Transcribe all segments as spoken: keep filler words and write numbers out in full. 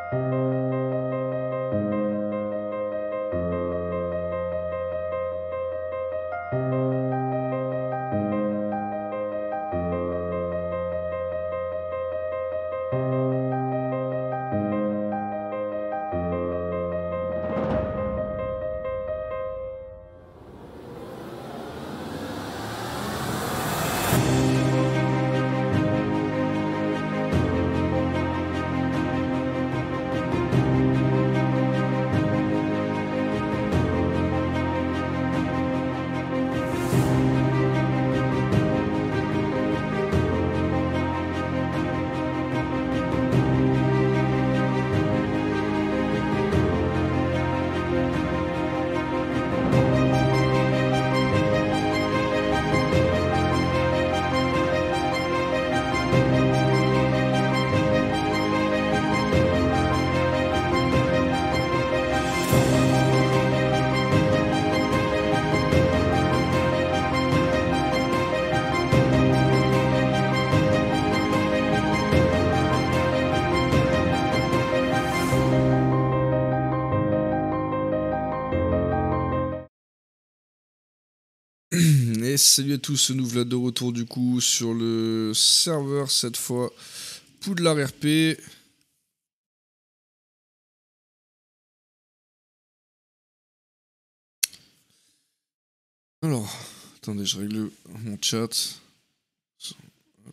Et salut à tous, nous voilà de retour du coup sur le serveur cette fois Poudlard R P. Alors, attendez, je règle mon chat. Hop.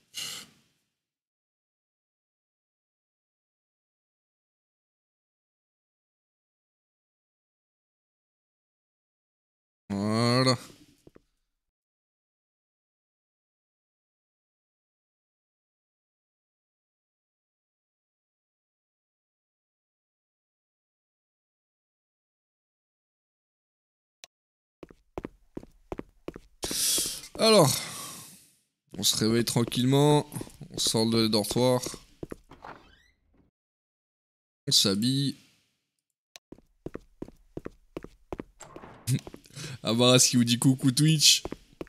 Voilà. Alors, on se réveille tranquillement, on sort de dortoir, on s'habille. Avaras qui vous dit coucou Twitch.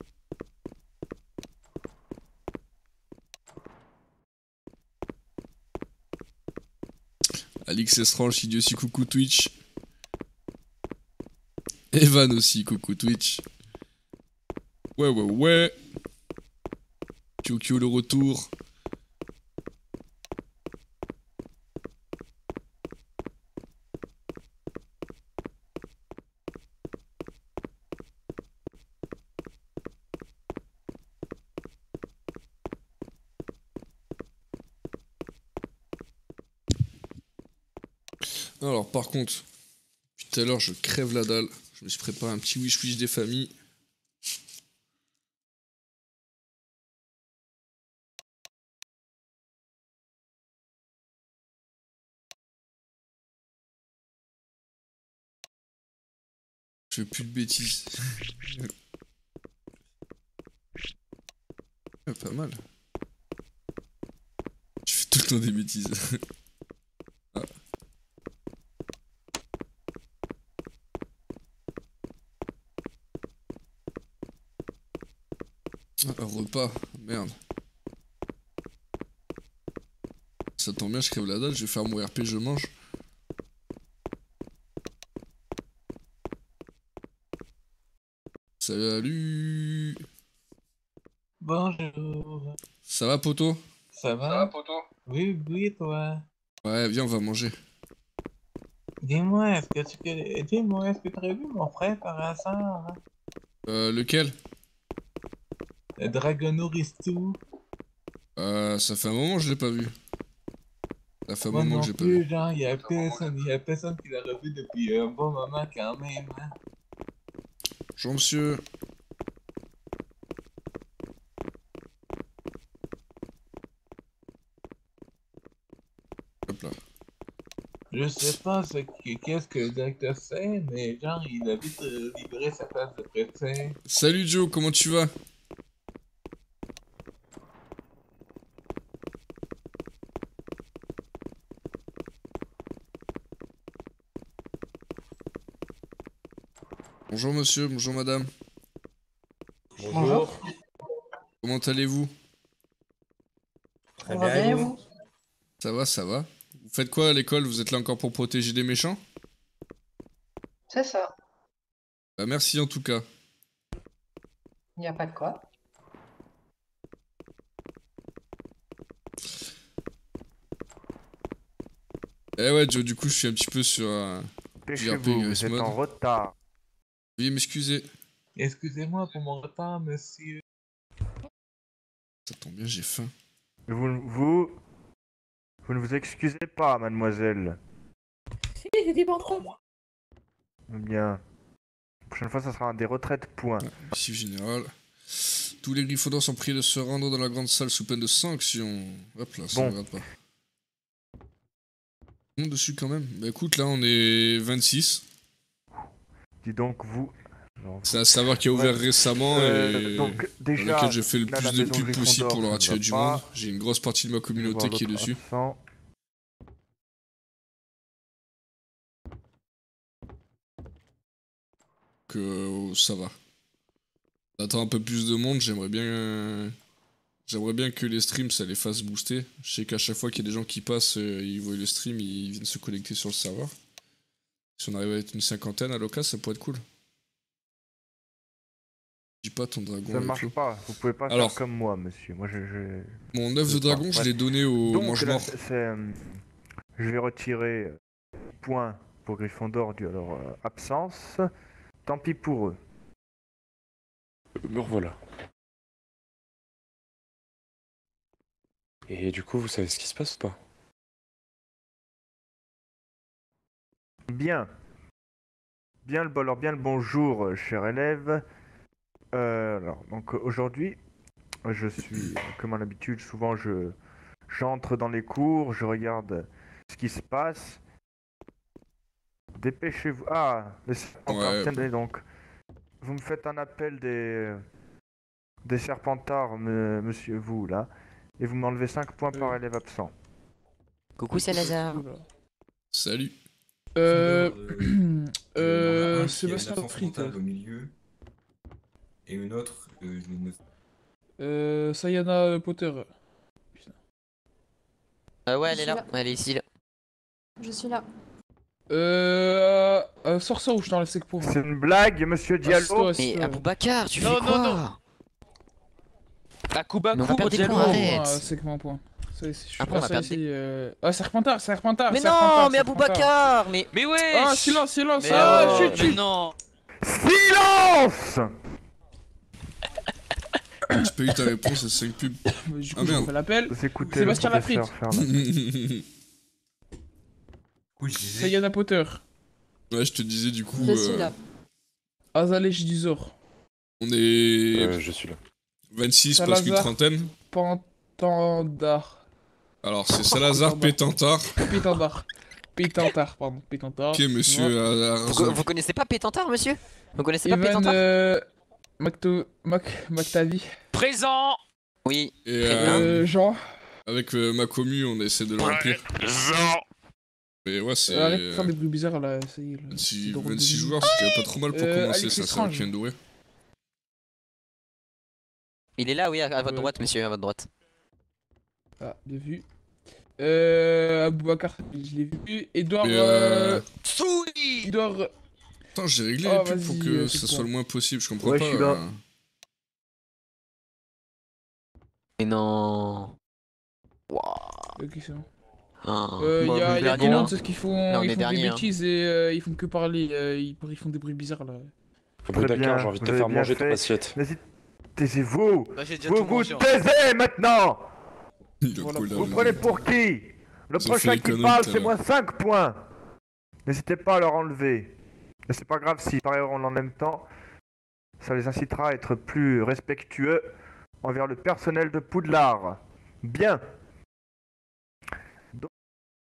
Alix Estrange qui dit aussi coucou Twitch. Evan aussi coucou Twitch. Ouais ouais ouais. Kyokyo le retour. Alors par contre, depuis tout à l'heure je crève la dalle. Je me suis préparé un petit wish wish des familles. Je fais plus de bêtises. Ouais, pas mal. Je fais tout le temps des bêtises. Ah. Un repas, merde. Ça tombe bien, je crève la dalle, je vais faire mon R P, je mange. Salut. Bonjour. Ça va poto? Ça va? Ça va, poto? Oui, oui, toi. Ouais, viens, on va manger. Dis-moi, est-ce que tu connais- Dis-moi, est-ce que tu as vu mon frère par hasard? Euh, lequel? Le Dragonoristou? Euh, ça fait un moment que je l'ai pas vu. Ça fait un Moi moment non que j'ai pas vu. plus, genre, il y a personne, il y a personne qui l'a revu depuis un bon moment quand même, hein. Bonjour monsieur. Hop là. Je sais pas ce qui- qu'est-ce que le directeur fait, mais genre, il a vite euh, libéré sa place de préfet. Salut Joe, comment tu vas? Bonjour monsieur, bonjour madame. Bonjour. Comment allez-vous? Très bien, et vous? Ça va, ça va. Vous faites quoi à l'école? Vous êtes là encore pour protéger des méchants? C'est ça. Bah merci en tout cas. Il n'y a pas de quoi. Eh ouais Joe, du coup je suis un petit peu sur euh, J R P Dépêchez-vous, Ghost vous êtes Mode. en retard. Veuillez m'excuser. Excusez-moi pour mon retard, monsieur. Ça tombe bien, j'ai faim. Vous, vous, vous ne vous excusez pas, mademoiselle. Si, j'ai dit bon trop. Bien. La prochaine fois, ça sera un des retraites points. Missive générale. Tous les Gryffondors sont priés de se rendre dans la grande salle sous peine de sanction. Hop là, ça Bon. ne regarde pas. Bon dessus quand même. Bah écoute, là on est vingt-six. Dis donc, vous... Non, C'est un serveur qui a ouvert Ouais. récemment Euh, et donc, dans déjà, lequel je fais le là, plus la de maison pub possible Gryffondor, pour leur ça ne attirer va du pas. monde. J'ai une grosse partie de ma communauté qui est dessus. Absent. Que euh, ça va. On attend un peu plus de monde, j'aimerais bien... euh, J'aimerais bien que les streams ça les fasse booster. Je sais qu'à chaque fois qu'il y a des gens qui passent, euh, ils voient le stream, ils viennent se connecter sur le serveur. Si on arrive à être une cinquantaine à l'occasion, ça pourrait être cool. Dis pas ton dragon. Ça ne avec marche l'eau. pas. Vous pouvez pas Alors. faire comme moi, monsieur. Moi, je... je... Mon œuf de Je dragon, pense, je ouais. l'ai donné au Donc, là, mange-mort. c'est- c'est, euh, je vais retirer euh, point pour Gryffondor dû à leur euh, absence. Tant pis pour eux. Me revoilà. Et du coup, vous savez ce qui se passe ou pas? Bien. Bien le, bon- alors bien le bonjour, euh, cher élève. Euh, alors, donc euh, aujourd'hui, je suis, euh, comme à l'habitude, souvent je j'entre dans les cours, je regarde ce qui se passe. Dépêchez-vous. Ah, les serpentards, Ouais. tiens, donc. Vous me faites un appel des des serpentards, me- monsieur, vous, là. Et vous m'enlevez cinq points par élève absent. Coucou Salazar. Salut. Euh. Euh, Euh. un Sébastien qui a Frites. frontale au milieu et une autre euh, je ne- Euh. Sayana Potter. Euh, ouais, Je elle est suis là. là. Elle est ici. Là. Je suis là. Euh. euh sors ça ou je t'enlève sec pour. C'est une blague, monsieur Diallo. Assis-toi, Mais assis-toi. Aboubacar, tu Non, fais non, quoi non. Akuba Mais on va Kour, perdre des Diallo. points, Point, arrête. euh, sec mon point. Ça, je suis Après, on pas va perdre ici. Euh... Ah, Serpentard, Serpentard. Mais Serpentard, non, mais Serpentard. Aboubacar, mais. Mais ouais. Ah, silence, silence. Mais, Ah, oh, chut, mais chut. non. Silence. J'ai pas eu ta réponse à cinq pubs. Mais Du coup, Ah, je merde. fais l'appel. Vous écoutez Sébastien le professeur Lafrite. faire la- Oui, je disais. Sayana Potter. Ouais, je te disais du coup, Je suis euh, là. Azalej Dizor. on est Euh, je suis là. vingt-six, Salazar. presque une trentaine. Pantandar. Alors c'est Salazar Pétantard. Pétandar. Pétantard, pardon. Pétantard. Ok, monsieur Ouais. euh, Vous, Arzog. vous connaissez pas Pétantard, monsieur? Vous connaissez pas Evan Pétantard? euh, Macto... Mac... Mactavi. Présent. Oui. Et Très euh, Euh, Jean. avec euh, ma commu, on essaie de le remplir. Jean. Mais ouais, c'est Euh, arrête de faire des bruits bizarres là. Ça y est, là. vingt-six, C'est drôle de vingt-six vie. joueurs, c'est quand même pas trop mal pour Euh, commencer, Alex ça, c'est Estrange. qui vient d'ouvrir. Il est là, oui, à, à votre Ouais. droite, monsieur, à votre droite. Ah, bien vu. Euh, Aboubacar, je l'ai vu. Edouard. Mais, Euh... euh, Souli. Edouard. Attends, j'ai réglé Oh, les pubs pour vas-y, que euh, ça c'est soit bon. le moins possible, je comprends Ouais, pas. je suis là. euh, Mais non. Waouh. Ok, c'est bon. Ah. Euh, Bah, y a, vous y a dernier, du là. monde, c'est ce qu'ils font. Là, on ils est font dernier, des hein. bêtises et euh, ils font que parler. euh, ils, ils font des bruits bizarres là. Très bien, Aboubacar, j'ai envie de vous te avez faire bien manger fait. ton assiette. Vas-y, taisez-vous. Bah, j'ai déjà Vous tout vous mangé. hein. taisez maintenant. il a Voilà. collé à Vous le- prenez pour qui? Le Ils ont fait prochain les qui conneries parle, tout à c'est l'heure. moins cinq points. N'hésitez pas à leur enlever. Et c'est pas grave si par erreur on en même temps. Ça les incitera à être plus respectueux envers le personnel de Poudlard. Bien. Donc-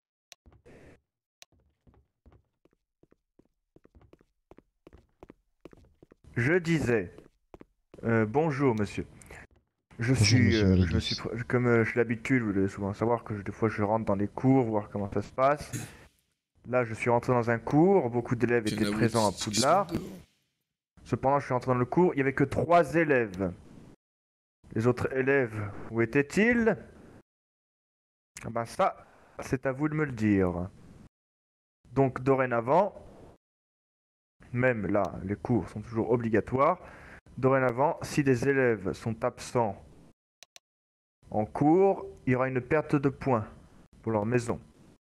Je disais, euh, bonjour monsieur. Je suis, monsieur euh, je Validus. me suis, pr- comme euh, j'ai l'habitude, vous devez souvent savoir que je- des fois je rentre dans les cours, voir comment ça se passe. Là, je suis rentré dans un cours, beaucoup d'élèves Qu'il y en étaient a présents à qui sont Poudlard. dehors. Cependant, je suis entré dans le cours, il n'y avait que trois élèves. Les autres élèves, où étaient-ils? Ah ben ça, c'est à vous de me le dire. Donc dorénavant, même là, les cours sont toujours obligatoires. Dorénavant, si des élèves sont absents en cours, il y aura une perte de points pour leur maison.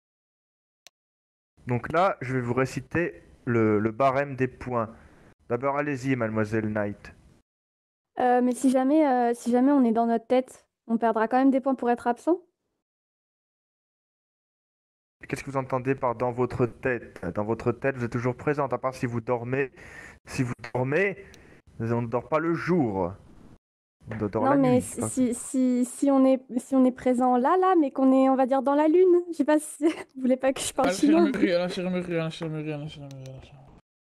Donc là, je vais vous réciter le, le barème des points. D'abord, allez-y, mademoiselle Knight. Euh, mais si jamais, euh, si jamais on est dans notre tête, on perdra quand même des points pour être absent? Qu'est-ce que vous entendez par dans votre tête? Dans votre tête, vous êtes toujours présente, à part si vous dormez. Si vous dormez, on ne dort pas le jour. On dort Non, la mais nuit. si, si, si, si on est, si on est présent là, là, mais qu'on est, on va dire, dans la lune. Je sais pas si vous voulez pas que je À parle chinois. l'infirmerie, à l'infirmerie, à l'infirmerie, à l'infirmerie, à l'infirmerie.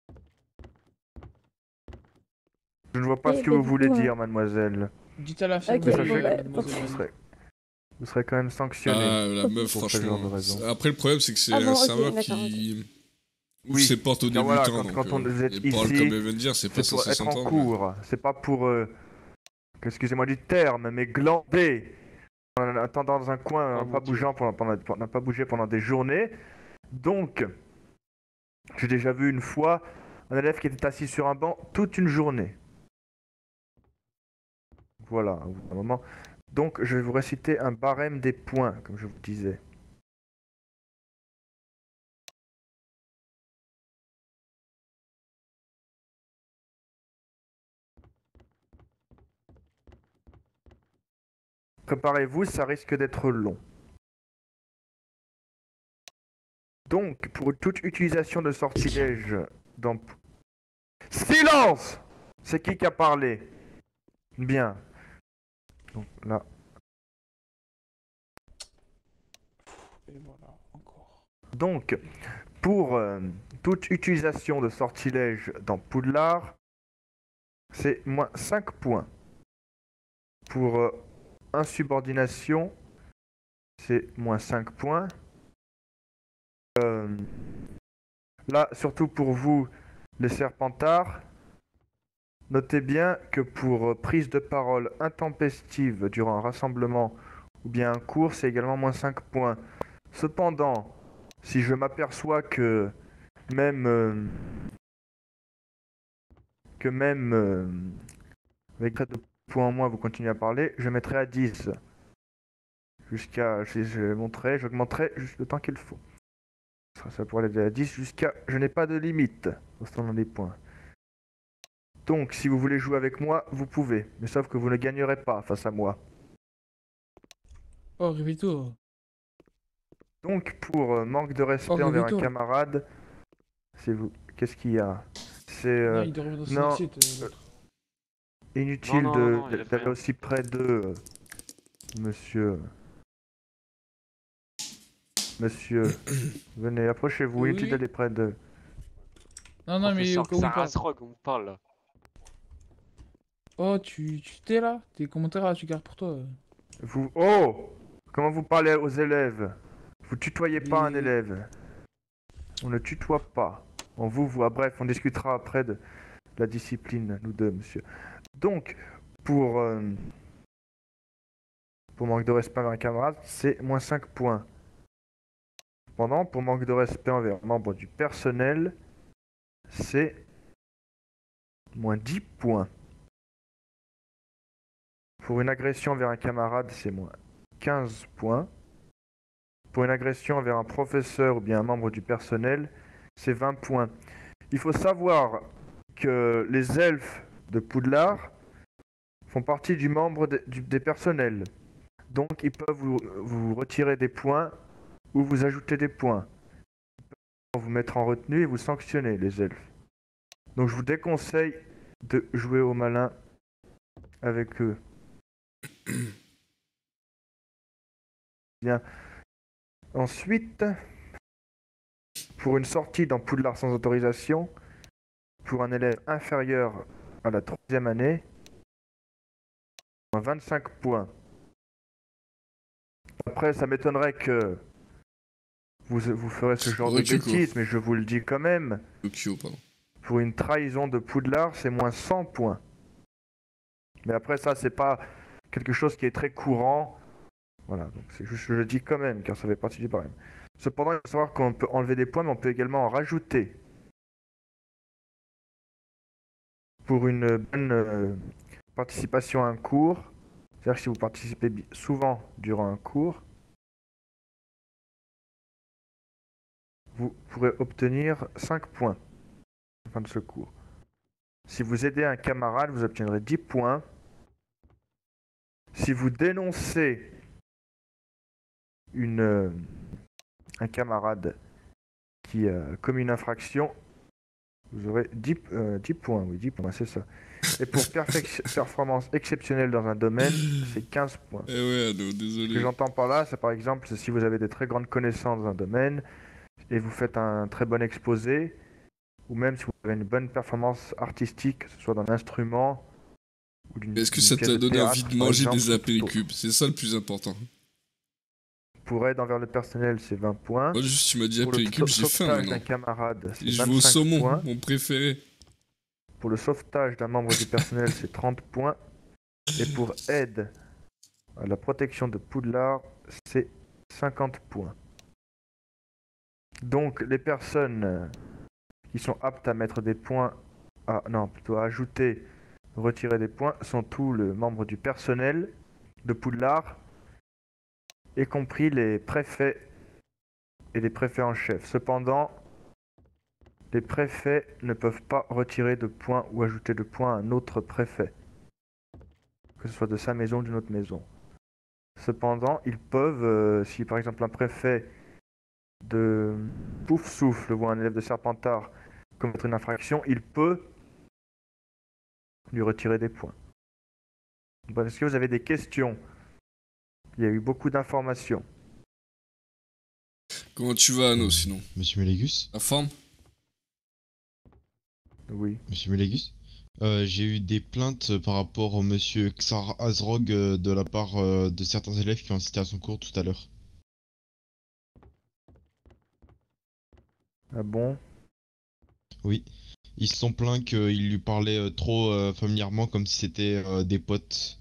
Je ne vois pas Eh ce que ben, vous du voulez coup, dire, mademoiselle. Dites à Ok, l'infirmerie, Sachez bon, que bah, mademoiselle vous Valérie. serez, vous serez quand même sanctionné. Ah, la meuf, pour ce genre franchement. de raison. Après, le problème, c'est que c'est Ah bon, un ok, serveur d'accord, qui ouvre Oui. ses portes aux Car débutants. voilà, quand- donc, quand on- euh, vous êtes les paroles ici, comme elle vient de dire, c'est pas C'est pour censé être en s'entendre. mais- cours. C'est pas pour, euh, excusez-moi du terme, mais glander en attendant dans un coin, Oh, en mon pas Dieu. bougeant pendant, pendant, pendant- pas bougé pendant des journées. Donc, j'ai déjà vu une fois un élève qui était assis sur un banc toute une journée. Voilà, au bout d'un moment. Donc, je vais vous réciter un barème des points, comme je vous disais. Préparez-vous, ça risque d'être long. Donc, pour toute utilisation de sortilège dans... Silence! C'est qui qui a parlé? Bien. Donc là, Et voilà, encore. donc, pour euh, toute utilisation de sortilège dans Poudlard, c'est moins cinq points. Pour euh, insubordination, c'est moins cinq points. Euh, là, surtout pour vous, les serpentards, notez bien que pour euh, prise de parole intempestive durant un rassemblement ou bien un cours, c'est également moins cinq points. Cependant, si je m'aperçois que même euh, que même euh, avec très de points en moins vous continuez à parler, je mettrai à dix. Jusqu'à, je, je monterai, j'augmenterai juste le temps qu'il faut. Ça, ça pourrait aller à dix jusqu'à, je n'ai pas de limite concernant les points. Donc, si vous voulez jouer avec moi, vous pouvez, mais sauf que vous ne gagnerez pas face à moi. Oh, Rivito. Donc, pour euh, manque de respect Oh, envers un Rivito. camarade, c'est vous. Qu'est-ce qu'il y a? C'est Non, euh, il doit revenir dans non. son site, euh, l'autre. inutile Non, non, de- non, il a fait d'aller rien. aussi près de euh, monsieur. Monsieur, venez, approchez-vous. Oui. Inutile d'aller près de. Non, non, mais au cas où on parle. Sarasrock, on vous parle là. Oh, tu tu t'es là? Tes commentaires là, tu gardes pour toi. euh. Vous. Oh! Comment vous parlez aux élèves? Vous tutoyez pas un Les- élève. On ne tutoie pas. On vous voit. Bref, on discutera après de la discipline, nous deux, monsieur. Donc, pour. euh, Pour manque de respect envers un camarade, c'est moins cinq points. Cependant, pour manque de respect envers un membre du personnel, c'est moins dix points. Pour une agression envers un camarade, c'est moins quinze points. Pour une agression envers un professeur ou bien un membre du personnel, c'est vingt points. Il faut savoir que les elfes de Poudlard font partie du membre de- du- des personnels. Donc ils peuvent vous, vous retirer des points ou vous ajouter des points. Ils peuvent vous mettre en retenue et vous sanctionner, les elfes. Donc je vous déconseille de jouer au malin avec eux. Bien. Ensuite, pour une sortie dans Poudlard sans autorisation, pour un élève inférieur à la troisième année, vingt-cinq points. Après, ça m'étonnerait que vous, vous ferez ce genre de Rekyuko. bêtises, mais je vous le dis quand même. Tokyo, pardon. Pour une trahison de Poudlard, c'est moins cent points. Mais après, ça, c'est pas quelque chose qui est très courant Voilà, donc c'est juste, je le dis quand même, car ça fait partie du barème. Cependant, il faut savoir qu'on peut enlever des points, mais on peut également en rajouter. Pour une bonne euh, participation à un cours, c'est-à-dire que si vous participez bi- souvent durant un cours, vous pourrez obtenir cinq points à la fin de ce cours. Si vous aidez un camarade, vous obtiendrez dix points. Si vous dénoncez une, euh, un camarade qui a commis une infraction, vous aurez dix, euh, dix points. Oui, dix points, c'est ça. Et pour perfec- performance exceptionnelle dans un domaine, c'est quinze points. Eh ouais, Anno, Ce que désolé. j'entends par là, c'est par exemple, c'est si vous avez des très grandes connaissances dans un domaine et vous faites un très bon exposé, ou même si vous avez une bonne performance artistique, que ce soit dans l'instrument ou d'une Est-ce que d'une ça pièce t'a de donné théâtre, envie de par manger exemple, des ou tout autre. apéricubes? C'est ça le plus important. Pour aide envers le personnel, c'est vingt points. Moi, juste, tu m'as dit Pour le apéricubes, j'ai faim sauvetage d'un maintenant. camarade, c'est Et je veux au vingt-cinq saumon, points. mon préféré. Pour le sauvetage d'un membre du personnel, c'est trente points. Et pour aide à la protection de Poudlard, c'est cinquante points. Donc, les personnes euh, qui sont aptes à mettre des points, à, non, plutôt à ajouter, retirer des points, sont tous les membres du personnel de Poudlard, y compris les préfets et les préfets en chef. Cependant, les préfets ne peuvent pas retirer de points ou ajouter de points à un autre préfet, que ce soit de sa maison ou d'une autre maison. Cependant, ils peuvent, euh, si par exemple un préfet de Pouf Souffle ou un élève de Serpentard commettre une infraction, il peut lui retirer des points. Bon, est-ce que vous avez des questions? Il y a eu beaucoup d'informations. Comment tu vas, Anno, sinon? Monsieur Mélégus? La forme? Oui. Monsieur Mélégus? Euh, j'ai eu des plaintes par rapport au monsieur Xar Azrog euh, de la part euh, de certains élèves qui ont assisté à son cours tout à l'heure. Ah bon? Oui. Ils se sont plaints qu'il lui parlait euh, trop euh, familièrement comme si c'était euh, des potes.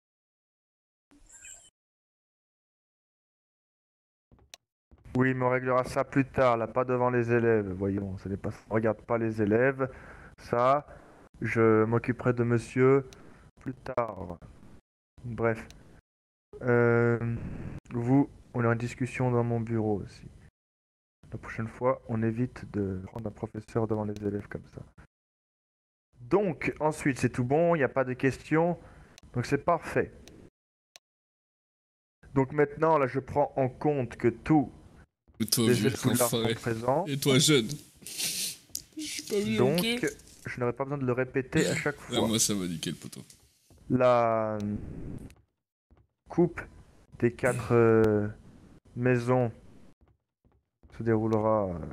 Oui, mais on réglera ça plus tard, là, pas devant les élèves, voyons, ce n'est pas... on regarde pas les élèves, ça, je m'occuperai de monsieur plus tard. Bref. Euh, vous, on est en discussion dans mon bureau aussi. La prochaine fois, on évite de prendre un professeur devant les élèves comme ça. Donc, ensuite, c'est tout bon, il n'y a pas de questions, donc c'est parfait. Donc maintenant, là, je prends en compte que tous Et toi, les vieux, élèves Poudlard enfoiré. sont présents. Et toi, jeune? Je suis pas vieux, Donc, ok? je n'aurai pas besoin de le répéter à chaque Ouais, fois. moi, ça va nickel, poteau. La euh, coupe des quatre euh, maisons se déroulera euh,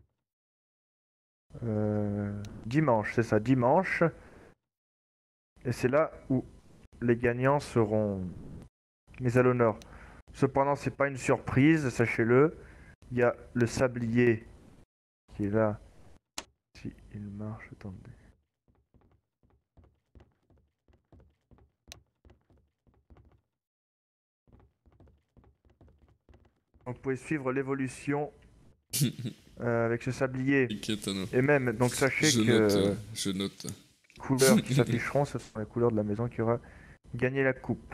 euh, dimanche, c'est ça, dimanche. Et c'est là où les gagnants seront mis à l'honneur. Cependant, c'est pas une surprise, sachez-le. Il y a le sablier qui est là. Si il marche, attendez. Donc, vous pouvez suivre l'évolution euh, avec ce sablier. T'inquiète, Anno. Et même, donc sachez Je que note, euh, euh, je note. les couleurs qui s'afficheront, ce sont les couleurs de la maison qui aura gagné la coupe.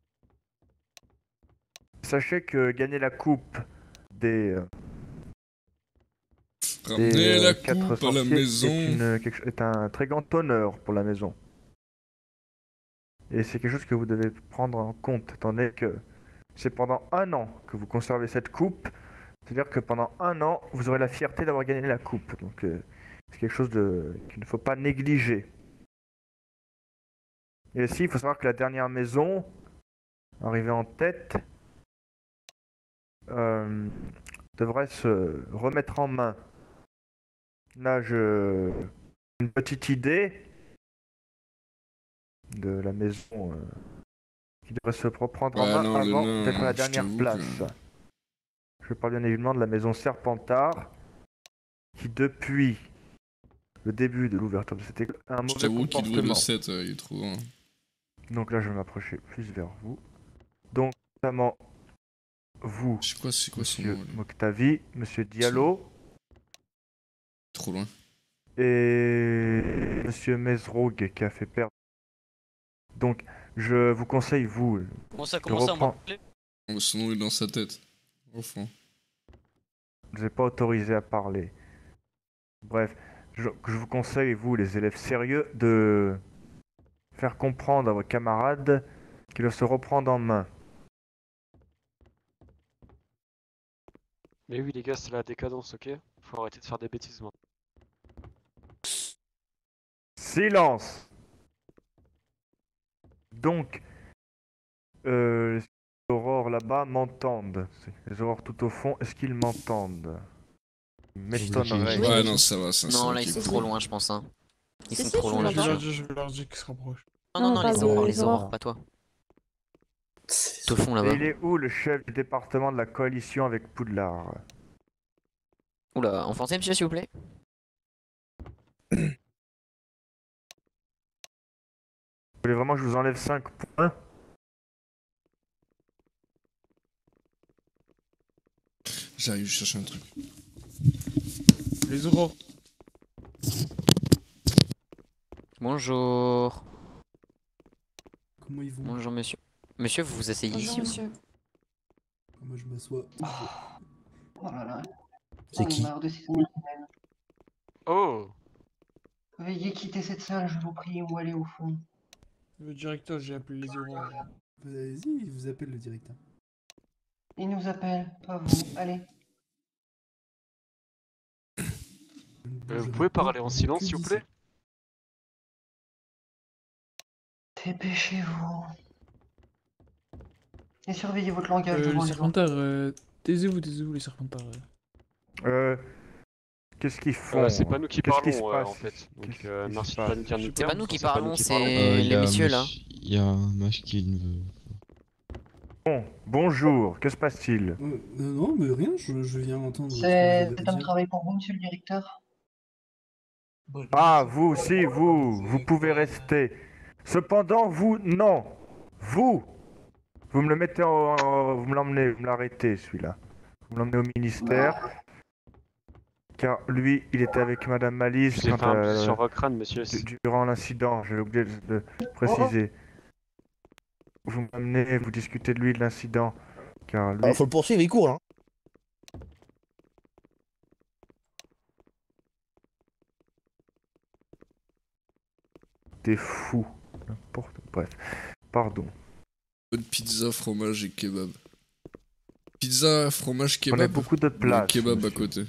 Sachez que gagner la coupe des, euh, Ramenez des, euh, la quatre coupe à la sorciers maison. Est, une, quelque cho- est un très grand honneur pour la maison. Et c'est quelque chose que vous devez prendre en compte, étant donné que c'est pendant un an que vous conservez cette coupe. C'est-à-dire que pendant un an, vous aurez la fierté d'avoir gagné la coupe. Donc euh, c'est quelque chose de, qu'il ne faut pas négliger. Et aussi, il faut savoir que la dernière maison, arrivée en tête, euh, devrait se remettre en main. Là, je... une petite idée de la maison euh, qui devrait se reprendre en Ouais, main non, le avant nain, d'être à la je dernière t'avoue place. que- Je parle bien évidemment de la maison Serpentard, qui depuis le début de l'ouverture de cette école a un Je mauvais t'avoue qu'il ouvre le comportement. sept, euh, il est trop grand. Donc là, je vais m'approcher plus vers vous. Donc, notamment vous, Je sais quoi, c'est quoi son Monsieur nom? lui Moctavi, Monsieur Diallo Trop loin. et Monsieur Mesrogue qui a fait perdre. Donc, je vous conseille, vous, Bon, ça de commence à reprendre. m'appeler. Oh, son nom est dans sa tête. Enfin. Je ne vous ai pas autorisé à parler. Bref, je, je vous conseille, vous, les élèves sérieux, de faire comprendre à vos camarades qu'ils doivent se reprendre en main. Mais oui, les gars, c'est la décadence, ok? Faut arrêter de faire des bêtises, moi. Silence! Donc, euh, est-ce que les aurores là-bas m'entendent? Les aurores tout au fond, est-ce qu'ils m'entendent? M'étonnerait. Ouais, ouais, non, ça va, ça Non, ça, là, ok. ils sont trop loin, je pense. Hein. Ils Si, sont si, trop je loin, vous les Je vais entends. leur chiens. dire, je vais leur dire qu'ils se rapprochent. Non, Non, non, on non, les parle aurores, des les aurores, aurores. pas toi. Tout au fond, Et là-bas. il est où le chef du département de la coalition avec Poudlard? Oula, en français, monsieur, s'il vous plaît? Vous voulez vraiment que je vous enlève cinq points? J'arrive, je cherche un truc. Les aurores. Bonjour. Comment ils vont? Bonjour, monsieur. Monsieur, vous vous asseyez Bonjour, ici? monsieur. Moi je m'assois. Oh là là. C'est J'en ai qui? marre de ces semaines. Oh! Veuillez quitter cette salle, je vous prie, ou aller au fond. Le directeur, j'ai appelé les aurores. Vas-y, il vous appelle le directeur. Il nous appelle, pas vous. Allez. Euh, vous pouvez parler en silence, s'il vous plaît? Dépêchez-vous. Et surveillez votre langage Euh, les devant les autres. serpentards, euh, taisez-vous, taisez-vous, les serpentards. euh. Euh... Qu'est-ce qu'ils font? Euh, c'est pas nous qui Qu'est-ce qui se parlons, euh, passe? en fait. Donc, Qu'est-ce euh, qui se merci de passe? pas nous dire ni C'est terme, pas nous qui c'est pas nous parlons, qui c'est parlons. Euh, y les a messieurs, là. Mach- Y a un match qui veut. Bon, bonjour, que se passe-t-il? Euh, euh, non, mais rien, je, je viens entendre ce que vous C'est- avez à Cet homme dire. travaille pour vous, monsieur le directeur? Ah, vous aussi, vous, vous pouvez rester. Cependant, vous, non. Vous, vous me le mettez en... en- vous me l'emmenez, vous me l'arrêtez, celui-là. Vous me l'emmenez au ministère. Car lui, il était avec Madame Je Malice vous ai quand, fait un euh, bisou sur votre crâne, monsieur. du- durant l'incident, j'avais oublié de, de préciser. Vous m'amenez, vous discutez de lui, de l'incident. Car lui, Alors, faut le poursuivre, il court là. t'es fou. N'importe. Bref, pardon. Bonne pizza, fromage et kebab. Pizza, fromage, kebab. On a beaucoup de Ou le place, kebab à monsieur. côté.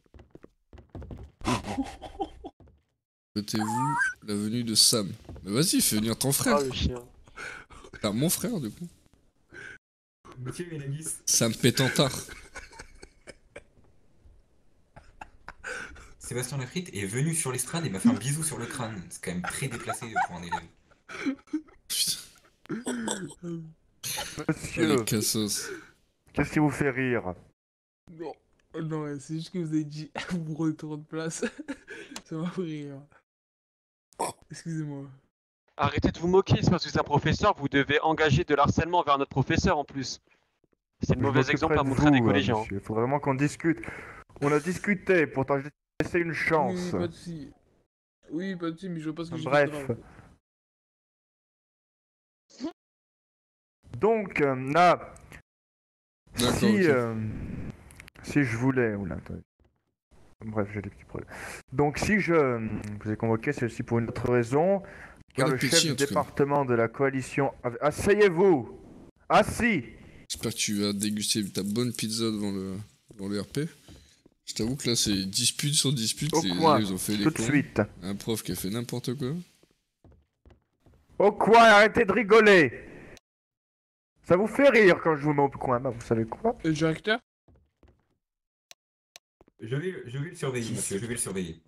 Souhaitez-vous la venue de Sam? Mais vas-y, fais venir ton frère. Ah, le chien. Ah, mon frère, du coup. Monsieur Mélagis. Sam Pétantard. Sébastien Lafritte est venu sur l'estrade et m'a fait un bisou sur le crâne. C'est quand même très déplacé pour un élève. Monsieur, Les cassos. qu'est-ce qui vous fait rire? Non, euh, non, ouais, c'est juste que vous avez dit vous retournez de place. Ça m'a fait rire. Excusez-moi. Arrêtez de vous moquer, c'est parce que c'est un professeur, vous devez engager de l'harcèlement vers notre professeur en plus. C'est le Je mauvais m'occuperai exemple à de montrer à des vous, collégiens. hein, monsieur. Il faut vraiment qu'on discute. On a discuté, pourtant j'ai laissé une chance. Oui, pas de soucis. Oui, pas de soucis, mais je vois pas ce que j'ai fait de Bref. grave. Donc, euh, là, D'accord, si, ok. euh, si je voulais... Oula, attendez. Bref, j'ai des petits problèmes. Donc, si je euh, vous ai convoqué, c'est aussi pour une autre raison. Car Bon le chef appétit, du en tout cas. département de la coalition... avait- Asseyez-vous! Assis! J'espère que tu vas déguster ta bonne pizza devant le, devant le R P. Je t'avoue que là, c'est dispute sur dispute. Au Les coin, élèves, ils ont fait les tout de cons. suite. Un prof qui a fait n'importe quoi. Au coin, arrêtez de rigoler! Ça vous fait rire quand je vous mets au coin, bah vous savez quoi? Le directeur? Je vais, je vais le surveiller, monsieur, je vais le surveiller.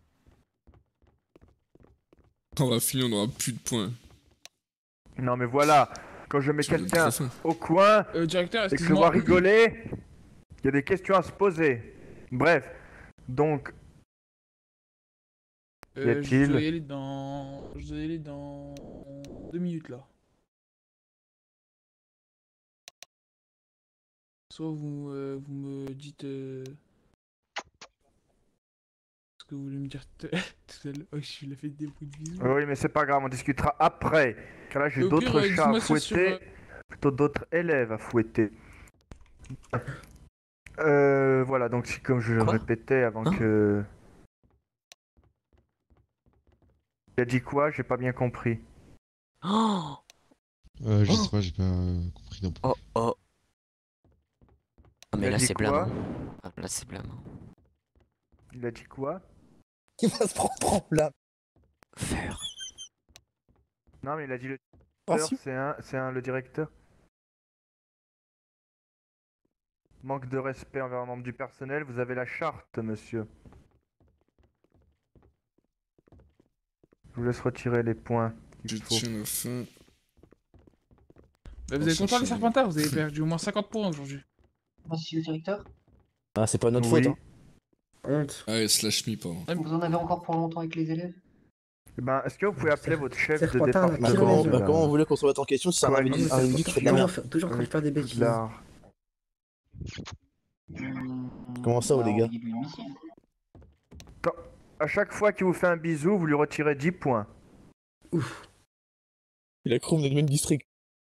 Quand on va finir, on n'aura plus de points. Non mais voilà, quand je mets Ça donne quelqu'un trop faim. au coin Euh, directeur, et que je excuse-moi. vois rigoler, il y a des questions à se poser. Bref, donc, y Euh, je a-t-il dois y aller dans... Je dois y aller dans... deux minutes, là. soit vous, euh, vous me dites euh, ce que vous voulez me dire tout à tout à l'heure. Oh, je lui ai fait des bruits de bisous. Oui, mais c'est pas grave, on discutera après. Car là, j'ai Au pire, d'autres euh, chats à dites-moi ça sur, fouetter. euh, Plutôt d'autres élèves à fouetter. Euh, voilà, donc si, comme je le Quoi répétais avant Hein que... Il a dit quoi? J'ai pas bien compris. Oh Euh, je Oh. sais pas, j'ai pas euh, compris non plus. Oh oh. Ah, Il mais a là dit c'est quoi? blâmant. Ah, là c'est blâmant. Il a dit quoi? Il va se prendre là. Faire. Non, mais il a dit le Ah, directeur, si. c'est un, c'est un, le directeur. Manque de respect envers un membre du personnel, vous avez la charte, monsieur. Je vous laisse retirer les points qu'il Je faut. tiens la fin. Bah, vous Oh, êtes ça, content les ça va. Serpentards, vous avez perdu au moins cinquante points aujourd'hui. Monsieur le directeur, Ah, c'est pas notre Oui. faute. Hein. Honte. Ah, et slash me, pardon. vous en avez encore pour longtemps avec les élèves? Eh ben, est-ce que vous pouvez appeler votre chef de Serpentard, département? Bah, Tire comment, les bah, yeux. comment vous voulez qu'on se remette en question si c'est un Quoi, individu il- un individu qui fait de la Toujours, merde? faire- toujours en train de faire des bêtises. Poudlard. Comment ça, oh, les gars? envoyez-lui une missive. Quand- À chaque fois qu'il vous fait un bisou, vous lui retirez dix points. Ouf. Il a cru on est le même district.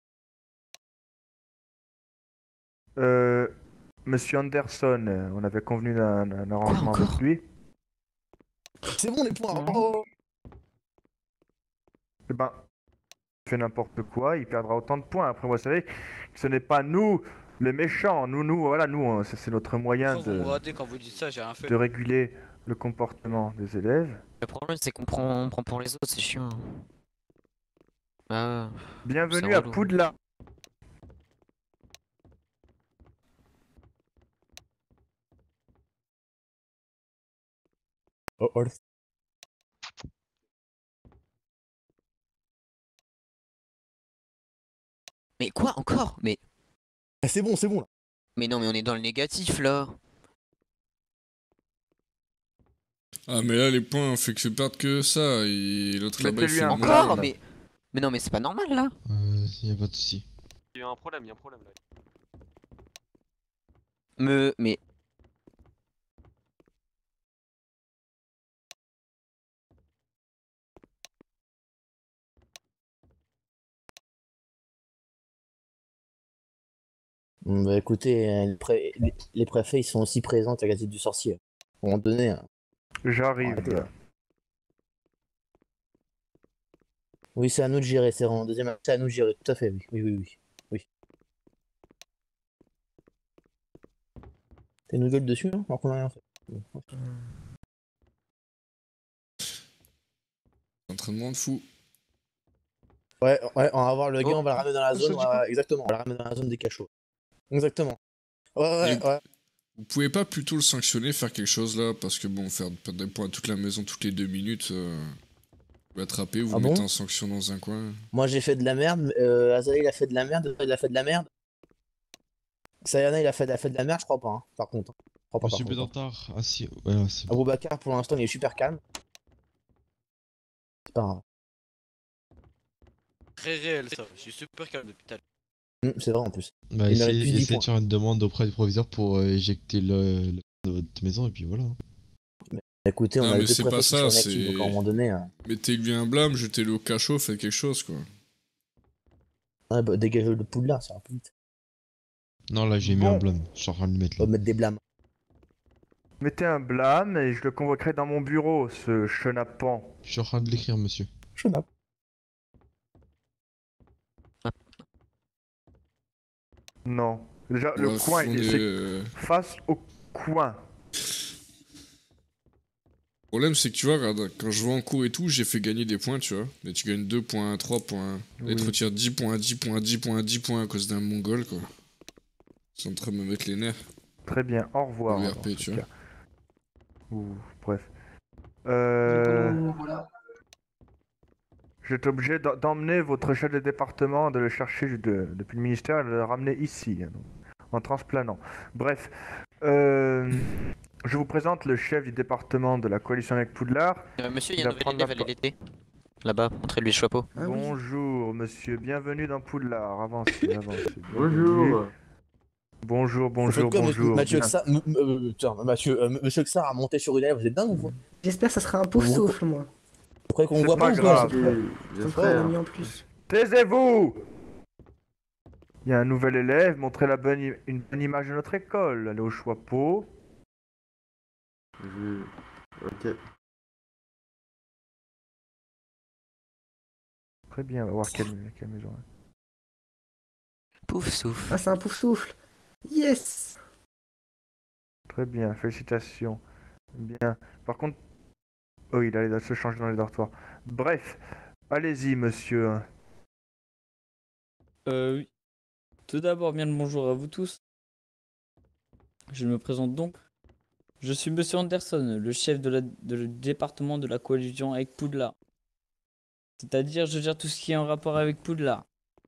Euh, Monsieur Anderson, euh, on avait convenu d'un d'un arrangement avec encore lui. C'est bon les points. Ouais. Oh. Eh ben, il fait n'importe quoi, il perdra autant de points. Après, vous savez, ce n'est pas nous, les méchants. Nous, nous, voilà, nous, hein, c'est c'est notre moyen Pourquoi vous de, me regardez quand vous dites ça, j'ai rien fait. de réguler le comportement des élèves. Le problème c'est qu'on prend, on prend pour les autres, c'est chiant. Ah, Bienvenue C'est à relou. Poudlard. Oh, oh. mais quoi encore? Mais Ah, c'est bon, c'est bon là. mais non, mais on est dans le négatif là. Ah, mais là, les points, on fait que perdre que ça. Et l'autre là-bas, il Mettez-lui fait un le Encore? malade. Mais mais non, mais c'est pas normal là. Euh, y a pas de souci. Il y a un problème, il y a un problème là. Me mais Hum, Bah écoutez, euh, les, pré- les- les préfets ils sont aussi présents à la Gazette du Sorcier. À un moment donné. hein. J'arrive. Arrêtez, là. Oui, c'est à nous de gérer, c'est en deuxième acte, c'est à nous de gérer, tout à fait, oui, oui, oui, oui. oui. T'as une gueule dessus, hein, alors qu'on a rien fait. Entraînement de fou. Ouais, ouais, on va voir le gars, Oh. on va le ramener dans la Ça zone, dit ouais, quoi ouais, exactement, on va le ramener dans la zone des cachots. Exactement. Ouais, ouais, Et- ouais. Vous pouvez pas plutôt le sanctionner, faire quelque chose là? Parce que bon, faire perdre des points à toute la maison toutes les deux minutes, euh, vous l'attrapez, vous Ah le bon mettez en sanction dans un coin. Moi j'ai fait de la merde, euh, Azael il a fait de la merde, il a fait de la merde. Sayana il a fait, il a fait de la merde, je crois pas, hein, par contre. Je crois pas, Monsieur par contre. Bédantard, ah si, voilà, c'est bon. Aboubacar pour l'instant il est super calme. C'est pas grave. Très réel ça, je suis super calme depuis tout à l'heure. Hum, c'est vrai en plus. Bah, Il mérite essayez, plus dix essayez points. de faire une demande auprès du proviseur pour euh, éjecter le, le de votre maison et puis voilà. Écoutez, on Non, a mais les deux c'est préfets pas qui ça, sont inactifs, c'est- donc à un moment donné. hein. Mettez-lui un blâme, jetez-le au cachot, faites quelque chose quoi. Ouais, bah, dégagez le Poudlard, ça va plus vite. Non, là j'ai mis Bon. un blâme, je suis en train de le mettre On là. va mettre des blâmes. Mettez un blâme et je le convoquerai dans mon bureau, ce chenapan. Je suis en train de l'écrire, monsieur. Chenap. Non. Déjà, le Bref, coin, on il est, est euh, face au coin. Le problème, c'est que tu vois, regarde, quand je vais en cours et tout, j'ai fait gagner des points, tu vois. Mais tu gagnes deux points, trois points. Oui. Et tu retires dix points, dix points, dix points, dix points à cause d'un mongol, quoi. C'est en train de me mettre les nerfs. Très bien, au revoir. Au dans R P, ce tu cas. vois. Ou, bref. Euh... Nous voilà. J'étais obligé d'em- d'emmener votre chef de département, de le chercher de- depuis le ministère et de le ramener ici, hein, donc, en transplanant. Bref, euh, je vous présente le chef du département de la coalition avec Poudlard. Euh, monsieur, il y Il a va un nouvel prendre élève la à po- l'été. Là-bas, montrez-lui le chapeau. Ah oui. Bonjour monsieur, bienvenue dans Poudlard, avancez, avancez. Bonjour. Bonjour, Vous faites bonjour, quoi, bonjour. Mathieu bien. Xar, m- m- euh, tiens, Mathieu, euh, Monsieur Xar a monté sur une élève, vous êtes dingue ou quoi? J'espère que ça sera un pouf Vous- souffle, moi. Vous croyez qu'on C'est voit pas pas ou quoi? grave. Ça me fera un ami en plus. Taisez-vous! Il y a un nouvel élève, montrez la bonne i- une bonne image de notre école. Allez au Choixpeau. Je... Ok. Très bien, on va voir quelle, quelle maison. Pouf souffle. Ah, c'est un pouf souffle. Yes! Très bien, félicitations. Bien. Par contre... Oh, il allait se changer dans les dortoirs. Bref, allez-y, monsieur. Euh, oui. Tout d'abord, bien le bonjour à vous tous. Je me présente donc. Je suis Monsieur Anderson, le chef de la, de le département de la coalition avec Poudlard. C'est-à-dire, je gère tout ce qui est en rapport avec Poudlard.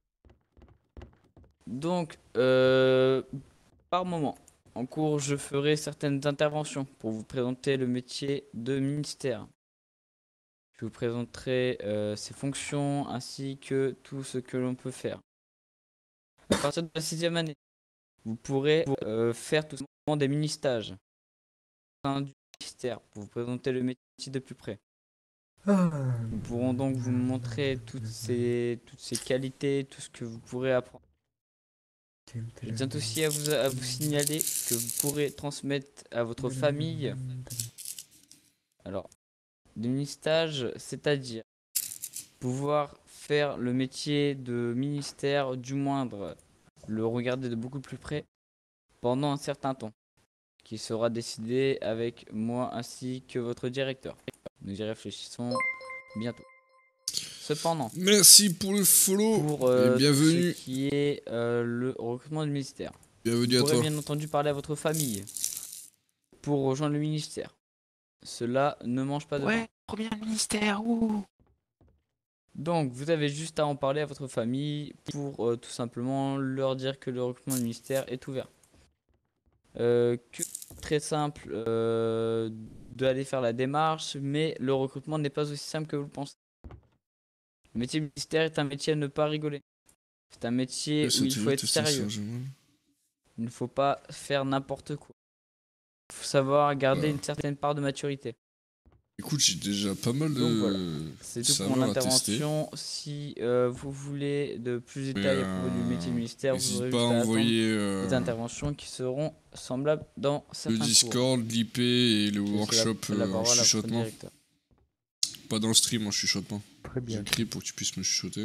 Donc, euh, par moment, en cours, je ferai certaines interventions pour vous présenter le métier de ministère. Je vous présenterai euh, ses fonctions ainsi que tout ce que l'on peut faire. À partir de la sixième année, vous pourrez euh, faire tout simplement des mini-stages au sein du ministère pour vous présenter le métier de plus près. Nous pourrons donc vous montrer toutes ces, toutes ces qualités, tout ce que vous pourrez apprendre. Je tiens aussi à vous, à vous signaler que vous pourrez transmettre à votre famille alors des mini-stages, c'est-à-dire pouvoir faire le métier de ministère, du moindre le regarder de beaucoup plus près pendant un certain temps, qui sera décidé avec moi ainsi que votre directeur. Nous y réfléchissons bientôt. Cependant, merci pour le follow pour euh, et bienvenue. tout ce qui est euh, le recrutement du ministère. Bienvenue Vous à pourrez toi. bien entendu parler à votre famille pour rejoindre le ministère. Cela ne mange pas de Ouais, pain. trop bien le ministère, ouh. Donc, vous avez juste à en parler à votre famille pour euh, tout simplement leur dire que le recrutement du ministère est ouvert. Euh, que très simple euh, d'aller faire la démarche, mais le recrutement n'est pas aussi simple que vous le pensez. Le métier de ministère est un métier à ne pas rigoler. C'est un métier où il faut être sérieux. Il ne faut pas faire n'importe quoi. Il faut savoir garder une certaine part de maturité. Écoute, j'ai déjà pas mal de Donc voilà, c'est tout pour mon saveurs à tester. intervention. Si euh, vous voulez de plus de Mais, détails à propos du euh, métier de ministère, vous n'hésite aurez pas juste à à envoyer, attendre euh, des interventions qui seront semblables dans certains Le cours. Discord, l'I P et le Je laisse workshop la- la euh, en parole à votre chuchotement. directeur. Pas dans le stream en chuchotement. Très bien. J'écris pour que tu puisses me chuchoter.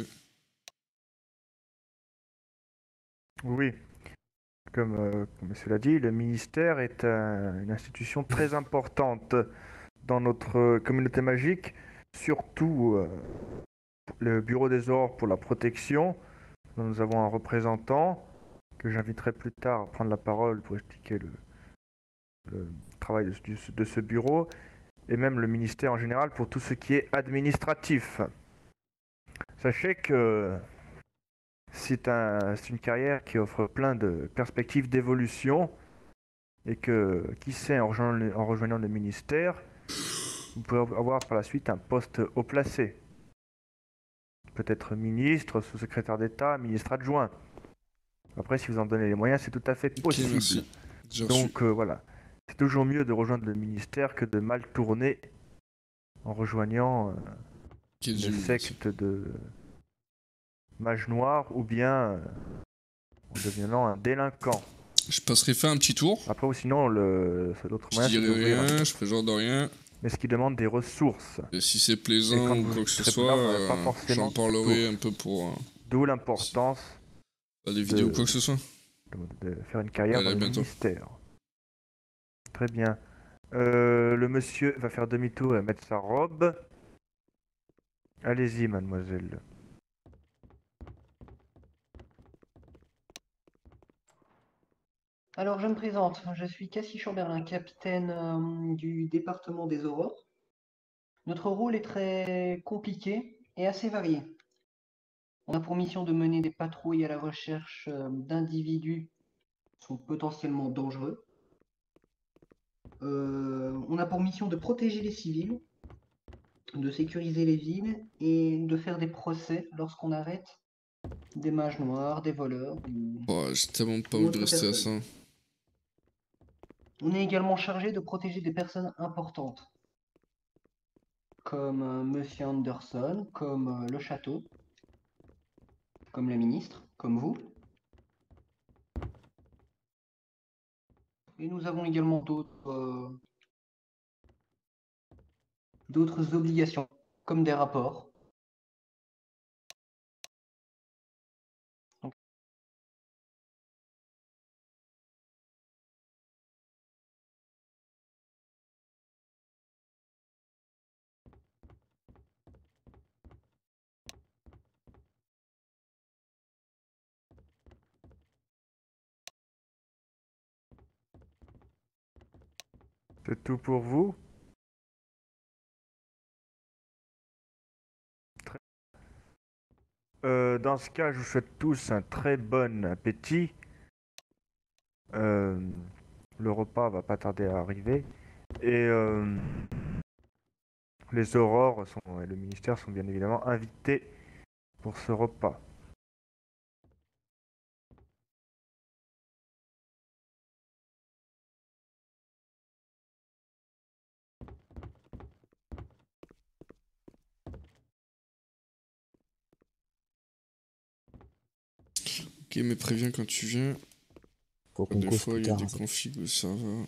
Oui. Comme, euh, comme monsieur l'a dit, le ministère est un- une institution très importante dans notre communauté magique, surtout euh, le bureau des ors pour la protection. Nous avons un représentant que j'inviterai plus tard à prendre la parole pour expliquer le, le travail de, ce- de ce bureau, et même le ministère en général pour tout ce qui est administratif. Sachez que c'est un, c'est une carrière qui offre plein de perspectives d'évolution, et que, qui sait, en rejoignant le, en rejoignant le ministère, vous pouvez avoir par la suite un poste haut placé. Peut-être ministre, sous-secrétaire d'État, ministre adjoint. Après, si vous en donnez les moyens, c'est tout à fait possible. merci. J'ai reçu. Donc euh, voilà, c'est toujours mieux de rejoindre le ministère que de mal tourner en rejoignant euh, Quel une Dieu, secte de mage noir, ou bien euh, en devenant un délinquant. Je passerai faire un petit tour. Après, ou sinon, le, c'est l'autre Je moyen, c'est dirai d'ouvrir rien, un- je ferai genre de rien. mais ce qui demande des ressources. Et si c'est Et plaisant quand ou vous quoi que ce serez soit, plus là, vous n'aurez pas euh, forcément j'en parlerai de un peu pour euh, D'où l'importance pas des vidéos de- ou quoi que ce soit. de, de faire une carrière Allez, à dans le bientôt. ministère. Très bien. Euh, le monsieur va faire demi-tour et mettre sa robe. Allez-y, mademoiselle. Alors, je me présente. Je suis Cassie Chamberlain, capitaine euh, du département des Aurores. Notre rôle est très compliqué et assez varié. On a pour mission de mener des patrouilles à la recherche euh, d'individus qui sont potentiellement dangereux. Euh, on a pour mission de protéger les civils, de sécuriser les villes et de faire des procès lorsqu'on arrête des mages noirs, des voleurs. ou- Oh, j'ai tellement pas ou envie de autres rester à personnes. ça. On est également chargé de protéger des personnes importantes, comme euh, Monsieur Anderson, comme euh, le château, comme la ministre, comme vous. Et nous avons également d'autres euh, d'autres obligations, comme des rapports. Donc, C'est tout pour vous? Très- Euh, dans ce cas, je vous souhaite tous un très bon appétit. Euh, le repas va pas tarder à arriver. Et euh, les aurores sont, et le ministère sont bien évidemment invités pour ce repas. Ok, mais préviens quand tu viens. Faut qu'on Des cause fois, plus il y a tard, des ça. configs au serveur.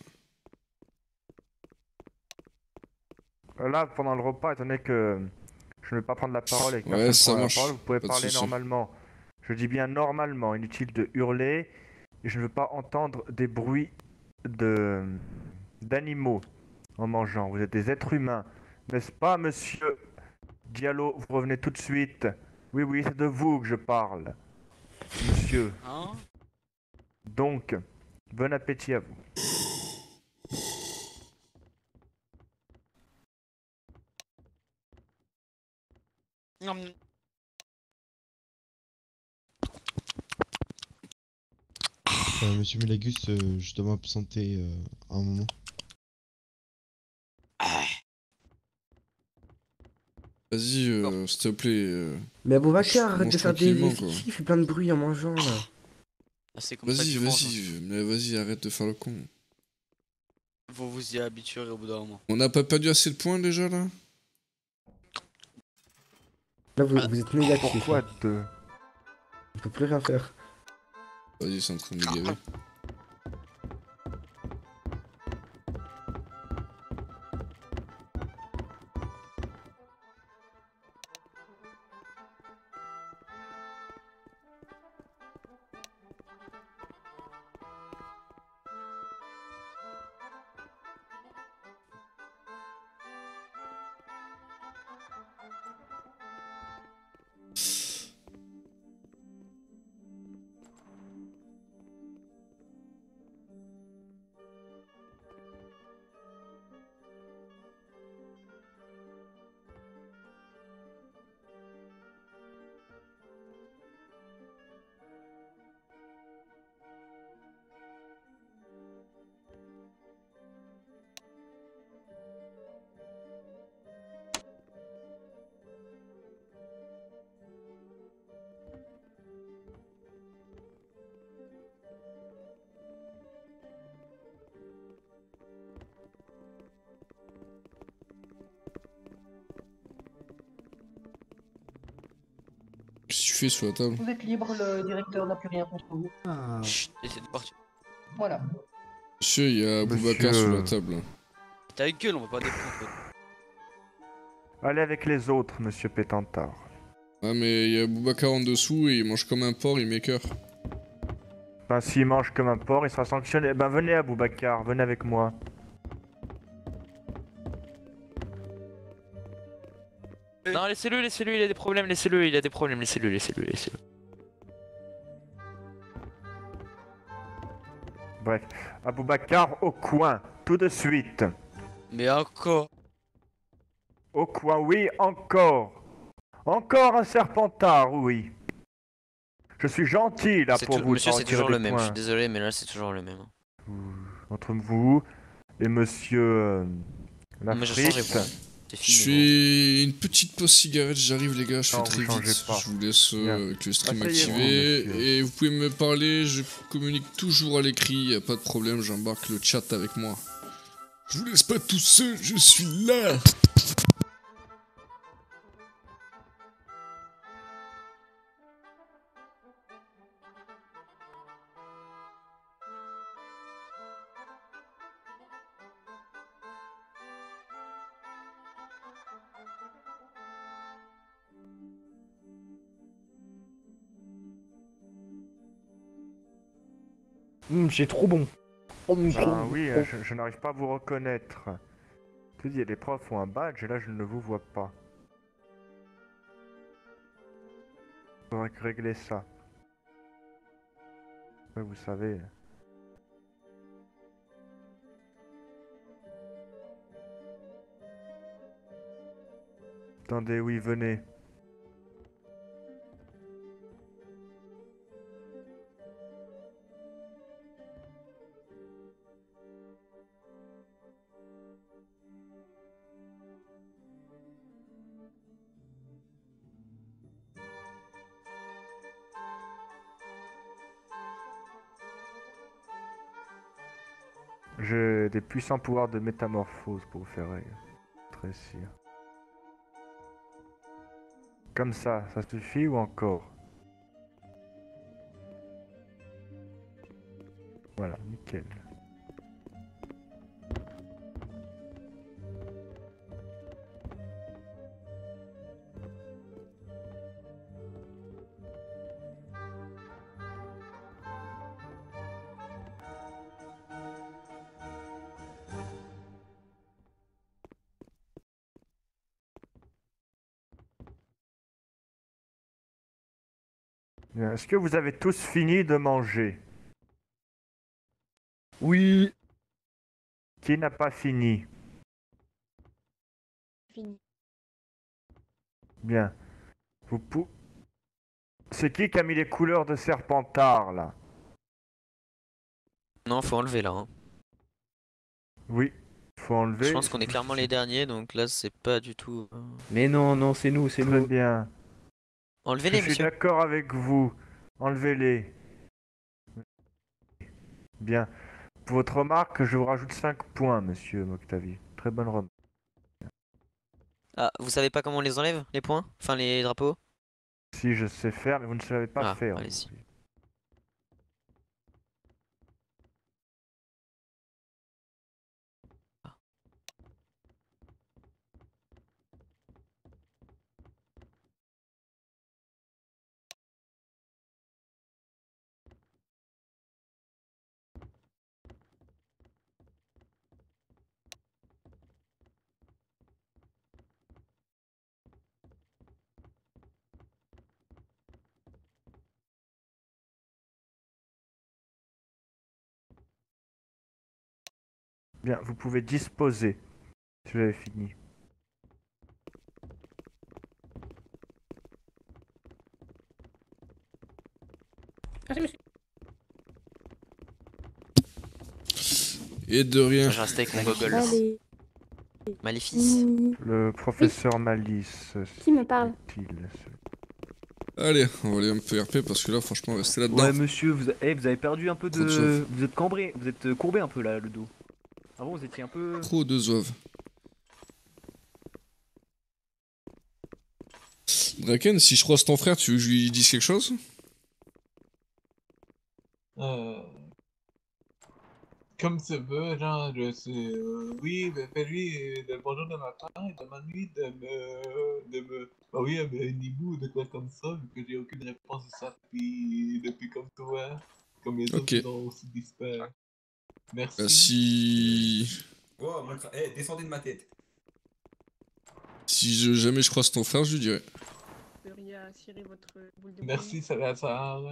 Là, pendant le repas, étant donné que je ne vais pas prendre la parole et que Ouais, personne ça prend la marche. parole, vous pouvez Pas de parler soucis. normalement. Je dis bien normalement, inutile de hurler. Et je ne veux pas entendre des bruits de d'animaux en mangeant. Vous êtes des êtres humains, n'est-ce pas, monsieur Diallo? Vous revenez tout de suite. Oui, oui, c'est de vous que je parle, monsieur. Hein? Donc, bon appétit à vous. Nom. Euh, Monsieur Melagus, euh, je dois m'absenter euh, un moment. Vas-y, euh, s'il te plaît. euh, Mais Aboubacar, arrête mange de faire des tranquillement, quoi. effectifs, il fait plein de bruit en mangeant là. Ah, c'est comme ça que Vas-y, je mange. hein. vas-y, mais vas-y, arrête de faire le con. Vous vous y habituerez au bout d'un moment. On n'a pas perdu assez de points déjà là? Là, vous, vous êtes négatif. Pourquoi hein. deux? On peut plus rien faire. Vas-y, c'est en train de me gaver. Qu'est-ce que tu fais sur la table? Vous êtes libre, le directeur n'a plus rien contre vous. Ah. Chut, laissez de partir. Voilà. Monsieur, il y a Boubacar Monsieur- sur la table. là. Ta gueule, on va pas déprendre. Allez avec les autres, monsieur Pétantard. Ah, mais il y a Boubacar en dessous et il mange comme un porc, il m'écœure. Ben, s'il mange comme un porc, il sera sanctionné. Ben, venez à Boubacar, venez avec moi. Non, laissez-le, laissez-le, il a des problèmes, laissez-le, il a des problèmes, laissez-le, laissez-le, laissez-le. Bref, Aboubacar au coin, tout de suite. Mais encore. Au coin, oui, encore. Encore un serpentard, oui. Je suis gentil là C'est pour tout- vous. Monsieur, sans c'est retirer toujours des le même, je suis points. désolé, mais là c'est toujours le même. Entre vous et monsieur euh, la Mais je changeais frite. pas. C'est Je fini. fais une petite pause cigarette, j'arrive les gars, je fais Non, très vous changez vite. pas. Je vous laisse euh, Bien. avec le stream Asseyez-vous, activé. monsieur. Et vous pouvez me parler, je communique toujours à l'écrit, y a pas de problème, j'embarque le chat avec moi. Je vous laisse pas tout seul, je suis là. Hum, c'est trop bon. Hum, trop Ben bon. oui, euh, je, je n'arrive pas à vous reconnaître. Je te dis, les profs ont un badge et là je ne vous vois pas. Faudrait que régler ça. Ouais, vous savez. Attendez, oui, venez. J'ai des puissants pouvoirs de métamorphose pour vous faire rétrécir. Comme ça, ça suffit ou encore? Voilà, nickel. Bien, est-ce que vous avez tous fini de manger? Oui. Qui n'a pas fini? Fini. Bien. Vous pou... C'est qui qui a mis les couleurs de Serpentard, là? Non, faut enlever là. Hein. Oui, faut enlever. Je pense qu'on est clairement les derniers, donc là c'est pas du tout. euh, Mais non, non, c'est nous, c'est Très nous. bien. Enlevez-les, Je suis monsieur. d'accord avec vous. Enlevez-les. Bien. Pour votre remarque, je vous rajoute cinq points, monsieur Moctavi. Très bonne remarque. Ah, vous savez pas comment on les enlève, les points? Enfin, les drapeaux? Si je sais faire, mais vous ne savez pas Ah, faire. allez-y. Bien, vous pouvez disposer. Si vous avez fini. Merci, monsieur. Et de rien. Je reste avec mon goggle. Allez. Maléfice. Mmh. Le professeur Malice. Qui me parle? est-il, Allez, on va aller un peu R P parce que là, franchement, rester là-dedans. Ouais, monsieur, vous, a- eh, vous avez perdu un peu Trop de de. soif. Vous êtes cambré, vous êtes euh, courbé un peu là, le dos. Avant, vous étiez un peu. Trop de zouaves. Draken, si je croise ton frère, tu veux que je lui dise quelque chose? Euh, comme tu veux, genre, je suis. euh, oui, mais fais-lui euh, le bonjour de ma part et demande-lui de me. de me. Bah oui, un Nibou ou de quoi comme ça, vu que j'ai aucune réponse de ça depuis. depuis comme toi. Comme les autres Ok. qui ont aussi disparu. Merci. Bah, si. Oh, mon cra- eh, descendez de ma tête. Si je, jamais je croise ton frère, je lui dirai. Furia, cirez votre boule de Merci, Salazar.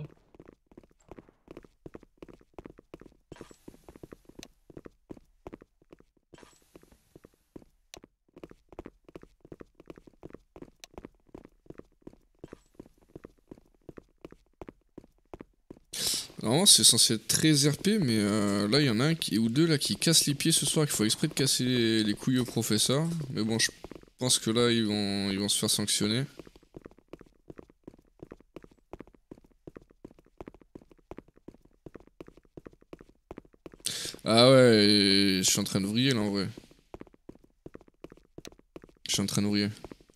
Normalement, c'est censé être très R P, mais euh, là, il y en a un qui, ou deux là qui cassent les pieds ce soir, qu'il faut exprès de casser les, les couilles au professeur. Mais bon, je pense que là, ils vont, ils vont se faire sanctionner. Ah ouais, et je suis en train de vriller là en vrai. Je suis en train de vriller.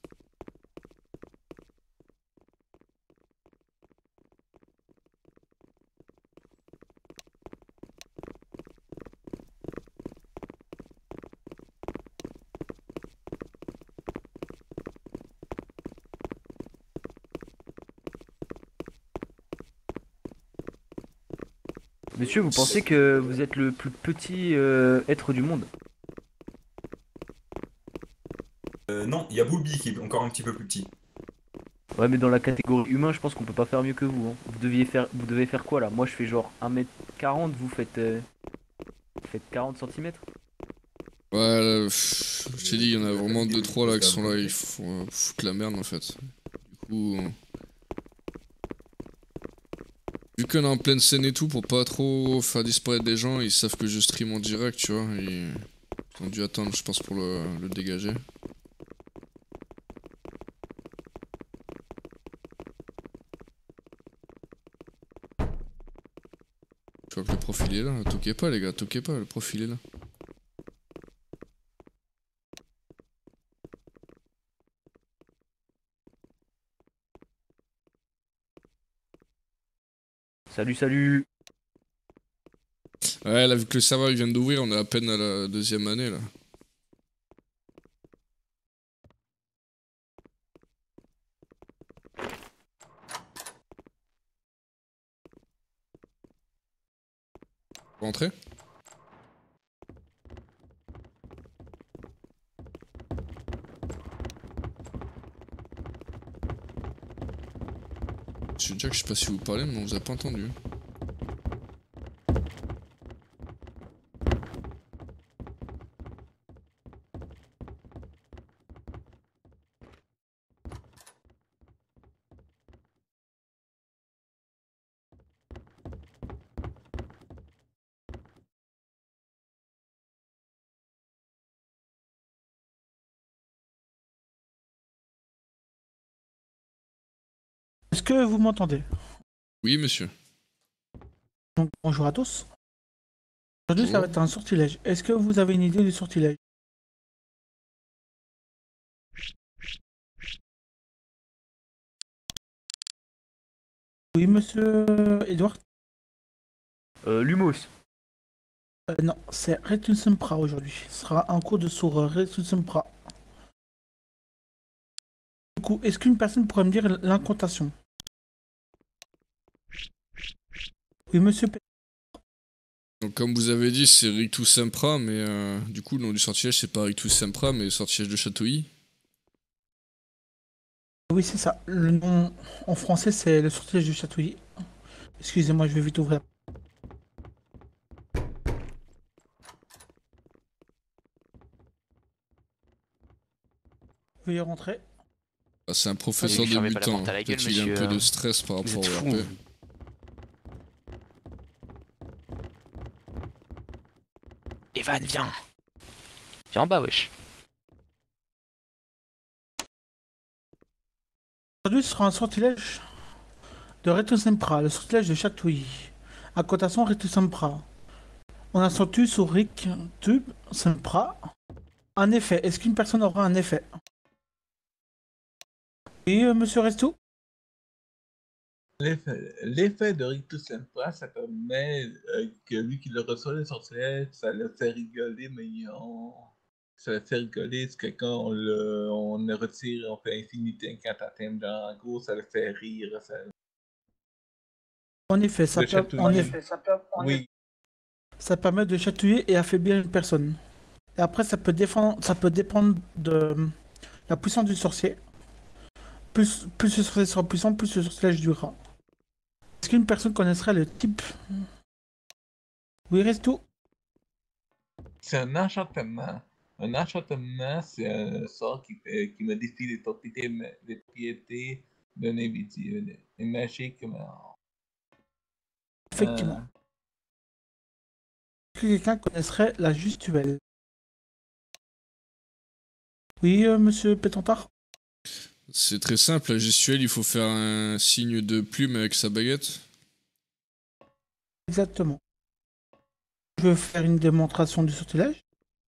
Monsieur, vous pensez que vous êtes le plus petit euh, être du monde? Euh, non, il y a Booby qui est encore un petit peu plus petit. Ouais, mais dans la catégorie humain, je pense qu'on peut pas faire mieux que vous. Hein. Vous deviez faire, vous devez faire quoi là? Moi, je fais genre un mètre quarante, vous faites, euh, vous faites quarante centimètres. Ouais, là, pff, je t'ai dit, il y en a vraiment deux trois là qui sont là, ils font euh, foutent la merde en fait. Du coup. euh, Vu qu'on est en pleine scène et tout, pour pas trop faire disparaître des gens, ils savent que je stream en direct, tu vois. Ils ont dû attendre, je pense, pour le, le dégager. Je vois que le profil est là, toquez pas les gars, toquez pas, le profil est là. Salut, salut. Ouais, là, vu que le serveur il vient d'ouvrir, on est à peine à la deuxième année là. Rentrez? Monsieur Jack, je sais pas si vous parlez, mais on vous a pas entendu. Est-ce que vous m'entendez? Oui, monsieur. Donc, bonjour à tous. Aujourd'hui, ça va être un sortilège. Est-ce que vous avez une idée du sortilège? Oui, monsieur Edouard? Euh, Lumos. Euh, non, c'est Retum Sempra aujourd'hui. Ce sera un cours de sur Retum Sempra. Du coup, est-ce qu'une personne pourrait me dire l'incantation? Oui, monsieur. Donc comme vous avez dit, c'est Rictus Sempra, mais euh, du coup le nom du sortilège c'est pas Rictus Sempra, mais sortilège de Châteauilly. Oui, c'est ça. Le nom en français, c'est le sortilège du Châteauilly. Excusez-moi, je vais vite ouvrir. Veuillez rentrer. Ah, c'est un professeur Oui, fermez de pas la mutant, porte à la gueule, peut-être qu'il a un monsieur, peu de euh. stress par Vous rapport êtes au fou, R P. vous. Evan, viens. Viens en bas, wesh. Aujourd'hui, ce sera un sortilège de Retum Sempra, le sortilège de Châteauilly. À cotation Retum Sempra. On accentue sur Rick Tube Sempra. Un effet. Est-ce qu'une personne aura un effet? Oui, euh, monsieur Resto? L'effet l'effet de Rictus Sempra, ça permet euh, que lui qui le reçoit le sortilège, ça le fait rigoler, mais on... ça le fait rigoler, c'est que quand on le, on le retire, on fait infinité incantatem, genre, en gros, ça le fait rire. Ça... En effet, ça, Le per- en chatouiller. effet, ça, per- en Oui. effet. Ça permet de chatouiller et affaiblir une personne. Et après, ça peut, défendre, ça peut dépendre de la puissance du sorcier. Plus, plus le sorcier sera puissant, plus le sortilège durera. Est-ce qu'une personne connaîtrait le type? Oui, Resto? C'est un enchantement. Un enchantement, c'est un sort qui, fait, qui modifie les propriétés, les propriétés d'un individu. Et magique, mais... Effectivement. Euh, Est-ce que quelqu'un connaîtrait la gestuelle? Oui, euh, monsieur Pétantard. C'est très simple, la gestuelle, il faut faire un signe de plume avec sa baguette. Exactement. Je veux faire une démonstration du sortilège.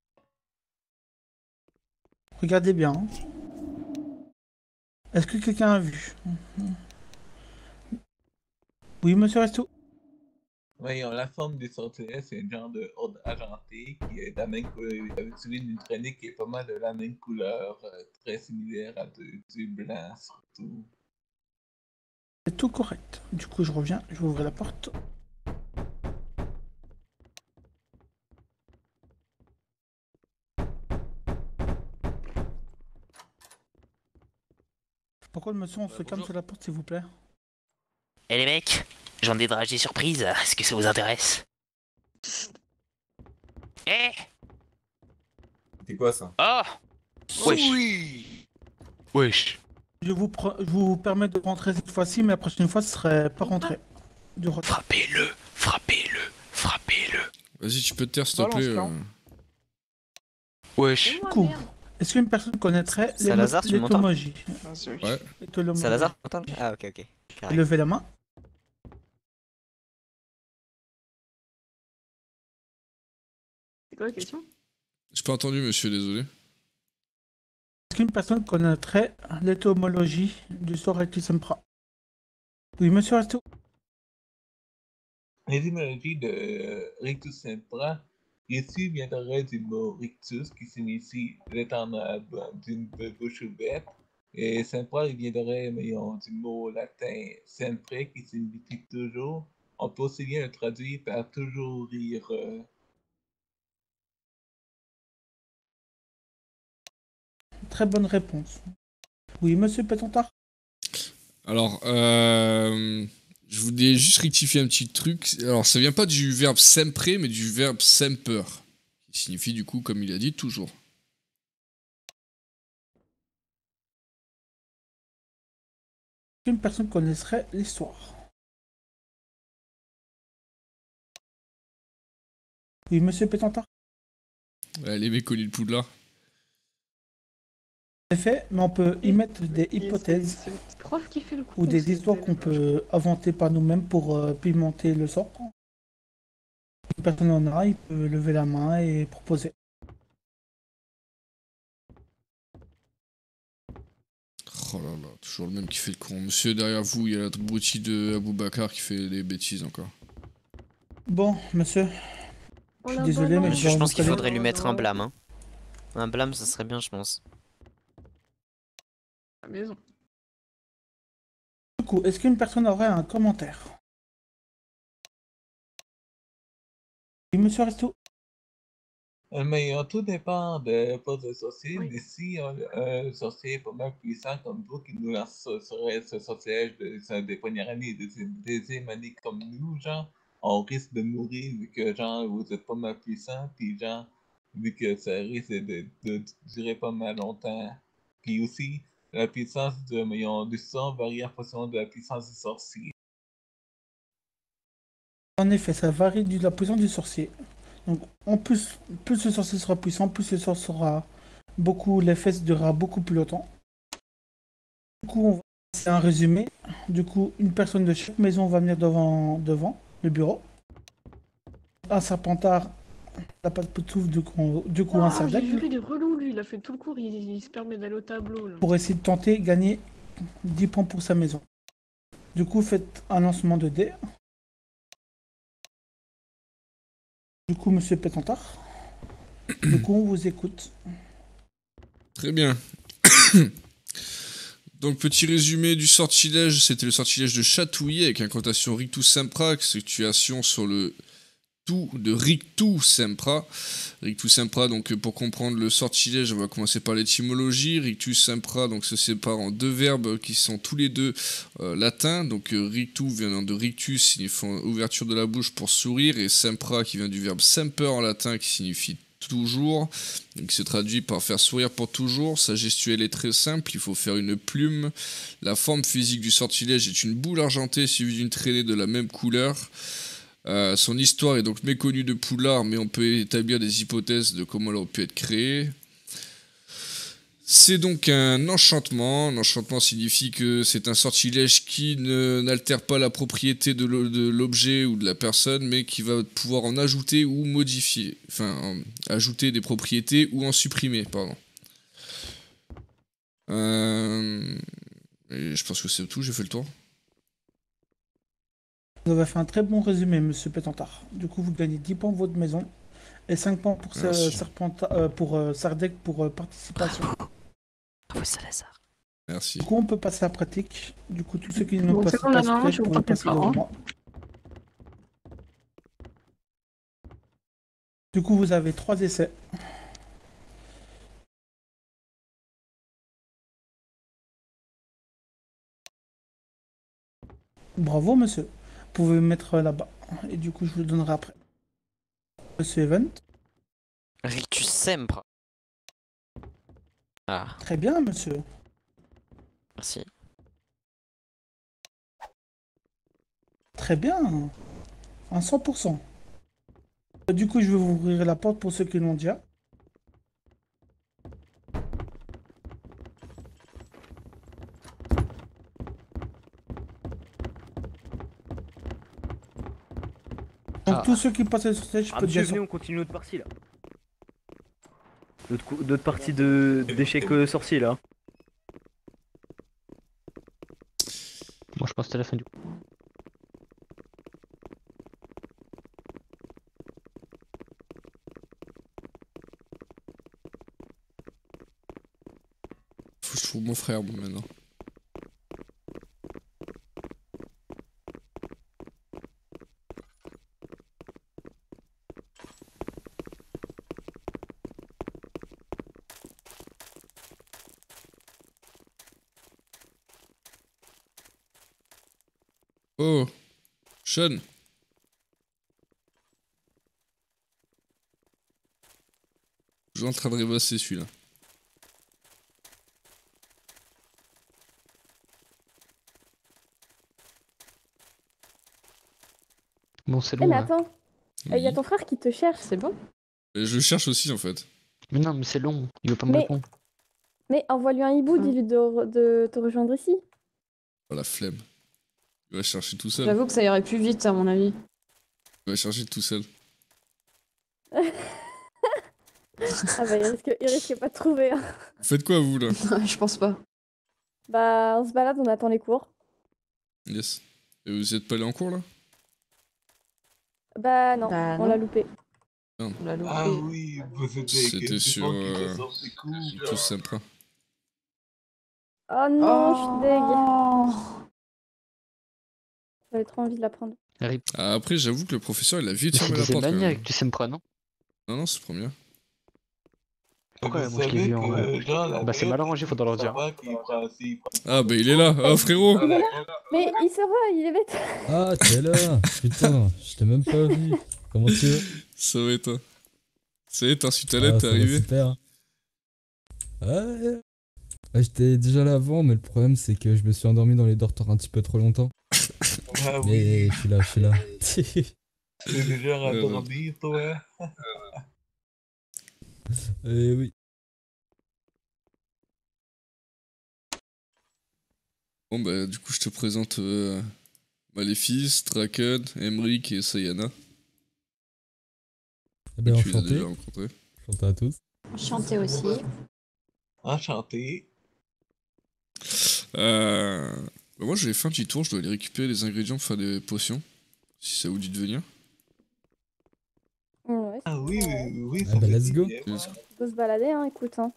Regardez bien. hein. Est-ce que quelqu'un a vu? Oui, monsieur Resto. Voyons, la forme du sortilège, c'est un genre de horde argenté qui est de la même couleur, avec celui d'une traînée qui est pas mal de la même couleur, euh, très similaire à du, du blanc surtout. C'est tout correct. Du coup, je reviens, je vais ouvrir la porte. Pourquoi le monsieur on se calme sur la porte, s'il vous plaît? Eh les mecs, j'en ai dragé surprise, est-ce que ça vous intéresse? Eh C'est quoi ça? Oh Wesh. Oui. Wesh. Je vous, pre- je vous permets de rentrer cette fois-ci, mais la prochaine fois, ce serait pas rentré. Du retrait. Frappez-le, frappez-le, frappez-le. Vas-y, tu peux te taire s'il te Balance, plaît. là. euh. Wesh. Du coup, est-ce qu'une personne connaîtrait les Salazar, tu m'entends? l'étymologie? Ouais. L'étymologie. Salazar, tu m'entends? Ah, ok, ok. Carré. Levez la main. C'est quoi la question? J'ai pas entendu, monsieur, désolé. Est-ce qu'une personne connaîtrait l'étymologie du sort Rectus Sempra? Oui, monsieur Resto. L'étymologie de Rictus Sempra, ici viendrait du mot rictus qui signifie l'étendard d'une bouche ouverte, et Sempra il viendrait voyons, du mot latin sempre qui signifie toujours. On peut aussi bien le traduire par toujours rire. euh, Très bonne réponse. Oui, monsieur Pétantard. Alors, euh, je voulais juste rectifier un petit truc. Alors, ça vient pas du verbe sempre, mais du verbe semper, qui signifie du coup, comme il a dit, toujours. Une personne connaîtrait l'histoire. Oui, monsieur Pétantard. Ouais, les méconnus de Poudlard. En effet, mais on peut y mettre des hypothèses C'est le prof qui fait le coup. ou des histoires qu'on peut inventer par nous-mêmes pour euh, pimenter le sort. Une personne en a, il peut lever la main et proposer. Oh là là, toujours le même qui fait le con. Monsieur, derrière vous, il y a l'abruti de Aboubacar qui fait des bêtises encore. Bon, monsieur. Je suis désolé, mais Monsieur, je je dois pense vous qu'il prévenir. faudrait lui mettre un blâme. Hein. Un blâme, ça serait bien, je pense. À la maison. Du coup, est-ce qu'une personne aurait un commentaire? Oui, monsieur Resto. Euh, Mais euh, tout dépend de poste de sorcier. Mais si un un sorcier est pas mal puissant comme vous qui nous lance serait ce sortilège de, ça, des premières années, des deuxième année comme nous, genre, on risque de mourir vu que genre vous êtes pas mal puissant, puis genre, vu que ça risque de, de durer pas mal longtemps. Puis aussi, la puissance de, voyons, du sang varie en fonction de la puissance du sorcier. En effet, ça varie de la puissance du sorcier. Donc, en plus, plus le sorcier sera puissant, plus le sort sera beaucoup, l'effet durera beaucoup plus longtemps. Du coup, on va c'est un résumé. Du coup, une personne de chaque maison va venir devant, devant le bureau. Un serpentard, la patte de souffle, du coup, du coup un Ah, j'ai sardaigle. juré, il est relou, lui. Il a fait tout le cours, il, il se permet d'aller au tableau. Là. Pour essayer de tenter gagner dix points pour sa maison. Du coup, faites un lancement de dés. Du coup, monsieur Pétantard. Du coup, on vous écoute. Très bien. Donc, petit résumé du sortilège, c'était le sortilège de chatouiller avec incantation Rictus Sempra, situation sur le tout de Rictus Sempra. Rictus Sempra, donc pour comprendre le sortilège, on va commencer par l'étymologie. Rictus Sempra donc, se sépare en deux verbes qui sont tous les deux euh, latins. Donc euh, Rictus venant de Rictus, signifiant ouverture de la bouche pour sourire, et Sempra qui vient du verbe semper en latin qui signifie toujours, donc qui se traduit par faire sourire pour toujours. Sa gestuelle est très simple, il faut faire une plume. La forme physique du sortilège est une boule argentée suivie d'une traînée de la même couleur. Euh, son histoire est donc méconnue de Poudlard, mais on peut établir des hypothèses de comment elle aurait pu être créée. C'est donc un enchantement. Un enchantement signifie que c'est un sortilège qui ne n'altère pas la propriété de l'o- de l'objet ou de la personne, mais qui va pouvoir en ajouter ou modifier. Enfin, en ajouter des propriétés ou en supprimer, pardon. Euh... Et je pense que c'est tout, j'ai fait le tour. Vous avez fait un très bon résumé, monsieur Pétantard. Du coup, vous gagnez dix points pour votre maison et cinq points pour, Ser- Merci. Serpenta- euh, pour euh, Sardec pour euh, participation. Bravo Salazar. Merci. Du coup, on peut passer à la pratique. Du coup, tous ceux qui n'ont Bon, pas c'est passé comme la le maman, test je vous pourront rappelle passer pas, devant hein. moi. Du coup, vous avez trois essais. Bravo, monsieur. Vous pouvez me mettre euh, là-bas. Et du coup, je vous le donnerai après. Monsieur Event. Rictus sempre. Ah, Très bien, monsieur. merci. Très bien. Un cent pour cent. Du coup, je vais vous ouvrir la porte pour ceux qui l'ont déjà. Donc, Ah. tous ceux qui passaient sur stage, je Ah, peux monsieur, déjà venez, on continue notre partie là. Notre, cou- notre partie de d'échecs euh, sorciers là. Moi je pense que c'était la fin du coup. Faut que je trouve mon frère, moi, maintenant. Oh, Sean. Je suis en train de rêvasser celui-là. Bon, c'est Eh, long mais là. attends, il y a ton frère qui te cherche, c'est bon? Et je le cherche aussi en fait. Mais non, mais c'est long, il veut pas me Mais- répondre. Mais envoie-lui un hibou, dis-lui de, re- de te rejoindre ici. Oh la flemme. Il va chercher tout seul. J'avoue que ça irait plus vite, à mon avis. Il va chercher tout seul. Ah bah il risque, il risque pas de trouver. hein. Vous faites quoi vous là? Je pense pas. Bah on se balade, on attend les cours. Yes. Et vous êtes pas allé en cours là? Bah non, Bah, on non. l'a loupé. Non. On l'a loupé. Ah oui, vous êtes C'était sur euh, tout sympa. Oh non, je suis deg. Oh. J'avais trop envie de la prendre. Rip. Ah, après j'avoue que le professeur il a vite Mais c'est fermé la des porte. quand manières même. avec du Sempra, non? Non non c'est le premier. Pourquoi Vous moi je l'ai savez vu en que, vrai. genre, la Bah c'est mal arrangé, faudra leur dire. papa qui prend- s'il prend- Ah bah il est là, ah frérot. Mais il se voit, il est bête. Ah, t'es là. Putain, je t'ai même pas vu. Comment tu vas? Ça va et toi? Ça y est, t'as reçu ta Ah, lettre, ça t'es va arrivé? super. Ouais. Ouais, j'étais déjà là avant, mais le problème c'est que je me suis endormi dans les dortoirs un petit peu trop longtemps. Ah oui, Mais je suis là, je suis là. t'es déjà à Euh, dormir, toi. Eh oui. Bon bah du coup je te présente euh, Maléfice, Draken, Emric et Sayana. Eh ben, Que tu les as enchanté. déjà rencontrés. Enchanté à tous. Enchanté aussi. Enchanté. Euh... Bah moi j'avais fait un petit tour, je dois aller récupérer les ingrédients pour faire des potions. Si ça vous dit de venir. Ouais, Ah oui, oui, oui. Ah bah let's go. Let's go. faut se balader, hein, écoute. Hein.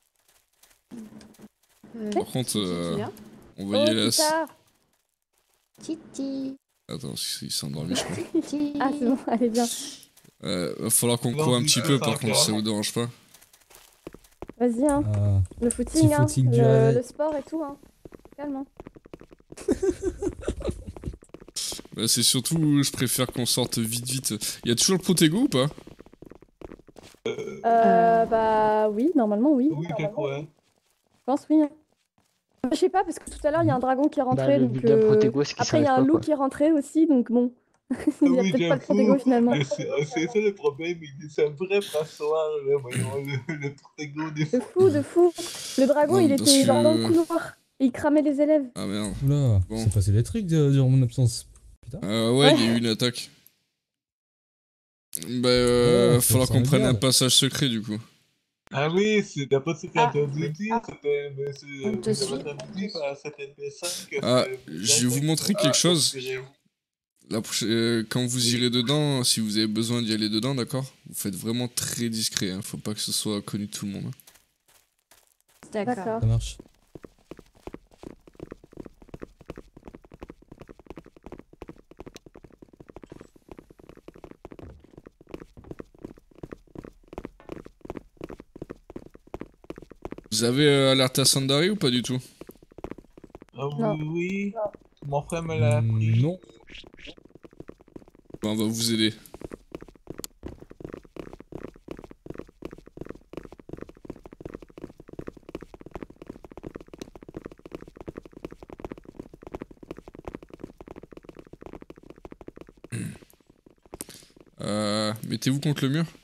Par contre, euh, viens on va y Oh, aller à... Tita. Titi. Attends, il s'est endormi je crois. Titi. Ah c'est bon, allez bien. Euh, va falloir qu'on Non, court un oui, petit ça peu va, par contre, ça si ça va. vous dérange pas. Vas-y, hein. Ah, Le footing, petit hein. footing du Le, réveil. le sport et tout, hein. Calme, hein. Bah, c'est surtout, je préfère qu'on sorte vite vite. Y a toujours le Protego ou pas? Euh, bah oui, normalement oui. Oui, je crois. Je pense oui. Je sais pas parce que tout à l'heure il y a un dragon qui est rentré, Bah, le donc but d'un euh, Protego, c'est qu'il après il y a un s'arrête pas, loup quoi. qui est rentré aussi, donc bon, Il n'y a Oui, peut-être pas de j'avoue. Protego finalement. mais C'est c'est ça le problème, il- c'est un vrai passoire, là, voyons, le, le Protego des De fou, de fou. Le dragon, Non, il parce était genre dans le que- couloir. Et il cramait les élèves. Ah merde. Oula, Bon. c'est passé les trucs de- durant mon absence. Putain. Euh, ouais, il y a eu une attaque. Bah, euh, Ouais, va falloir ça qu'on me prenne un regarde. passage secret du coup. Ah oui, c'est t'as pas ce Ah. interdit de dire, c'était monsieur, On te monsieur suit. interdit par certaines personnes que Ah, c'est- je vais vous montrer Ah, quelque chose. conspiré. La prochaine- euh, quand vous irez dedans, si vous avez besoin d'y aller dedans, d'accord? Vous faites vraiment très discret, hein. Faut pas que ce soit connu de tout le monde. hein. D'accord. Ça marche. Vous avez euh, alerté à Sandari ou pas du tout? Ah Non. oui, oui. Mon frère me l'a Hmm, appris. non. Bon, on va vous aider. Euh, mettez-vous contre le mur.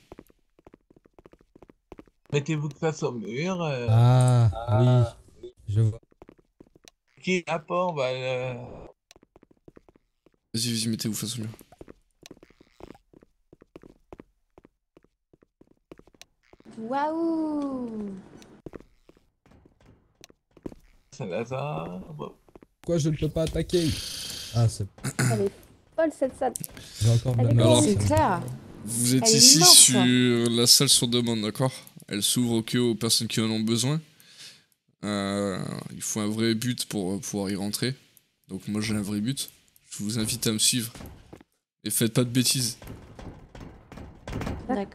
Mettez-vous face au mur. Euh, Ah, oui. Je vois. Qui n'a pas, on va. Euh... Vas-y, vas-y, mettez-vous face au mur. Waouh. Saint-Lazare. Bon. Pourquoi je ne peux pas attaquer? Ah, c'est. Elle est folle cette salle. J'ai encore Elle est blâmé. Alors, C'est clair. Vous êtes Elle est ici immense. sur la salle sur demande, d'accord? Elle s'ouvre au cas aux personnes qui en ont besoin. Euh, il faut un vrai but pour pouvoir y rentrer. Donc moi j'ai un vrai but. Je vous invite à me suivre. Et faites pas de bêtises. D'accord.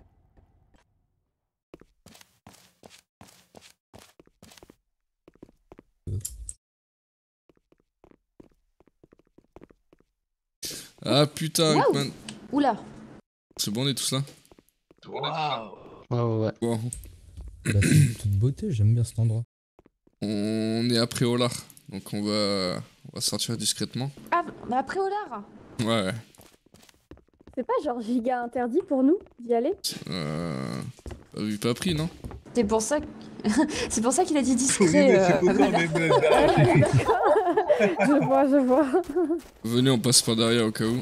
Ah putain, Waouh. Rickman. Oula. C'est bon, on est tous là? Waouh. Ouais, ouais, ouais. Bon. Bah, c'est toute beauté, j'aime bien cet endroit. On est après Olar. Donc on va, on va sortir discrètement. Ah, bah après au lard. Ouais, ouais. C'est pas genre giga interdit pour nous d'y aller? Euh... Pas vu, pas pris, non? C'est pour ça que... c'est pour ça qu'il a dit Oui, discret. mais c'est euh, pour ça qu'on Amanda. est blindés. Je vois, je vois. Venez, on passe par derrière au cas où.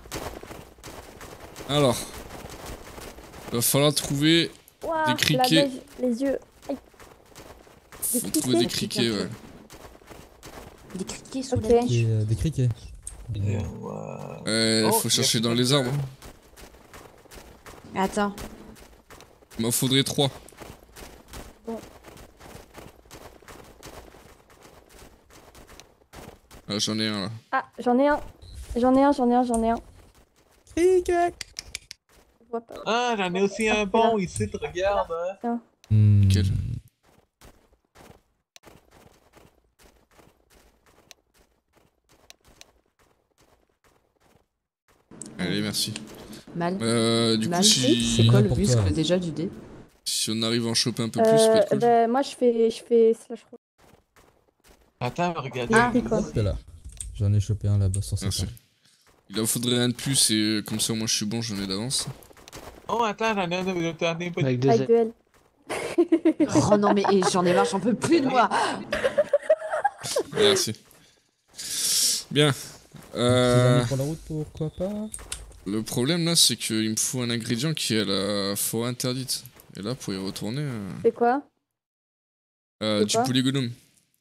Alors. Va falloir trouver Ouah, des la criquets. neige, les yeux. Aïe. Des Faut trouver des criquets. criquets, ouais. Des criquets sous Ok. la neige. Et, euh, des criquets. Et, ouais. Ouais, Oh, faut chercher dans les arbres. Attends. Il m'en faudrait trois. Bon. Ah, j'en ai un là. Ah, j'en ai un. J'en ai un, j'en ai un, j'en ai un. Cricket. Je vois pas. Ah, j'en ai aussi un bon ici, te regarde. Hein. Hmm. Quel? Allez, merci. Mal. Euh, du Mal. coup, si... C'est quoi le Pour but toi. déjà du dé? si on arrive à en choper un peu plus, ça peut Euh, être cool. bah, moi je fais, je fais slash roll. Attends, regardez. Ah. C'est quoi? Hop là. J'en ai chopé un là-bas sur Merci. cette Il en faudrait un de plus et euh, comme ça, moi je suis bon, j'en ai d'avance. Oh, attends, j'en ai un de t'en ai pas Avec deux Avec ailes. deux L. Oh non mais eh, j'en ai marre, j'en peux plus de moi. Merci. Bien. Petit Euh, dernier pour la route, pourquoi pas? le problème là, c'est qu'il me faut un ingrédient qui est la forêt interdite. Et là, pour y retourner, euh, C'est quoi? euh, C'est du quoi poulet gnome.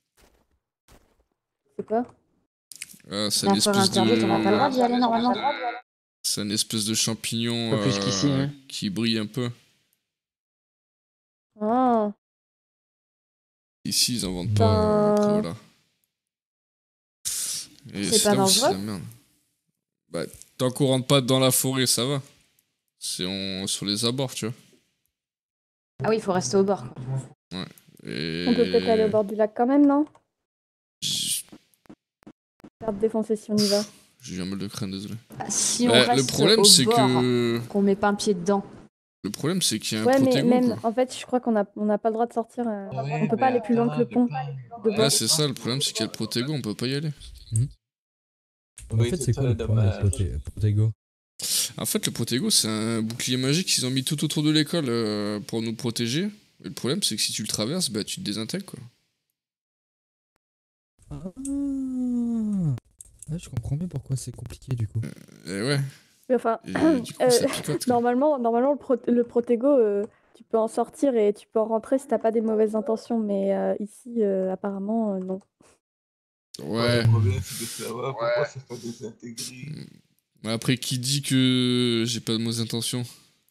C'est quoi? Euh, c'est La une forêt espèce interdite, on n'a pas le droit de... d'y aller normalement. C'est une espèce de champignon Pas plus euh, qu'ici, hein. qui brille un peu. Oh. Ici, ils en vendent pas. euh, après, Ben- voilà. Et C'est c'est pas là où c'est dangereux la merde. Bah, tant qu'on rentre pas dans la forêt, ça va. C'est on... sur les abords, tu vois. Ah oui, il faut rester au bord. quoi. Ouais. Et... On peut peut-être aller au bord du lac quand même, non? J- Faire défoncer si on y va. J'ai eu un mal de crâne, désolé. Ah, si on Bah, reste le problème, au c'est bord, que... qu'on met pas un pied dedans. Le problème, c'est qu'il y a un Ouais, mais protégo, même, quoi. en fait, je crois qu'on a, on n'a pas le droit de sortir. euh, Ouais, on peut pas mais aller plus loin que le attends, pont. j'ai De pas- Là, bord. c'est ça, le problème, c'est qu'il y a le protégo, on peut pas y aller. En fait, c'est quoi le problème de Proté- Protego? En fait, le Protego, c'est un bouclier magique qu'ils ont mis tout autour de l'école euh, pour nous protéger. Et le problème, c'est que si tu le traverses, bah, tu te désintègres, quoi. Ah, ouais, je comprends bien pourquoi c'est compliqué du coup. Et ouais. Mais enfin, Et du coup, euh, ça picote. quoi. normalement, normalement, le, pro- le Protego, euh, tu peux en sortir et tu peux en rentrer si t'as pas des mauvaises intentions. Mais euh, ici, euh, apparemment, euh, non. Ouais. Le problème, c'est de savoir pourquoi ça fait désintégrer. Mais après, qui dit que j'ai pas de mauvaises intentions?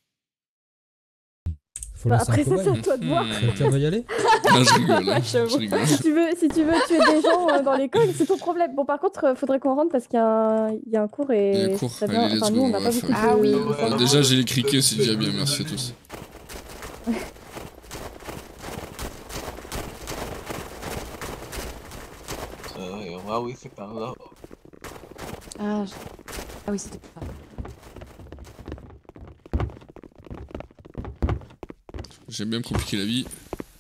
Faut Bah, lancer un après, ça, c'est cobaye. à toi de voir. Hmm. Quelqu'un veut y aller? Non, je rigole. hein, J'avoue. Je rigole. Si tu veux, si tu veux tuer des gens euh, dans l'école, c'est ton problème. Bon, par contre, euh, faudrait qu'on rentre parce qu'il y, a un- il y a un cours et. Il y a un cours. ça serait bien. Allez, let's Enfin, go. nous, on on n'a va pas faire. beaucoup de. Ah oui. Bon, déjà, j'ai les criquets, c'est déjà bien. Merci à tous. Euh, ah oui, c'est par là. Ah, je- ah oui, c'était pas. J'aime bien me compliquer la vie.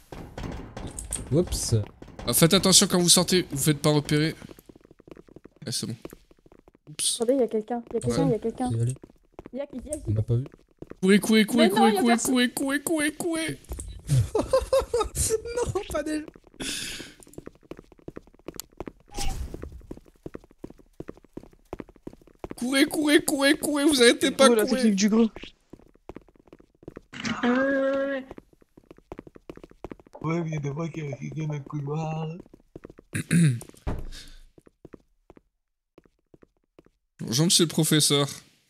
Oups. Ah, faites attention quand vous sortez, vous faites pas repérer. Ouais, c'est bon. Oups. Attendez, il y a quelqu'un. Il y a quelqu'un, il Ouais. y a quelqu'un. Y aller. Il y a, il y a- On m'a pas vu. Courez, courez, courez, Mais non, courez, y a courez, personne. courez, courez, courez, courez. Non, pas déjà. Courez, courez, courez, courez, vous arrêtez pas, Oh, la courez. technique du gros. Ah, ouais, ouais, ouais. Ouais, il y a des voix qui qui dans le couloir. Bonjour, monsieur le professeur.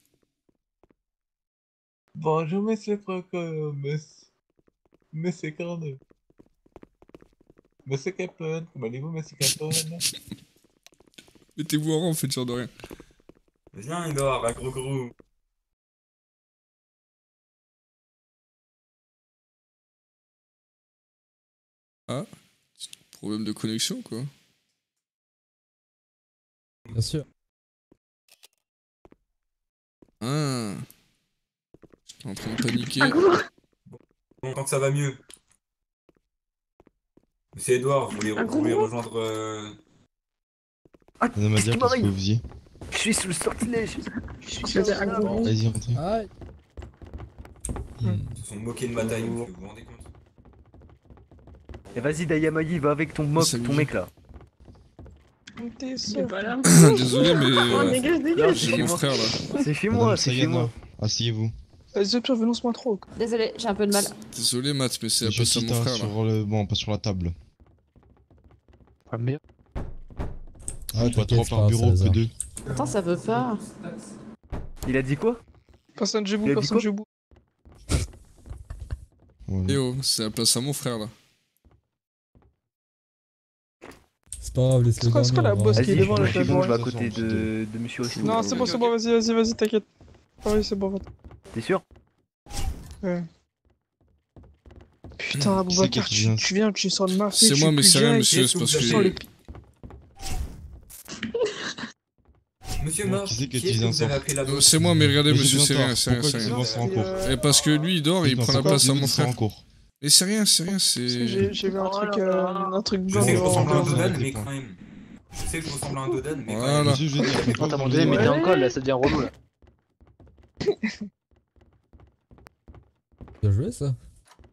Bonjour, monsieur Procor, monsieur... Monsieur Corneux. Monsieur Capone, comment allez-vous, monsieur Capone? Mettez-vous en rang, faites genre de rien. Viens, Edouard, un gros gros. Ah, problème de connexion, quoi. Bien sûr. Ah. J'étais en train de paniquer. Bon, tant que ça va mieux. Monsieur Edouard, vous voulez, vous voulez rejoindre... Euh... Madame Adia, qu'est-ce que vous faisiez? Je suis sous le sortilège. Je suis sur Faisais un le gros- Vas-y, rentrez. Aïe. Ils se sont moqués de ma taille, monsieur, vous vous rendez compte? Et vas-y, Dayamagi, va avec ton mob, ton mec là. T'es sûr pas là. Désolé, mais. Oh, euh, dégage, dégage. J'ai mon frère là. C'est chez Madame moi, c'est chez Sayana, moi. asseyez-vous. Vas-y, au pire, venons-moi trop. quoi. Désolé, j'ai un peu de mal. Désolé, Matt, mais c'est à Je passer à suis mon frère là. sur le... Bon, pas sur la table. Ah merde. Ah, pas t'inquiète, trois c'est par pas bureau grave, que ça va. deux. Attends, ça veut pas. Il a dit quoi? Personne Il debout, a dit personne quoi debout. Voilà. Eh oh, c'est à place à mon frère là. C'est pas grave, laisse-le C'est quoi- c'est quoi dormir, la on bosse va- qui est Vas-y, devant je la suis table? bon, je vais à De toute côté façon, de, de monsieur aussi. Non, c'est bon, c'est bon, vas-y, vas-y, vas-y, t'inquiète. Ah oui, c'est bon, va. T'es sûr? Ouais. Putain, Qui c'est Aboubacar, qui tu, vient tu viens, tu sors de ma C'est moi, mais c'est rien, monsieur, c'est parce Qu'est-ce que. que Monsieur Bon, Mort, qui c'est qui a qui est-ce utilisé que un vous avez sort appelé la Euh, bosse? C'est moi, mais regardez, Monsieur monsieur, c'est Blanchard, rien, c'est rien, pourquoi c'est il rien. vous sort en cours? Et parce que lui il dort et il Non, prend c'est la quoi place à qui mon vous sort frère. en cours? Mais c'est rien, c'est rien, c'est. J'ai j'ai vu un truc, euh, un truc Je blanc sais que je devant. ressemble à un devant- Dodan, devant- mais quand même. Je sais que je ressemble à un Dodan, mais quand Voilà. même. Monsieur, je veux dire, mais Oh, pourquoi t'as vous abandonné, parlez mais t'es de- en colle là, ça devient relou là. Bien joué ça.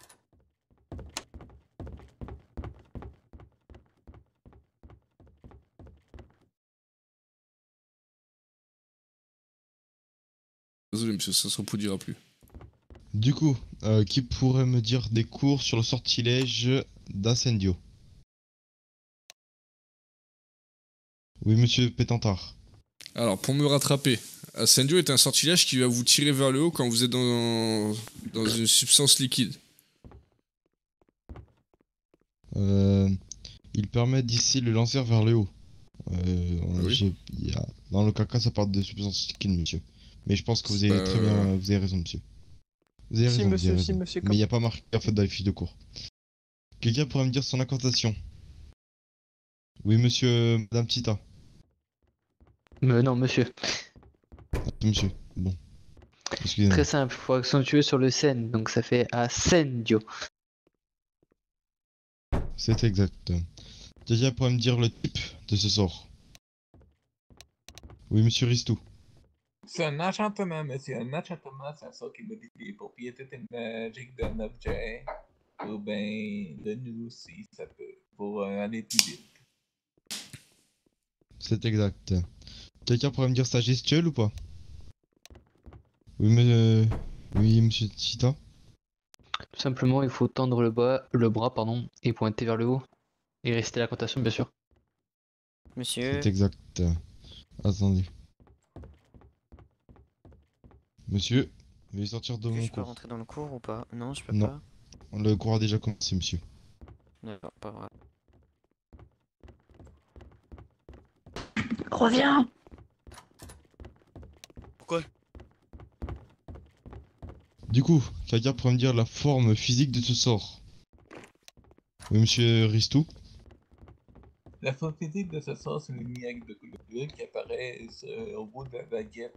Désolé, monsieur, ça se reproduira plus. Du coup, euh, qui pourrait me dire des cours sur le sortilège d'Incendio? Oui, monsieur Pétantard. Alors, pour me rattraper, Ascendio est un sortilège qui va vous tirer vers le haut quand vous êtes dans, dans une substance liquide. Euh, il permet d'ici le lancer vers le haut. Euh, Ah oui. j'ai- il y a- Dans le caca, ça parle de substance liquide, monsieur. Mais je pense que vous avez Euh, très bien, vous avez raison, monsieur. Vous avez Si, raison, monsieur, vous avez si, raison. monsieur, Mais comme- il n'y a pas marqué en fait dans les fiches de cours. Quelqu'un pourrait me dire son incantation? Oui, monsieur, madame Tita. Mais non, monsieur. Ah, monsieur, bon. Excusez-moi. Très simple, faut accentuer sur le sen, donc ça fait Ascendio. C'est exact. Quelqu'un pourrait me dire le type de ce sort? Oui, monsieur Ristou. C'est un enchantement, monsieur. Un enchantement, c'est un sort qui modifie les propriétés magiques d'un objet. Ou bien de nous, si ça peut. Pour euh, aller plus vite. C'est exact. Quelqu'un pourrait me dire sa gestuelle ou pas? Oui, mais... euh, Oui, monsieur Tita. Tout simplement, il faut tendre le bras, le bras pardon, et pointer vers le haut. Et rester à la contation, bien sûr. Monsieur. C'est exact. Attendez. Monsieur, veuillez sortir de mon Je peux cours. rentrer dans le cours ou pas? Non, je peux Non. pas. Le cours a déjà commencé, monsieur. D'accord, pas vrai. Reviens! Pourquoi? Du coup, quelqu'un pourrait me dire la forme physique de ce sort? Oui, monsieur Ristou. La forme physique de ce sort, c'est une lumière de couleur bleue qui apparaît euh, au bout de la baguette.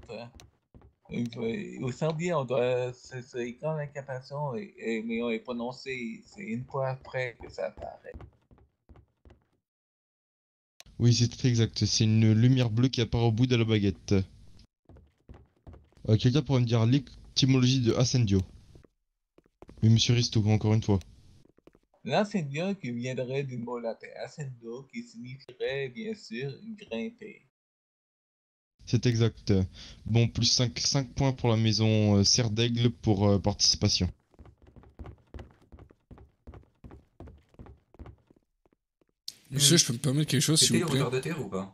Au sanglier, on doit. C'est c'est quand l'incantation, est- est- mais on est prononcé, c'est une fois après que ça apparaît. Oui, c'est très exact. C'est une lumière bleue qui apparaît au bout de la baguette. Euh, quelqu'un pourrait me dire l'étymologie de Ascendio? Oui, monsieur Ristou, encore une fois. L'incendio qui viendrait du mot latin ascendo, qui signifierait bien sûr grimper. C'est exact. Bon, plus cinq, cinq points pour la maison euh, Serre d'Aigle pour euh, participation. Monsieur, je peux me permettre quelque chose, s'il C'était vous les plaît? hauteurs de terre ou pas?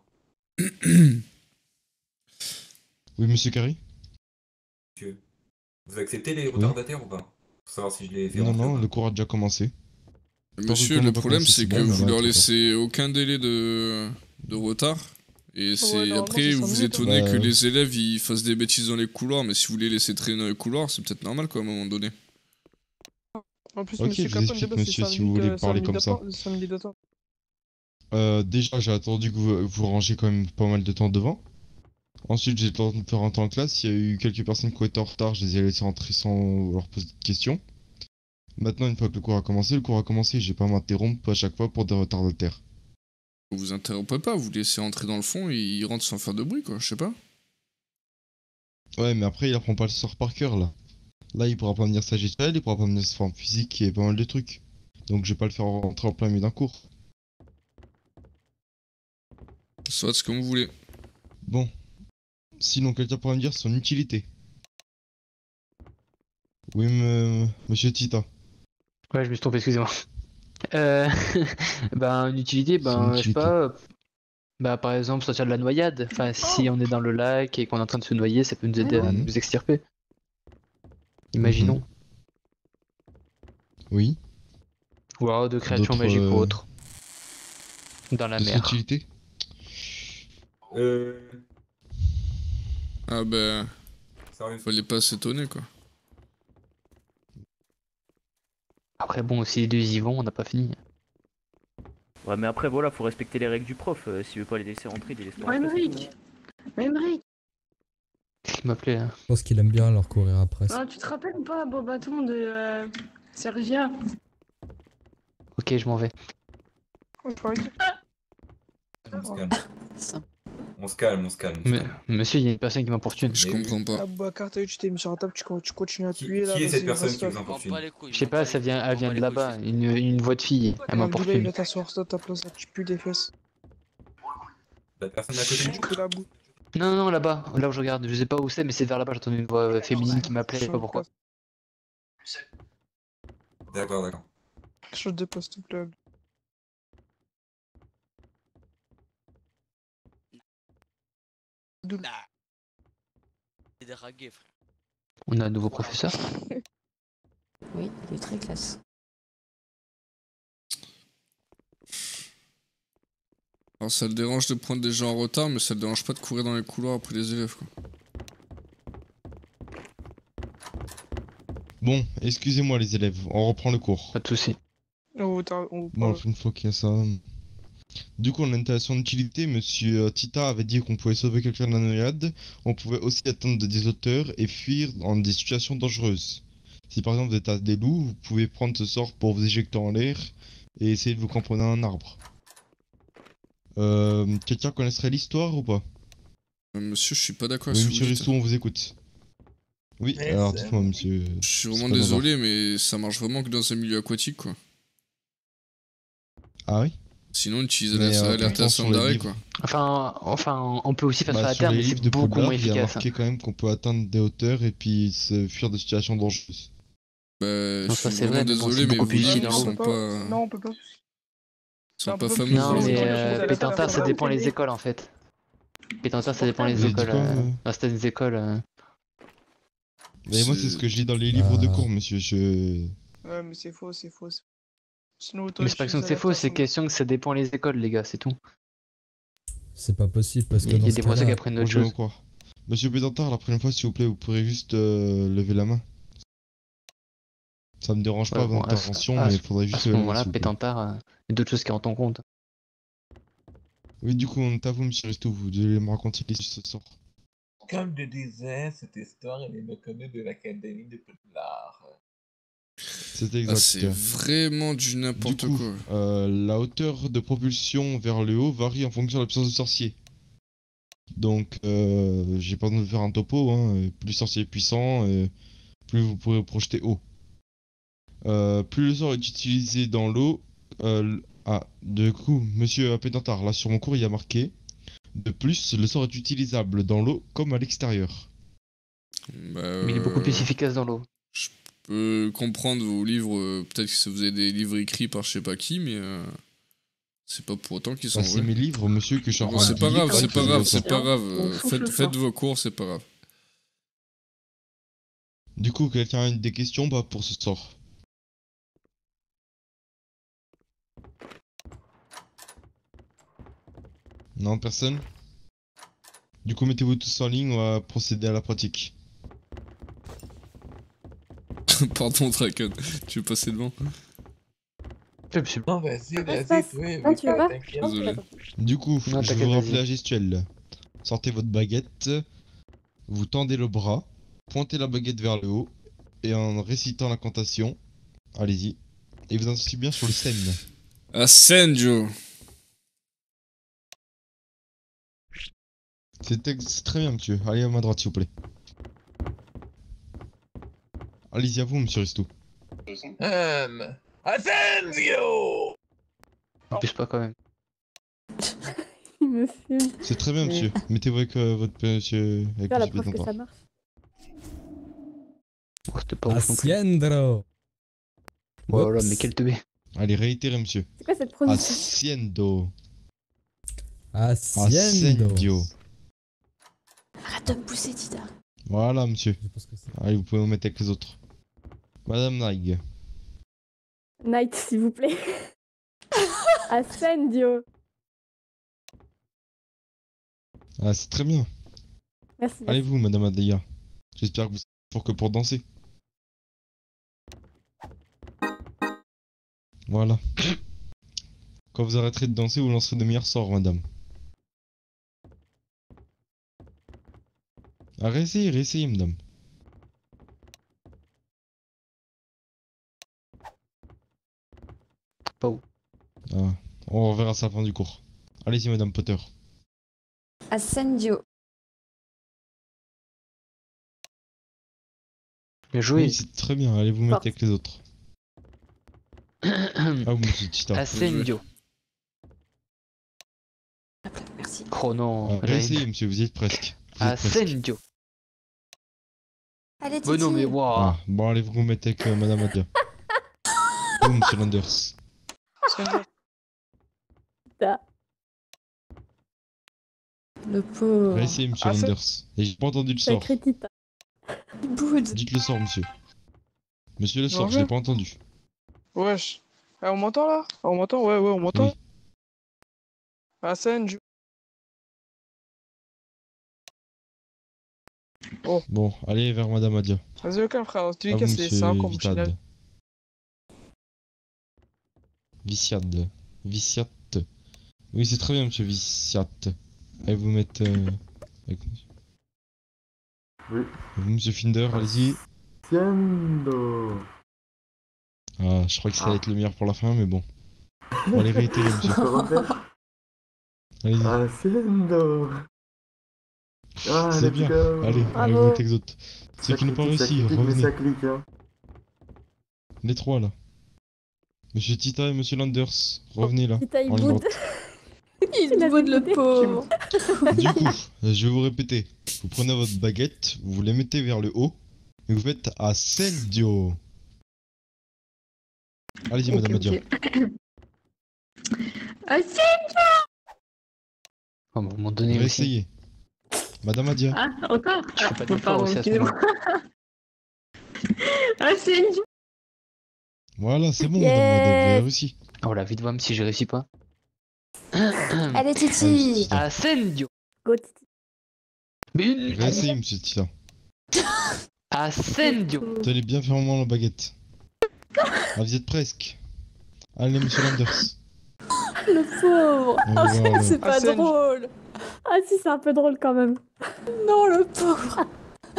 Oui, monsieur Carry? Monsieur. Vous acceptez les Oui. retardataires ou pas? Pour savoir si je les fais Non, rentrer ou non, pas. le cours a déjà commencé. Monsieur, le problème, c'est que vous leur laissez aucun délai de, de retard. Et c'est normalement, après, c'est vous cinq vous minutes, hein. étonnez Bah, que euh. les élèves ils fassent des bêtises dans les couloirs, mais si vous les laissez traîner dans les couloirs, c'est peut-être normal quoi, à un moment donné. En plus, Ok, monsieur je vous Capone, de explique, base, c'est monsieur, cinq si vous minutes, voulez euh, cinq parler minutes comme ça. d'attente- cinq minutes d'attente. Euh, déjà, j'ai attendu que vous vous rangez quand même pas mal de temps devant. Ensuite, j'ai tenté de faire rentrer en classe. Il y a eu quelques personnes qui ont été en retard, je les ai laissés rentrer sans leur poser de questions. Maintenant, une fois que le cours a commencé, le cours a commencé. J'ai pas à m'interrompre à chaque fois pour des retardataires. Vous vous interrompez pas, vous laissez entrer dans le fond et ils rentrent sans faire de bruit quoi, je sais pas. Ouais, mais après, il apprend pas le sort par cœur là. Là, il pourra pas me dire sa gestuelle, il pourra pas me dire sa forme physique et pas mal de trucs. Donc, je vais pas le faire rentrer en plein milieu d'un cours. Soit ce que vous voulez. Bon. Sinon, quelqu'un pourrait me dire son utilité. Oui, me... monsieur Tita. Ouais, je me suis trompé, excusez-moi. Euh, ben, une utilité, ben, je sais utilité. pas. Bah, par exemple, sortir de la noyade. Enfin, si on est dans le lac et qu'on est en train de se noyer, ça peut nous aider à Mhm. nous extirper. Imaginons. Oui. Ou alors de créatures D'autres, magiques ou euh, autres. Dans la D'autres mer. utilités. Euh. Ah ben... Sérieux. Fallait pas s'étonner quoi. Après, bon, si les deux y vont, on n'a pas fini. Ouais, mais après, voilà, faut respecter les règles du prof. Euh, S'il veut pas les laisser rentrer, il les laisse pas Ouais, rentrer. c'est Emric! Emric! Il m'appelait. Hein. Je pense qu'il aime bien leur courir après. Ah, tu te rappelles ou pas, beau bâton de euh, Sergia? Ok, je m'en vais. Oh, je croyais que- On se calme. On se calme, on se calme. on se Mais, calme. monsieur, il y a une personne qui m'importune. Je comprends pas. Ah, bah, Cartaï, tu t'es mis sur la table, tu, con- tu continues à Qui, appuyer là. qui est cette vas-y, personne reste qui vous là. importune? Je sais pas, ça vient, elle vient de là-bas. Une, une voix de fille. Elle Abdoulaye, il m'importune. va t'asseoir sur ta place, là, tu pues des fesses. La personne à côté Tu peux la boue. Non, non, là-bas, là où je regarde. Je sais pas où c'est, mais c'est vers là-bas. J'ai entendu une voix euh, féminine qui m'appelait, je sais pas pourquoi. D'accord, d'accord. Change de poste, s'il te plaît. Nah. C'est des raguets, frère. On a un nouveau professeur. Oui, il est très classe. Alors ça le dérange de prendre des gens en retard, mais ça le dérange pas de courir dans les couloirs après les élèves quoi. Bon, excusez-moi les élèves, on reprend le cours. Pas de soucis. Oh, t'as- oh, Bon, pardon. une fois qu'il y a ça... Du coup, en installation d'utilité, monsieur Tita avait dit qu'on pouvait sauver quelqu'un de la noyade, on pouvait aussi atteindre des hauteurs et fuir dans des situations dangereuses. Si par exemple vous êtes à des loups, vous pouvez prendre ce sort pour vous éjecter en l'air et essayer de vous cramponner à un arbre. Euh, quelqu'un connaîtrait l'histoire ou pas? Euh, monsieur, je suis pas d'accord Oui, avec ce que monsieur vous dites. Ristou, on vous écoute. Oui, Mais alors c'est- dites-moi, monsieur. Je suis c'est vraiment pas désolé, mais ça marche vraiment que dans un milieu aquatique, quoi. Ah oui? Sinon, utilisez Mais, la euh, alerte pourtant, à sur son les d'arrêt, livres- quoi. Enfin, enfin, on peut aussi faire Bah, ça à sur terre, les mais livres c'est de beaucoup moins Poudlard, il y a efficace. marqué quand même qu'on peut atteindre des hauteurs et puis se fuir de situations dangereuses. Bah, Non, je ça, suis c'est vraiment vrai, mais bon, désolé, c'est mais beaucoup vos plus livres utile, ils hein. sont on peut pas... Non, on peut pas. Ils sont Non, on pas peut pas fameux. Non, utiliser mais les livres de euh, Poudlard, Pétantard, ça ça va, dépend les t'aider. écoles en fait. Pétantard, ça dépend les Vous avez dit écoles. quoi, euh, euh Dans certaines écoles. euh, Mais moi, c'est ce que je lis dans les livres de cours, monsieur. Je. Ouais, mais c'est faux, c'est faux. c'est- Sinon, autant Mais c'est pas question utiliser que c'est l'alerte faux, à c'est son question que ça dépend les écoles, les gars, c'est tout. C'est pas possible parce Il que y a dans des ce professeurs qui cas-là, apprennent Moi, autre je vais chose. vous croire. Monsieur Pétantard, la prochaine fois, s'il vous plaît, vous pourrez juste euh, lever la main. Ça me dérange pas Ouais, bon, votre à ce, intervention, à mais ce- il faudrait à juste ce lever la main, moment-là, s'il vous plaît. Pétantard, euh, il y a d'autres choses qui rentrent en compte. Oui, du coup, on est à vous, monsieur Ristou. Vous devez me raconter l'histoire ce soir. Comme je disais, cette histoire, elle est méconnue de l'Académie de Poudlard. C'est Ah, exact. c'est vraiment du Du n'importe coup, quoi. euh, la hauteur de propulsion vers le haut varie en fonction de la puissance du sorcier. Donc, euh, j'ai pas besoin de faire un topo, hein. Plus le sorcier est puissant, euh, plus vous pourrez vous projeter haut. Euh, plus le sort est utilisé dans l'eau. Euh, ah, du coup, monsieur Pétantard, là sur mon cours, il y a marqué. De plus, le sort est utilisable dans l'eau comme à l'extérieur. Bah, Mais il est beaucoup plus euh, efficace dans l'eau. Je peux comprendre vos livres, euh, peut-être que vous avez des livres écrits par je sais pas qui, mais euh, c'est pas pour autant qu'ils sont Bah, c'est vrais. mes livres, monsieur, que je suis en Bon, train c'est de pas lire, grave, qui c'est pas disent grave, ça. c'est pas grave. On euh, souffle Faites, faites fort. vos cours, c'est pas grave. Du coup, quelqu'un a des questions bah, pour ce sort? Non, personne? Du coup, mettez-vous tous en ligne, on va procéder à la pratique. Pardon, Draken, tu veux passer devant? Non, vas-y, vas-y, passe. oui, Non, oui, tu veux pas t'inquiète. Non, Désolé. d'accord. Du coup, Non, je vais t'inquiète, vous rappeler vas-y. la gestuelle. Sortez votre baguette, vous tendez le bras, pointez la baguette vers le haut, et en récitant l'incantation, allez-y, et vous insistez bien sur le scène. Ascendio. C'est ex- c'est très bien, monsieur. Allez à ma droite, s'il vous plaît. Allez-y à vous, monsieur Ristou. Hum. Ascendio! En plus, pas quand même. Il me fume. C'est très bien, Mais- monsieur. Mettez-vous avec euh, votre monsieur. Avec Faire la monsieur preuve que ça Pétantard. marche. Oh, c'était pas ouf non plus. Haciendro. Oh là, mais Oups. quel teubé. Allez, réitérez, monsieur. C'est quoi cette prononciation Haciendo. Haciendo. Ascendio. Arrête de me pousser, Tita. Voilà, monsieur. Je pense que c'est- Allez, vous pouvez vous mettre avec les autres. Madame Naig. Night, s'il vous plaît. Ascendio. Ah, c'est très bien. Merci. Allez, vous, madame Adelia. J'espère que vous êtes pour que pour danser. Voilà. Quand vous arrêterez de danser, vous lancerez de meilleurs sorts, madame. Ah, réessayez, réessayez, madame. Pas où. Ah, on reverra ça à la fin du cours. Allez-y, madame Potter. Ascendio. Bien joué. Oui, c'est très bien. Allez vous mettre avec les autres. Ah, vous, monsieur Tita. Ascendio. Merci. Oh non. Ah, j'avais- réessayez, monsieur, vous y êtes presque. Vous y êtes presque. Ascendio. Allez, Titi. Mais non, mais waouh. Ah, bon, allez vous mettre avec euh, madame Adia. Vous, monsieur Landers. Ta. Le pauvre. Réessayez, monsieur Ah, c'est- Landers. Et j'ai pas entendu le sort. Sacré Tita. Boud. Dites le sort, monsieur. Monsieur le sort, je Ouais. l'ai pas entendu. Wesh. Ah, on m'entend là? Ah, on m'entend? Ouais, ouais, on m'entend? Oui. Ascendio. Oh. Bon, allez vers madame Adia. Vas-y, aucun frère. Tu À dis vous, que c'est c'est un monsieur combo final. Vitad. Viciade. Viciate. Oui, c'est très bien, monsieur Viciate. Allez vous mettre euh, avec monsieur. Oui. Vous, monsieur Finder, allez-y. Haciendo. Ah, je crois que ça va être le meilleur pour la fin, mais bon. Bon, allez réitérer, monsieur. Je refais. Allez-y. Haciendo. Ah, C'est let's bien. go. Allez, Bravo. revenez les autres. Ceux Ça qui n'ont pas critique, ça réussi, critique, mais revenez. ça clique, hein. Les trois là. Monsieur Tita et Monsieur Landers, revenez là. Tita, il en ligne boude. droite. Il boude le pauvre. Du coup, je vais vous répéter. Vous prenez votre baguette, vous les mettez vers le haut et vous faites Ascendio. Allez-y, Ok, Madame Adia. ok. Ascendio. À un moment donné aussi. Réessayez. Madame Adia. Ah, encore Je fais pas Ah, d'effort pardon, aussi à ce excusez-moi. Ascendio. Voilà, c'est bon, Yeah. Madame Adia, vous avez réussi. Oh la vite, voir si je réussis pas. Allez, Titi. Ascendio. Go, Titi. Mais Réessayez, Monsieur Tita. Ascendio. Tenez bien fermement la baguette. Ah, vous êtes presque. Allez, Monsieur Landers. Le pauvre. Et voilà. C'est pas Ascendio. drôle. Ah si, c'est un peu drôle quand même. Non, le pauvre.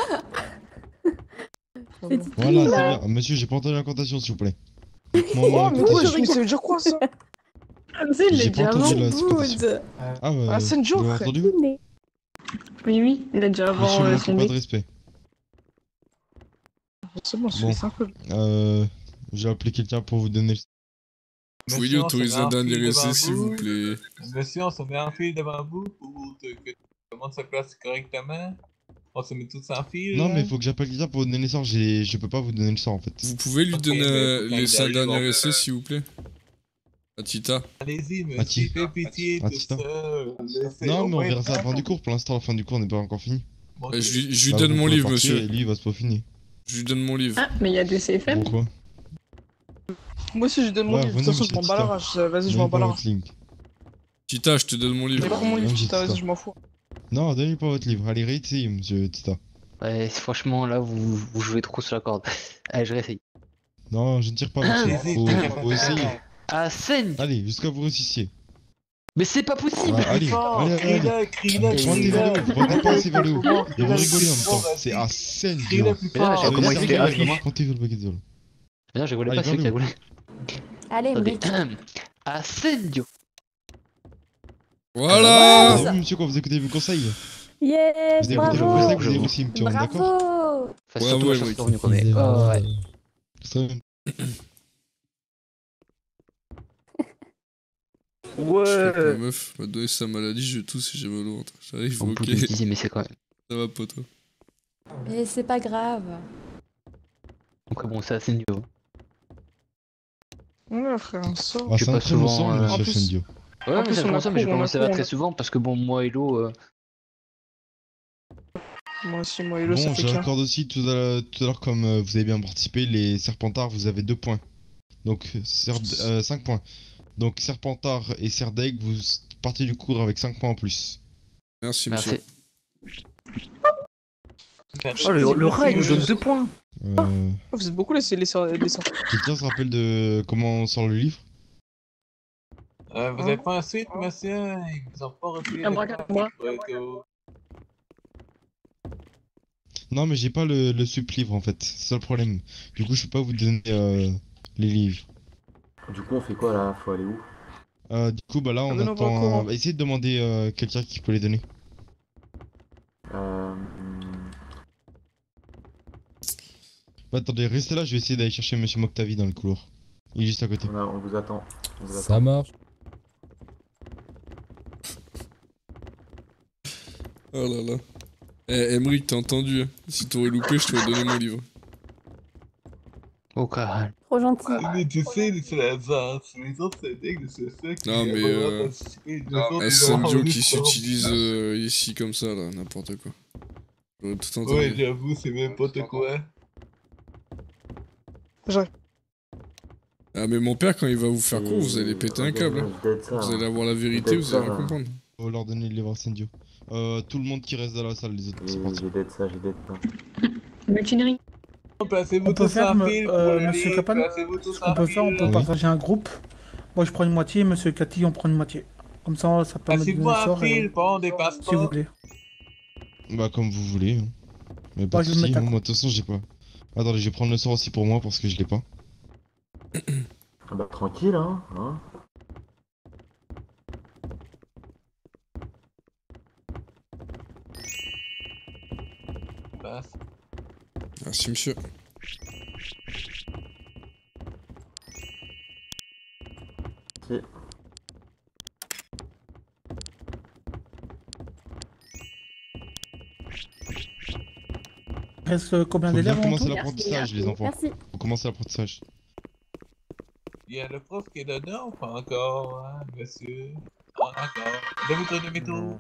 C'est Titi. Voilà, c'est bien. Monsieur, j'ai pas entendu l'incantation, s'il vous plaît. Dites-moi moi Oh, mais quoi, l'incantation. mais ça veut dire quoi ça? Ascendio, il J'ai est pas déjà avant. entendu la l'incantation. Boude. Ah, bah, Ascendio, vous l'avez frère. entendu? Oui, oui, il a déjà avant Monsieur, euh, ne son manquez pas dé. de respect. C'est bon, je Bon. suis simple. Euh, j'ai appelé quelqu'un pour vous donner le... Pouvez-lui Monsieur, on se met autoriser un en dernier file essai, devant s'il vous plaît. Monsieur, on se met en file devant vous pour te- que tout le monde se place correctement. On se met tous en file. Non, là. mais il faut que j'appelle quelqu'un pour vous donner le sort. J'ai... Je peux pas vous donner le sort en fait. Vous pouvez lui Ok, donner mais euh, faut qu'elle laisser un arrive, dernier on- essai, s'il vous plaît. À Tita. Allez-y, Ah, monsieur, qui fais pitié, Ah, tout Tita. ça. Laissez Non, au mais on moins verra ça à la fin un. du cours. Pour l'instant, la fin du cours n'est pas encore finie. Bon, Euh, ok. je lui, je lui Là, donne vous mon pouvez livre, partir monsieur. Et lui, il va se peaufiner. Je lui donne mon livre. Ah, mais il y a des C F M. Pourquoi? Moi aussi, je donne mon Ouais, livre. De toute venez, façon, je monsieur m'en bats la Tita. rage. Vas-y, je Donnez m'en bats pas la votre rage. livre. Tita, je te donne mon livre. Mais prends mon livre, Vas-y, Tita, Tita. vas-y, je m'en fous. Non, donnez pas votre livre. Allez, réessayez, monsieur Tita. Ouais, franchement, là, vous, vous jouez trop sur la corde. Allez, je réessaye. Non, je ne tire pas, monsieur. Allez-y, Faut, tirez faut pas. essayer. Ascendio. Allez, jusqu'à vous réussissiez. Mais c'est pas possible. Ah, allez, Fort, allez, allez, allez. crie-le, crie-le, Pointez vers le haut, crie-le. pointez pas assez vers le haut. Crie-le Et vous plus rigolez en même fort, temps. vas-y. C'est Ascendio. Crie-le plus Mais là, fort. j'ai comment Sérieux, il fait sérieux, Ah, pointez votre baguette de vol. Mais non, j'ai rigolé Allez, pas, c'est vers lui qui a le haut. rigolé. Allez, Attendez. Brick. Ascendio. Voilà. Vous avez vu, monsieur, quand vous écoutez mes conseils? Yes, Vous avez écouté mes bravo. conseils, vous avez aussi me tuer, d'accord? Bravo. Enfin, Ouais, surtout ouais, la chance ouais, de revenir quand Ils même. Oh, ouais. Très bien. Je crois que ma Ouais. meuf m'a donné sa maladie, je tousse et j'ai mal au ventre. J'arrive, En ok. bout de dixième essai quand même. Ça va, poteau. Mais c'est pas grave. Après bon, c'est Ascendio. Ouais, frère, un sort. Ah, J'ai c'est pas un très bon souvent, sort, euh, monsieur en plus- Ascendio. Ouais, En mais plus, c'est on a comme ça, mais j'ai cours, pas on a commencé à cours, faire on très a- souvent parce que bon, moi et Lo. euh, Moi aussi, moi, Hello, ça Bon, fait je qu'un. raccorde aussi tout à l'heure, tout à l'heure, comme euh, vous avez bien participé, les Serpentards, vous avez deux points. Donc, cinq points. Donc, Serpentard et Serdeg, vous partez du cours avec cinq points en plus. Merci, Merci. monsieur. Oh, le, le rat, il nous donne deux points. Euh, Oh, vous êtes beaucoup laissé les sorts. Les sorts. Quelqu'un se rappelle de comment on sort le livre? Euh, vous avez pas un suite, monsieur? Ils vous ont pas reçu. Un braquage, moi. Non, mais j'ai pas le, le sup-livre en fait, c'est ça le problème. Du coup, je peux pas vous donner euh, les livres. Du coup, on fait quoi là? Faut aller où? Euh, du coup, bah là, on Donne-nous vos attend. courants. Bah, essayez de demander euh, quelqu'un qui peut les donner. Euh... Bah, attendez, restez là, je vais essayer d'aller chercher Monsieur Moctavi dans le couloir. Il est juste à côté. On, a- on vous attend. On vous Ça attend. marche. Oh là là. Eh, Emric, t'as entendu, hein. Si t'aurais loupé, je t'aurais donné mon livre. Au calme. Trop gentil. Mais tu sais, c'est la c'est les autres syndics de ce fait qui Non, mais, ont euh, participé. Les autres, Un ils ont Sandio envie qui de s'utilise faire- euh, ici comme ça, là, n'importe quoi. J'aurais tout entendu. Ouais, j'avoue, c'est n'importe quoi. J'arrive. Ah, mais mon père, quand il va vous faire cours, vous allez péter un câble. hein. Peut-être ça, Vous hein. allez avoir la vérité, Peut-être vous allez ça, rien hein. comprendre. On va leur donner le livre Incendio. Euh, tout le monde qui reste dans la salle, les autres, c'est parti. J'ai d'être ça, j'ai d'être ça. Mutinerie. Placez-vous On peut tous faire, en me- file pour euh, le monsieur livre, Capan, placez-vous tous ce qu'on en peut faire, on peut file. partager un groupe. Moi, je prends une moitié, monsieur Cathy, on prend une moitié. Comme ça, ça permet de Placez-vous donner le en sort. file, Et... pas on dépasse Si vous pas. voulez. Bah, comme vous voulez. Hein. Mais pas Moi, de je vais me soucis, mettre à hein, moi de toute façon, j'ai pas. Attendez, je vais prendre le sort aussi pour moi parce que je l'ai pas. Ah bah tranquille, hein, hein. place. Merci, monsieur. Si. Reste combien Faut bien d'élèves en commencer tout? l'apprentissage, les enfants. Merci. Faut commencer l'apprentissage. Il y a le prof qui est dedans ou pas encore, hein, monsieur? Pas encore. Demi-tour, demi-tour.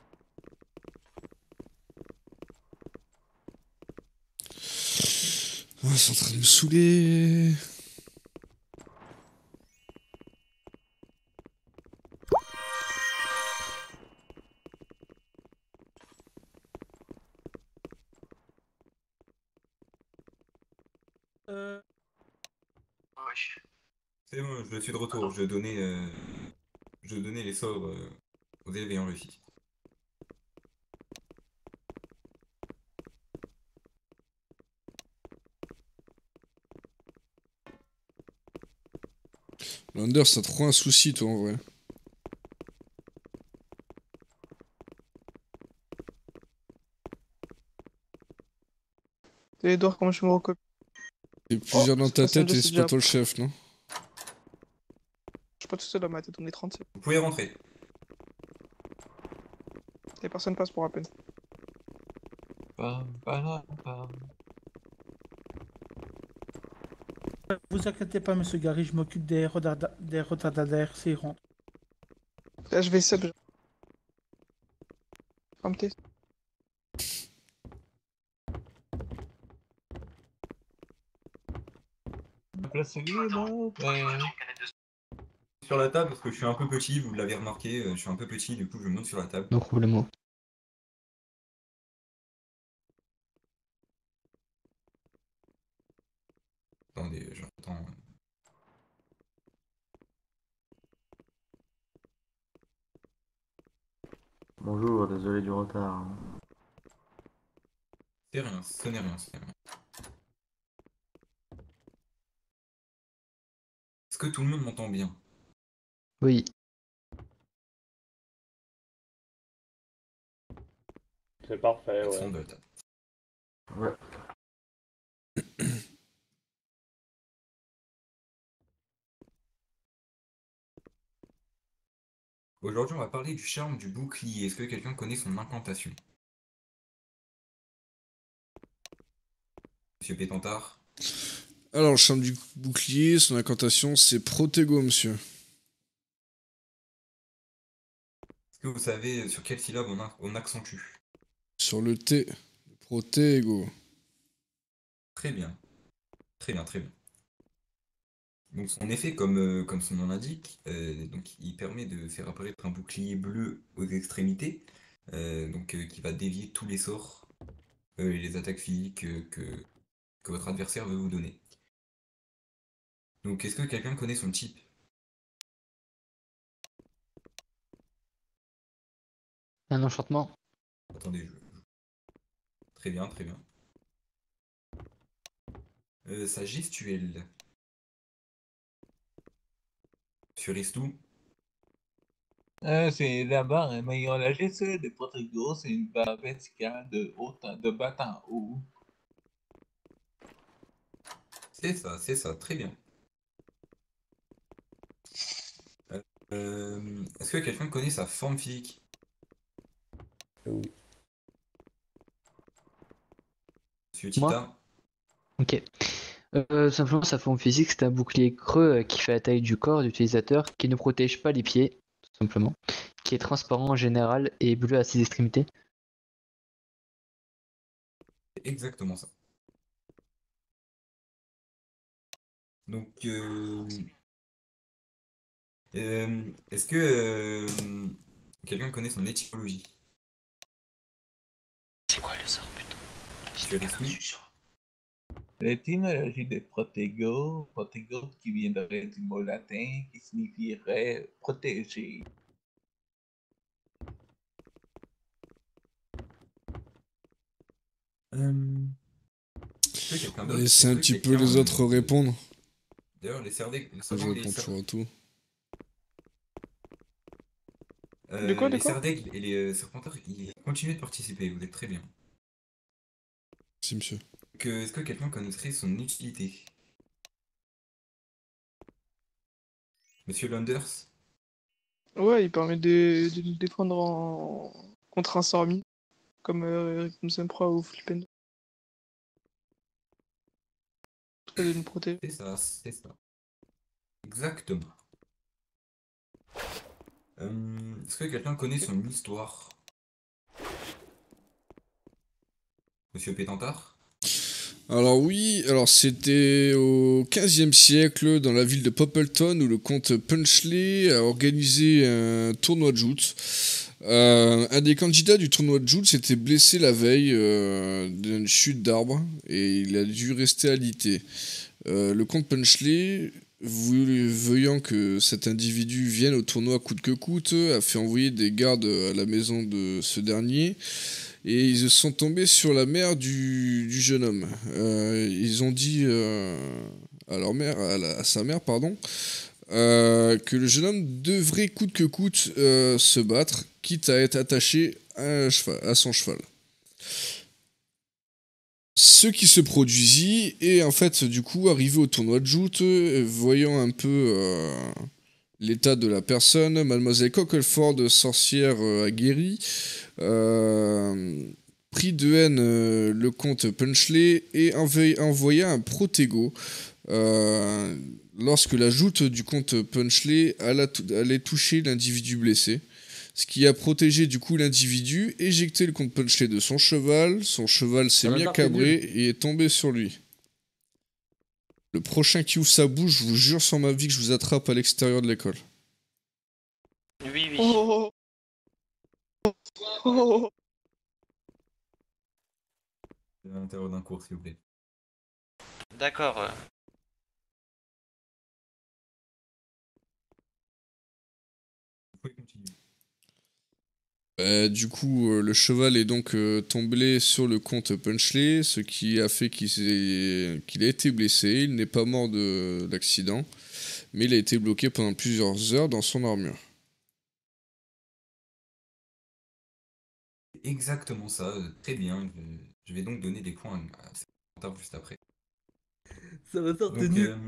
Oh, c'est en train de me saouler. Euh... C'est bon, je suis de retour. Je donnais, euh, je donnais les sorts euh, aux élèves ayant réussi. Landers, t'as trop un souci, toi, en vrai. T'es Edouard, comment je me recopie? T'es plusieurs dans ta Personne tête ne et sait c'est pas déjà. toi le chef, non? Je suis pas tout seul dans ma tête, on est trente-sept. Vous pouvez rentrer. Et personne passe pour à peine. Pam, pam, pam. Vous inquiétez pas, monsieur Gary, je m'occupe des, retarda- des retardataires s'ils rentrent. Là, je vais sub. Ferme tes. La place est libre, mais... Sur la table, parce que je suis un peu petit, vous l'avez remarqué, euh, je suis un peu petit, du coup je monte sur la table. No problemo. Attendez, j'entends. Bonjour, désolé du retard. C'est rien, ce n'est rien, ce n'est rien. Est-ce que tout le monde m'entend bien? Oui. C'est parfait, ouais. De la table. Ouais. Aujourd'hui, on va parler du charme du bouclier. Est-ce que quelqu'un connaît son incantation? Monsieur Pétantard? Alors, le charme du bouclier, son incantation, c'est Protego, monsieur. Est-ce que vous savez sur quelle syllabe on, a- on accentue? Sur le T. Protego. Très bien. Très bien, très bien. Donc son effet, comme, euh, comme son nom l'indique, euh, donc il permet de faire apparaître un bouclier bleu aux extrémités, euh, donc euh, qui va dévier tous les sorts euh, et les attaques physiques euh, que, que votre adversaire veut vous donner. Donc est-ce que quelqu'un connaît son type? Un enchantement. Attendez, je... Très bien, très bien. Euh, sa gestuelle. Sur Istou. Euh, c'est la barre, hein, mais ils ont la gestuelle de Protego, c'est une barre verticale de, haut en- de bas en haut. C'est ça, c'est ça, très bien. Euh, euh, est-ce que quelqu'un connaît sa forme physique? Oui. Monsieur Moi Tita. Ok. Euh, simplement, sa forme physique, c'est un bouclier creux euh, qui fait la taille du corps de l'utilisateur, qui ne protège pas les pieds, tout simplement, qui est transparent en général et bleu à ses extrémités. C'est exactement ça. Donc, euh, euh, est-ce que euh, quelqu'un connaît son étymologie? C'est quoi le sort, putain? Monsieur Ristou. L'étymologie de Protego, Protego qui viendrait du mot latin qui signifierait protéger. Euh... Est-ce que quelqu'un d'autre- Laissez un est-ce que petit peu quelqu'un, les euh, autres répondre. D'ailleurs, les Serdec, les Je Serdec, les réponds Ser- toujours à tout. euh, De quoi, de les quoi Serdec et les euh, Serpentards, ils continuent de participer, vous êtes très bien. Si, monsieur. Que, est-ce que quelqu'un connaîtrait son utilité? Monsieur Landers? Ouais, il permet de, de nous défendre en... contre un sort mine, comme euh, Sempra ou Flippend. De nous protéger. C'est ça, c'est ça. Exactement. Euh, est-ce que quelqu'un connaît son histoire? Monsieur Pétantard? Alors oui, alors c'était au quinzième siècle dans la ville de Poppleton où le comte Punchley a organisé un tournoi de joute. Euh, un des candidats du tournoi de joute s'était blessé la veille euh, d'une chute d'arbre et il a dû rester alité. Euh, le comte Punchley, voulant que cet individu vienne au tournoi coûte que coûte, a fait envoyer des gardes à la maison de ce dernier. Et ils sont tombés sur la mère du, du jeune homme. Euh, ils ont dit euh, à leur mère, à, la- à sa mère, pardon, euh, que le jeune homme devrait coûte que coûte euh, se battre, quitte à être attaché à, un cheval- à son cheval. Ce qui se produisit, et en fait, du coup, arrivé au tournoi de joute, euh, voyant un peu euh, l'état de la personne, Mademoiselle Cockleford, sorcière euh, aguerrie, euh, prit de haine euh, le comte Punchley et envoya, envoya un protego euh, lorsque la joute du comte Punchley alla tou- allait toucher l'individu blessé. Ce qui a protégé du coup l'individu, éjecté le comte Punchley de son cheval, son cheval s'est Ça va mis à pas, t'es cabrer nul. et est tombé sur lui. Le prochain qui ouvre sa bouche, je vous jure sur ma vie que je vous attrape à l'extérieur de l'école. Oui, oui. Oh, oh, oh. À l'intérieur d'un cours, s'il vous plaît. D'accord. euh. Vous pouvez continuer. Euh, du coup, euh, le cheval est donc euh, tombé sur le comte Punchley, ce qui a fait qu'il s'est- qu'il a été blessé. Il n'est pas mort de l'accident, mais il a été bloqué pendant plusieurs heures dans son armure. Exactement ça, euh, très bien. Je, je vais donc donner des points à à Pétantard juste après. Ça va faire Donc, tenue. euh,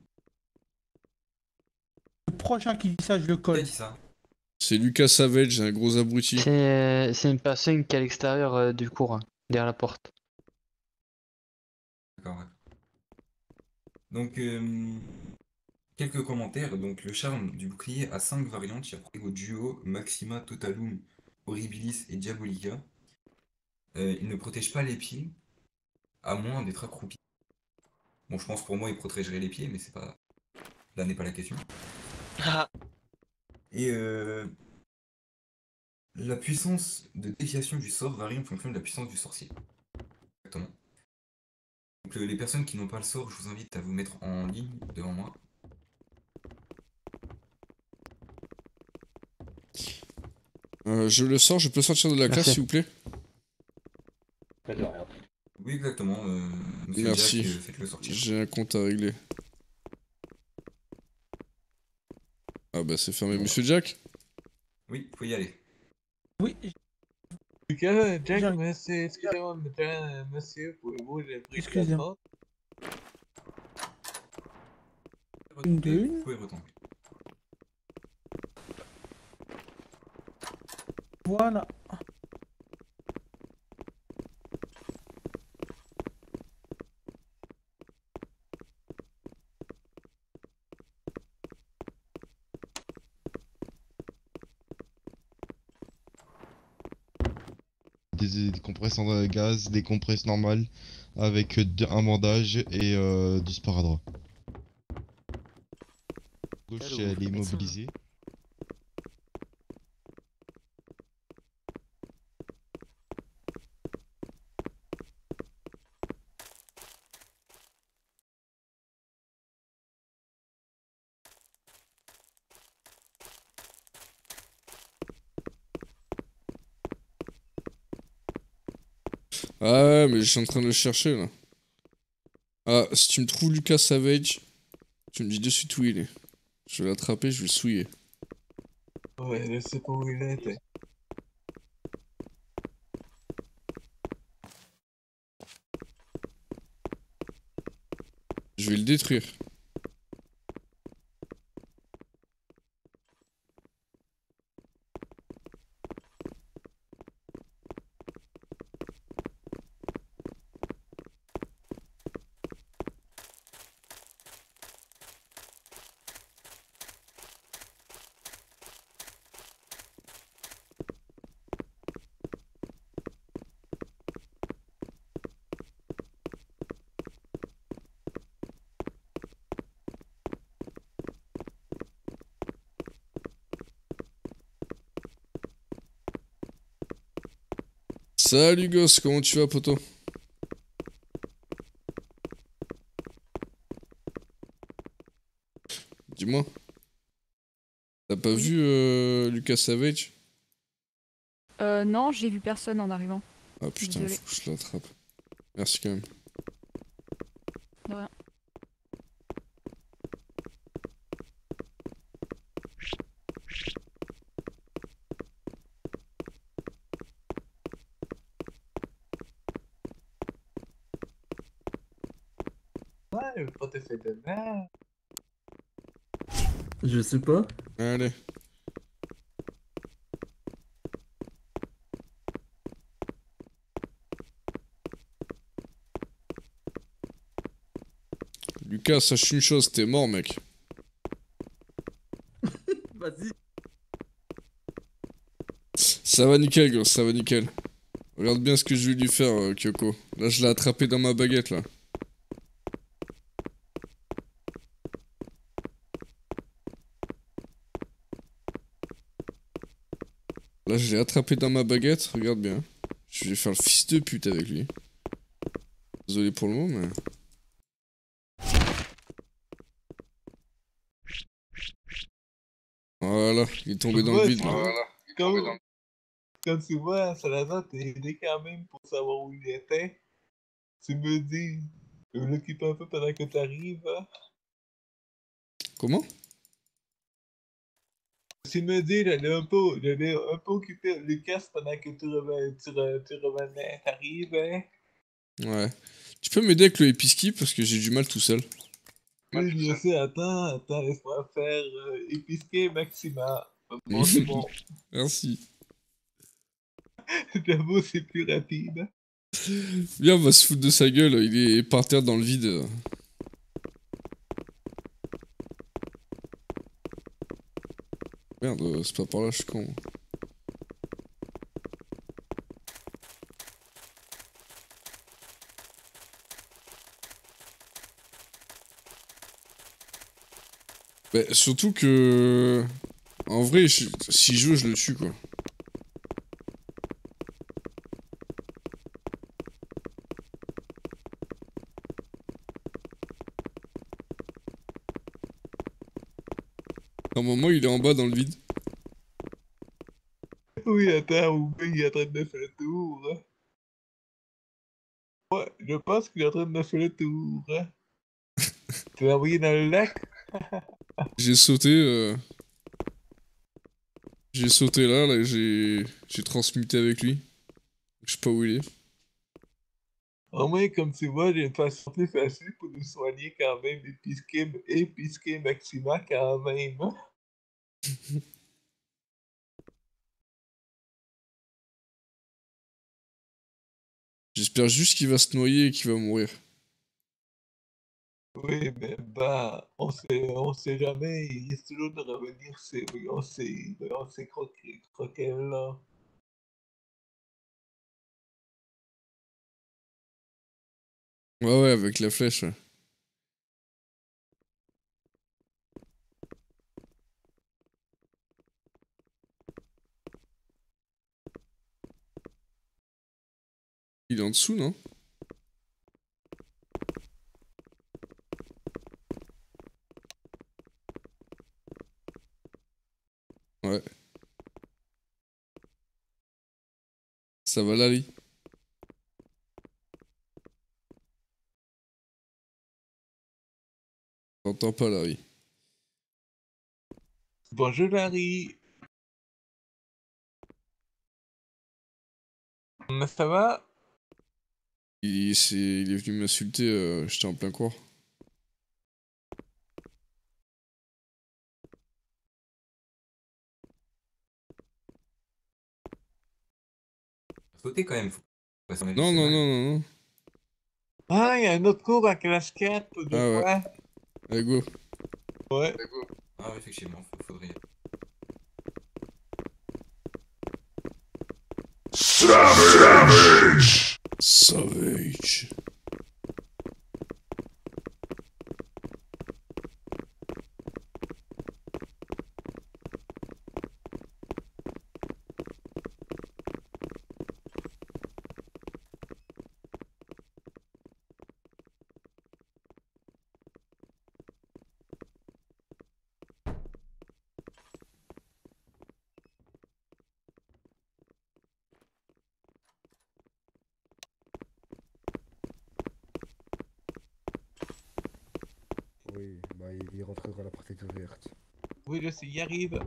Le prochain qui dit ça, je le qui a colle. dit ça? C'est Lucas Savage, un gros abruti. C'est euh, c'est une personne qui est à l'extérieur euh, du cours, hein, derrière la porte. D'accord, ouais. Donc, euh, quelques commentaires. Donc, le charme du bouclier a cinq variantes. Il y a Protego Duo, Maxima, Totalum, Horribilis et Diabolica. Euh, il ne protège pas les pieds, à moins d'être accroupi. Bon, je pense pour moi, il protégerait les pieds, mais c'est pas... Là n'est pas la question. Ah, Et euh, la puissance de déviation du sort varie en fonction de la puissance du sorcier. Exactement. Donc, euh, les personnes qui n'ont pas le sort, je vous invite à vous mettre en ligne devant moi. Euh, je le sors, je peux sortir de la classe Merci. s'il vous plaît? Oui, exactement. euh, Monsieur Merci. Jack, euh, faites-le sortir. J'ai un compte à régler. Ah bah c'est fermé. Monsieur Jack? Oui, faut y aller. Oui. Lucas, Jack, monsieur, excusez-moi, monsieur, monsieur, pouvez-vous j'ai pris Excusez-moi. Retomber, deux. vous pouvez retomber. Voilà. Des, des compresses en gaz, des compresses normales, avec deux- un bandage et euh, du sparadrap. Gauche, elle est immobilisée. Ah ouais, mais je suis en train de le chercher là. Ah, si tu me trouves Lucas Savage, tu me dis de suite où il est. Je vais l'attraper, je vais le souiller. Ouais, je sais pas où il était. Je vais le détruire. Salut gosse, comment tu vas poto? Dis-moi. T'as pas vu euh, Lucas Savage? Euh, non, j'ai vu personne en arrivant. Ah putain, Désolée. faut que je l'attrape. Merci quand même. De rien. Ouais, pourquoi t'as fait de merde? Je sais pas. Allez. Lucas, sache une chose, t'es mort mec. Vas-y. Ça va nickel gosse, ça va nickel. Regarde bien ce que je vais lui faire euh, Kyoko. Là je l'ai attrapé dans ma baguette là. Là je l'ai attrapé dans ma baguette, regarde bien. Je vais faire le fils de pute avec lui. Désolé pour le mot mais... Voilà, il est tombé dans le Ouais, vide tu là. vois, Comme, comme tu vois, Salazar t'es aidé quand même pour savoir où il était. Tu me dis, je vais l'occuper un peu pendant que t'arrives. Hein. Comment? Tu me dis, j'allais un peu, j'allais un peu occuper Lucas pendant que tu, reven, tu, re, tu revenais, t'arrives. Hein. Ouais. Tu peux m'aider avec le épiski parce que j'ai du mal tout seul. Oui, bien sûr, attends, attends, laisse-moi faire euh, épisquer Maxima. Bon, c'est bon. Merci. J'avoue, c'est plus rapide. Viens, on va se foutre de sa gueule, il est par terre dans le vide. Merde, c'est pas par là, je suis con. Bah, surtout que... En vrai, je... si je veux, je le tue, quoi. À un moment, il est en bas dans le vide. Oui, attends, Oubé, il est en train de faire le tour. Hein. Ouais, je pense qu'il est en train de faire le tour. Hein. Tu l'as envoyé dans le lac? J'ai sauté... Euh... J'ai sauté là, là, j'ai... J'ai transmuté avec lui. Je sais pas où il est. Au moins, comme tu vois, j'ai une façon plus facile pour nous soigner quand même, épisquer, épisquer Maxima quand même. Hein. J'espère juste qu'il va se noyer et qu'il va mourir. Oui, mais bah, on sait, on sait jamais, il risque toujours de revenir, c'est, oui, on sait, on sait croquer, croquer là. Ouais, ouais, avec la flèche, ouais. Il est en dessous, non? Ouais. Ça va, Lali? T'entends pas, Larry. Bonjour Larry. Mais ça va? Il, est, il est venu m'insulter, euh, j'étais en plein cours. côté quand même. Faut pas s'en aller, Non, c'est non, mal. non, non, non. Ah, il y a un autre cours à classe quatre, de Ah ouais. quoi? Allez, go. Ouais. Ah ouais, effectivement, faut- faudrait y aller. Savage! Savage. Oui, bah il, il rentrera, la porte est ouverte. Oui, je sais, il arrive.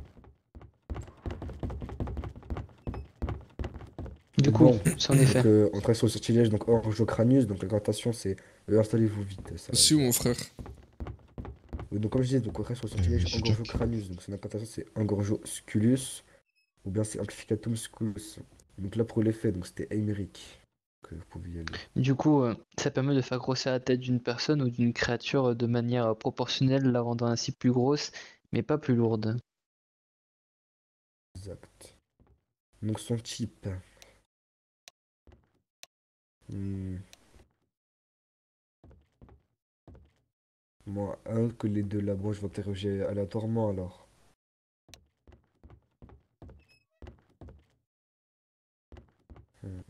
Du coup, Bon, c'en est fait. donc, euh, on travaille sur le sortilège, donc Orgeocranius, donc l'incantation c'est euh, installez-vous vite. Ça, C'est où mon frère? Oui, donc comme je disais, donc on travaille sur le sortilège monsieur Engorgeocranius, donc son incantation c'est Engorgosculus, ou bien c'est Amplificatum Sculus. Donc là pour l'effet, donc c'était Aymeric, que vous pouvez y aller. Du coup, euh, ça permet de faire grossir la tête d'une personne ou d'une créature euh, de manière euh, proportionnelle, la rendant ainsi plus grosse, mais pas plus lourde. Exact. Donc son type. Hmm. Moi, un que les deux là, bon, je vais interroger aléatoirement alors. Hmm.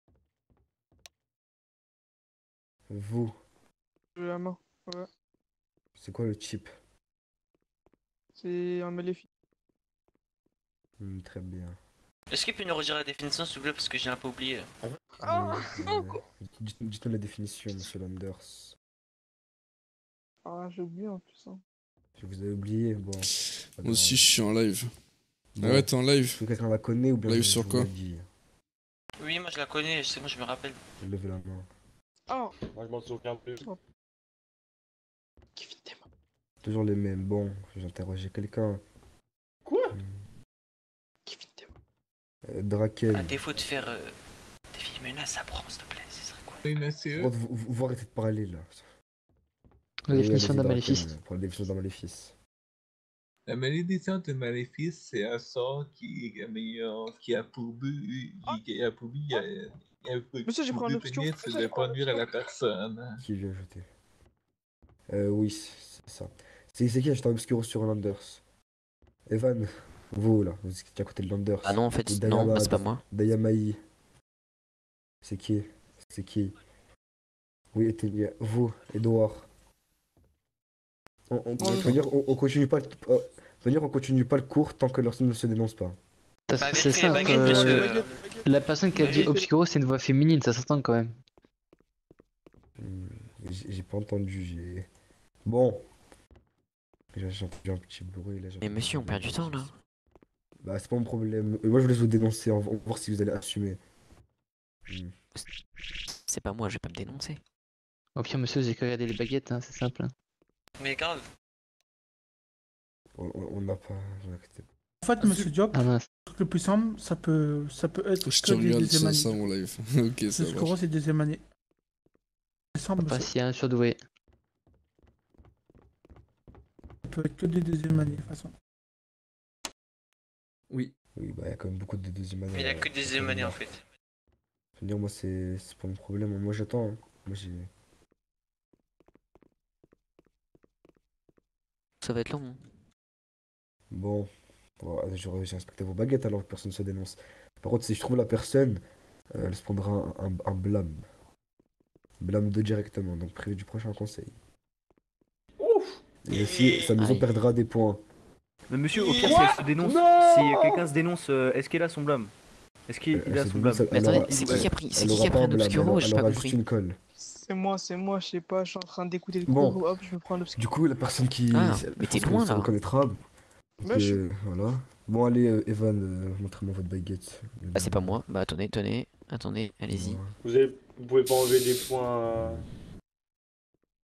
Vous, J'ai la main, ouais. c'est quoi le chip? C'est un maléfique. Hmm, très bien. Est-ce qu'il peut nous redire la définition s'il vous plaît parce que j'ai un peu oublié. Ah, Oui, euh, dites- Dites-nous la définition, monsieur Landers. ah j'ai oublié en plus. Hein. Si vous avez oublié, bon. Moi aussi, je suis en live. Bon. Ah ouais, t'es en live? Est-ce que quelqu'un la connaît ou bien Live je- sur je vous quoi? la dis? Oui, moi je la connais, c'est moi je me rappelle. Levez la main. Oh, Moi je m'en souviens plus. Toujours les mêmes. Bon, j'ai interrogé quelqu'un. Quoi? Euh, Draken. À défaut de faire euh, des films menaces, ça prend s'il te plaît, ce serait quoi? Oui, monsieur. Vous, vous, vous arrêtez de parler là. La Oui, définition allez-y, d'un Draken, maléfice. Pour la définition d'un maléfice. La malédiction de maléfice, c'est un sort qui, mais, euh, qui a pour but, qui, qui a pour but, il y a, il y a pour, Monsieur, j'ai pour pris un but obscur. premier, c'est de pas nuire à la personne. Qui vient ajouter? Euh, oui, c'est ça. C'est c'est qui acheté un obscuro sur Landers? Evan, vous là, vous êtes à côté de Landers. Ah non, en fait, Ou non, Dayama- bah, c'est pas moi. Dayamai. C'est qui? C'est qui? Oui, Etenia. Vous, Edouard. On, on, Oh, faut dire, on, on continue pas le, euh, faut dire, on continue pas le cours tant que personne ne se dénonce pas. Ça, Bah, C'est vite fait, simple. baguette, euh, monsieur. La personne qui a dit Baguette. obscuro, c'est une voix féminine, ça s'entend quand même. Hmm, J'ai j'ai pas entendu, j'ai... Bon. J'ai j'ai entendu un petit bruit là. j'ai Mais entendu monsieur, on un perd du bruit. temps là. Bah c'est pas mon problème. Euh, Moi je voulais vous dénoncer, on va on va voir si vous allez assumer. Hmm. C'est pas moi, je vais pas me dénoncer. Au pire, monsieur, j'ai qu'à regarder les baguettes, hein, c'est simple. hein. Mais grave. On on- on n'a pas... vous inquiétez pas. En fait, monsieur Diop, Ah mince. le truc le plus simple, ça peut, ça peut être Je que te des regarde deuxième ça, années. ça en live. Ok, ça Le Scoro, marche. c'est deuxième année. C'est simple, Pas monsieur. s'il y a un surdoué. Ça peut être que des deuxième années, de toute façon. Oui. Oui, bah il y a quand même beaucoup de deuxième année. Mais il y a euh, que des deuxième année en fait. Je veux dire, moi c'est c'est pas mon problème, moi j'attends. hein. Moi j'ai... Ça va être long. hein. Bon, bon, euh, j'aurais j'ai respecté vos baguettes alors que personne ne se dénonce. Par contre, si je trouve la personne, euh, elle se prendra un, un, un blâme. Blâme de directement, donc prévu du prochain conseil. Et aussi, sa maison Aïe. perdra des points. Mais monsieur, au pire, si Quoi elle se dénonce, Non si quelqu'un se dénonce, euh, est-ce qu'il a son blâme? Est-ce qu'il Elle- il elle a se son dénonce, blâme? elle- elle aura- c'est qui qui a pris- c'est elle qui qui aura a pas pris un un blâme, obscuro? elle- J'ai elle pas aura compris. juste une colle. C'est moi, c'est moi, je sais pas, je suis en train d'écouter le Bon. cours, hop, je me prends l'obscur. Du coup, la personne qui... Ah, je mais t'es pense que loin, ça là. reconnaîtra. Donc, Bah, je euh, voilà. Bon, allez, euh, Evan, euh, montrez-moi votre baguette. Ah, c'est pas moi. Bah, attendez, tenez, attendez, allez-y. Vous, avez... vous pouvez pas enlever des points. euh,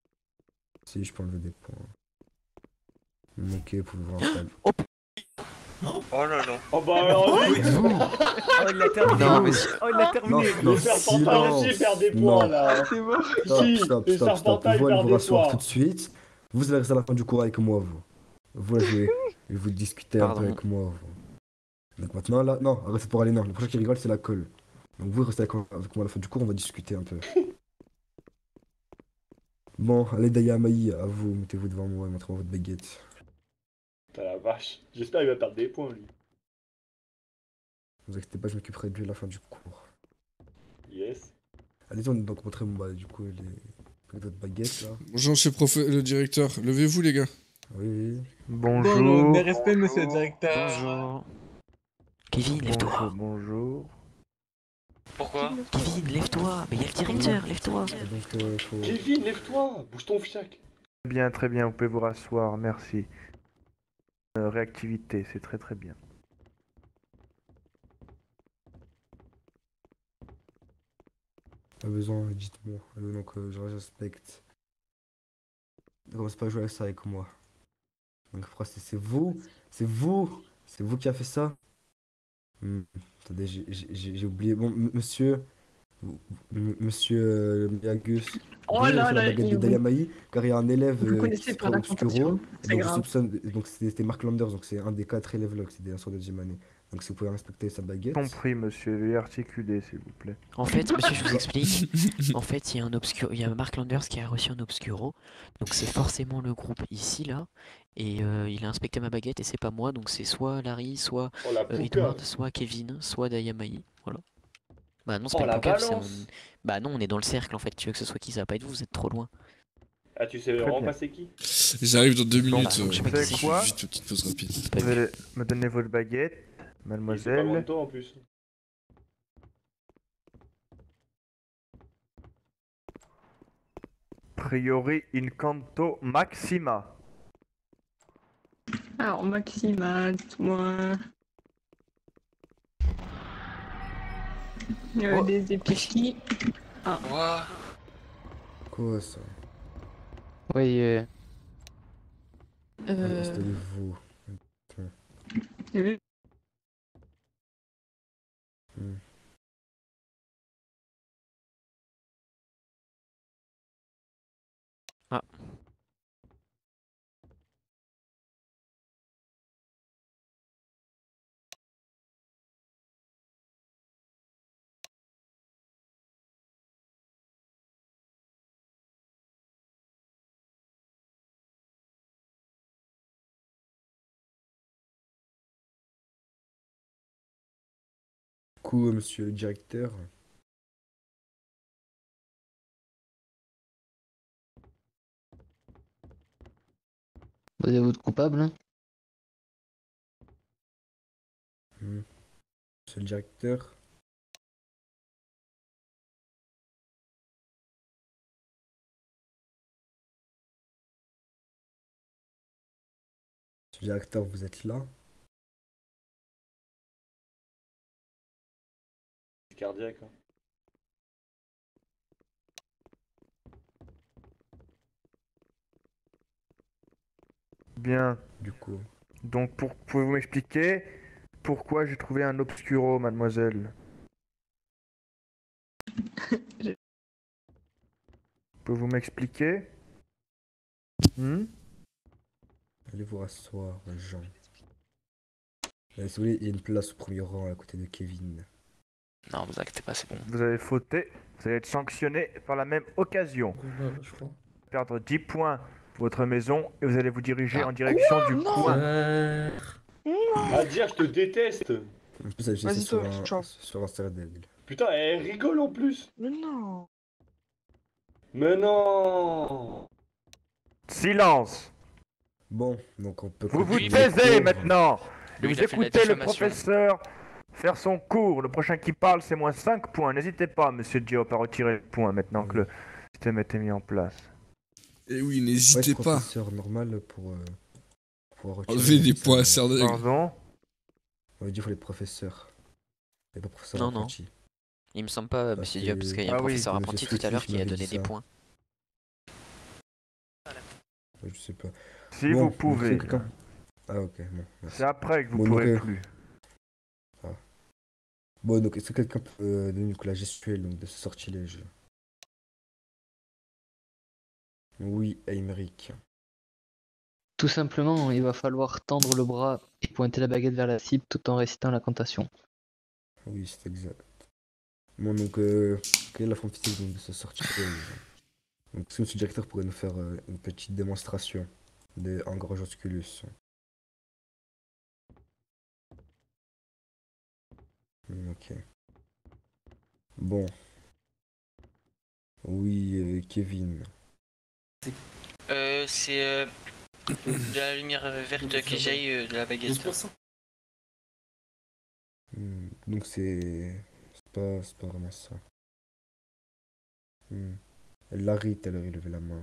Si, je peux enlever des points. Ok, vous pouvez voir ça. Oh, Oh là là. Oh bah alors lui. Oh, il l'a terminé. Non, mais- Oh, il l'a terminé. Non, Le serpentin silence. aussi perd des points Non. là. C'est bon. Stop, Si, stop, le stop, stop. serpentin Vous allez perd vous des rasseoir points. tout de suite. Vous allez rester à la fin du cours avec moi, vous. Vous, là, je vais, je vais vous discuter un peu Pardon. avec moi, vous. Donc maintenant, là, non, restez pour aller, non. Le prochain qui rigole, c'est la colle. Donc vous restez avec avec moi à la fin du cours, on va discuter un peu. Bon, allez, Dayamaï, à vous. Mettez-vous devant moi et montrez-moi votre baguette. Putain la vache. J'espère qu'il va perdre des points lui. Ne vous inquiétez pas, je m'occuperai de lui à la fin du cours. Yes. Allez-y, on donc montrez-moi, bah, du coup, les... votre baguette, là. Bonjour, monsieur le, prof... le directeur. Levez-vous, les gars. Oui, oui. Bonjour. Bon, mes respects, monsieur le directeur. Bonjour. Kevin, lève-toi. Bonjour. Pourquoi? Kevin, lève-toi. Mais il y a le directeur, lève-toi. Donc, euh, faut... Kevin, lève-toi. Bouge ton fiac. Très bien, très bien. Vous pouvez vous rasseoir. Merci. Euh, réactivité, c'est très très bien. Pas besoin, dites-moi. Euh, Donc, euh, je respecte. Ne commencez pas à jouer avec ça avec moi. Donc, après, c'est c'est vous. C'est vous. C'est vous qui a fait ça. Hmm, Attendez, j'ai- j'ai j'ai oublié. Bon, m- monsieur. m- Monsieur euh, Miagus. Oh vous avez là reçu la là, baguette il- de Dayamaï, car il y a un élève Vous euh, connaissez qui pas la s'appelle Obscuro. compensation, c'est Donc, je grave. soupçonne. Donc, c'était Mark Landers, donc c'est un des quatre élèves là, c'était un sur la deuxième année. Donc, si vous pouvez respecter sa baguette. Compris, monsieur. Veuillez articuler, s'il vous plaît. En fait, monsieur, je vous explique. En fait, il y a un obscur, il y a Mark Landers qui a reçu un obscuro. Donc c'est forcément le groupe ici là. Et euh, il a inspecté ma baguette et c'est pas moi. Donc c'est soit Larry, soit Oh la euh, poucave. Edward, soit Kevin, soit Dayamaï. Voilà. Bah non, c'est Oh, pas la une poucave, c'est balance. un- Bah non, on est dans le cercle en fait. Tu veux que ce soit qui? Ça va pas être vous, vous êtes trop loin. Ah, tu sais Très vraiment bien. pas c'est qui? J'arrive dans deux Bon, minutes. bah, euh, je sais pas Vous qui savez c'est. quoi? Juste une petite pause rapide. Vous allez me donner votre baguette, Il est pas loin de mademoiselle. toi en plus. Priori incanto maxima. Alors, Maxima, dites-moi. Euh, Oh, des épices. Ah. Quoi? Quoi ça? Oui, euh, Allez, Euh... installez-vous. Tiens. euh, Hmm. Ah. Du coup, euh, monsieur le directeur. vous avez votre coupable, hein? Hmm. Monsieur le directeur. Monsieur le directeur, vous êtes là? C'est cardiaque. Hein. Bien. Du coup. Donc, pour... pouvez-vous m'expliquer pourquoi j'ai trouvé un obscuro, mademoiselle? Pouvez-vous m'expliquer? Hmm? Allez vous rasseoir, Jean. Euh, si vous voulez, il y a une place au premier rang à côté de Kevin. Non, vous inquiétez pas, c'est bon. Vous avez fauté, vous allez être sanctionné par la même occasion. Je crois. Perdre dix points pour votre maison et vous allez vous diriger en direction du coin. Euh... Ah, dire, je te déteste. En plus, j'ai Vas-y, sur toi, un, ciao. sur un serre d'aigle. Putain, elle rigole en plus. Mais non. Mais non. Silence! Bon, donc on peut Vous vous continuer taisez le cours. maintenant! Lui, Vous il a fait de la écoutez le diffamation. professeur faire son cours. Le prochain qui parle, c'est moins cinq points. N'hésitez pas, monsieur Diop, à retirer le point maintenant que le système a été mis en place. Et oui, Ouais, n'hésitez c'est pas. professeur normal pour, euh, pour pouvoir retirer Enlevez des ça, points euh, à serre d'aigle. Pardon? On va dire faut les professeurs. Et pas professeur Non, non. apprenti. Il me semble pas, Bah, monsieur c'est- Diop, parce qu'il y a un Ah oui, professeur euh, apprenti c'est tout à l'heure Fluffy qui a qui m'avait donné dit des ça. points. Ouais, je sais pas. Si Bon, vous pouvez. donc, quelqu'un- Ah ok, bon. merci. C'est après que vous Bon, donc, pourrez euh, plus. ah. Bon, donc est-ce que quelqu'un peut euh, donner donc, la gestuelle donc, de ce sortilège? Oui, Aymeric. Tout simplement, il va falloir tendre le bras et pointer la baguette vers la cible tout en récitant l'incantation. Oui, c'est exact. Bon, donc, euh, quelle est la forme physique donc, de ce sortilège? Donc, est-ce que monsieur le directeur pourrait nous faire euh, une petite démonstration de Engorge Osculus? Hmm, ok. Bon. Oui, euh, Kevin. Euh, c'est euh, de la lumière euh, verte qui jaillit euh, de la baguette. Hmm, donc, c'est. C'est pas, c'est pas vraiment ça. Hmm. Larry, elle aurait levé la main.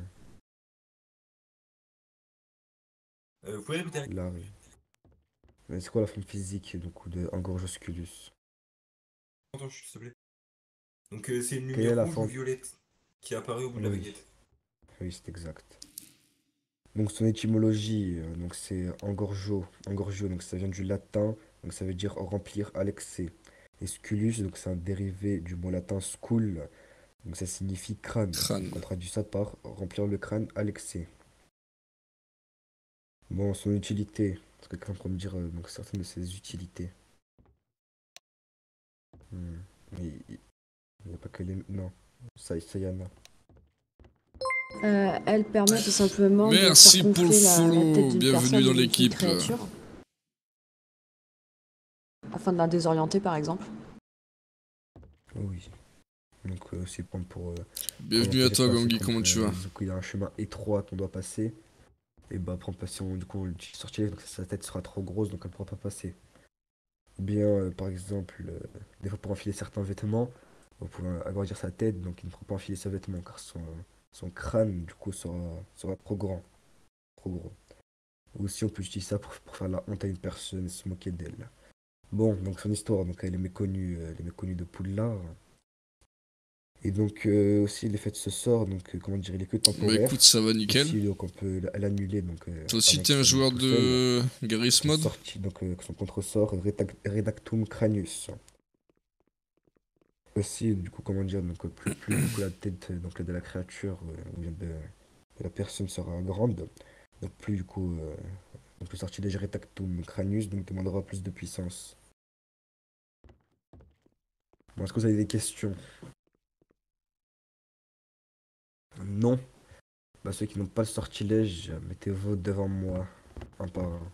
Euh, vous pouvez répéter? Larry. Mais c'est quoi la forme physique du coup de Engorge Osculus? Attends, s'il te plaît. Donc euh, c'est une Quelle est lumière la rouge ou forme? violette qui apparaît au bout de la Oui. baguette. Oui, c'est exact. Donc son étymologie, euh, donc c'est engorgio, engorgio, donc ça vient du latin, donc ça veut dire remplir à l'excès. Et sculus, donc c'est un dérivé du mot latin scul, donc ça signifie crâne. Crâne. Donc on traduit ça par remplir le crâne à l'excès. Bon, son utilité, est-ce que quelqu'un peut me dire euh, donc certaines de ses utilités? Hmm. Mais il n'y a pas que les... Non, ça, ça y en a. Euh, elle permet tout simplement Merci de faire pour le gonfler la, la follow, tête d'une bienvenue personne dans ou d'une l'équipe. créature. Afin de la désorienter par exemple. Oui. Donc euh, c'est prendre pour... euh, Bienvenue comment à toi, l'espace, Gangi, quand, comment tu euh, vas? du coup, il y a un chemin étroit qu'on doit passer. Et bah, prendre passion, du coup, on l'utilise sortilège, donc sa tête sera trop grosse, donc elle ne pourra pas passer. Ou bien, euh, par exemple, euh, des fois pour enfiler certains vêtements, on peut agrandir sa tête, donc il ne pourra pas enfiler ses vêtements, car son, son crâne, du coup, sera, sera trop grand. Trop gros. Ou aussi, on peut utiliser ça pour, pour faire la honte à une personne et se moquer d'elle. Bon, donc son histoire, donc elle est méconnue, euh, elle est méconnue de Poudlard. Et donc euh, aussi l'effet de ce sort, donc euh, comment dire, il est que Bah temporaire. écoute, ça va nickel. Aussi, donc on peut l- l'annuler donc euh, Toi aussi, avant t'es qu'il un se joueur mette tout seul. de Garry's Une Mod? sortie, donc euh, son contre-sort Redac- Redactum Cranius. Aussi, du coup, comment dire, donc euh, plus, plus du coup, la tête euh, donc, de la créature euh, ou bien de, de la personne sera grande, donc plus du coup euh, donc le sortilège Redactum Cranius donc demandera plus de puissance. Bon, est-ce que vous avez des questions? Non. Bah, ceux qui n'ont pas le sortilège, mettez-vous devant moi, un par un.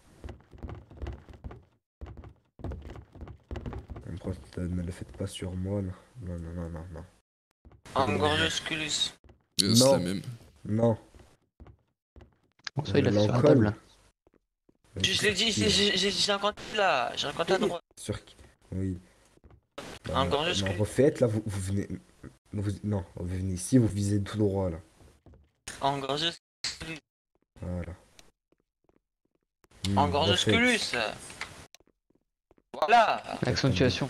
En pro- euh, Ne le faites pas sur moi, non. Non, non, non, non, non. Engorge Osculus. Yes, la Non. même. Non. Bon, ça, il a Euh, fait sur la l'encolle. table. Mais Je sur l'ai dit, qui, j'ai là? j'ai- j'ai- j'ai un compte là, j'ai un compte à droite. Sur qui? Oui. Bah, Engorge non, Osculus. refaites, là, vous, vous venez... vous- Non, vous venez ici, vous visez tout droit, là. Engorge Osculus. Voilà. Hmm, Engorge refaites. Osculus. Voilà. Accentuation.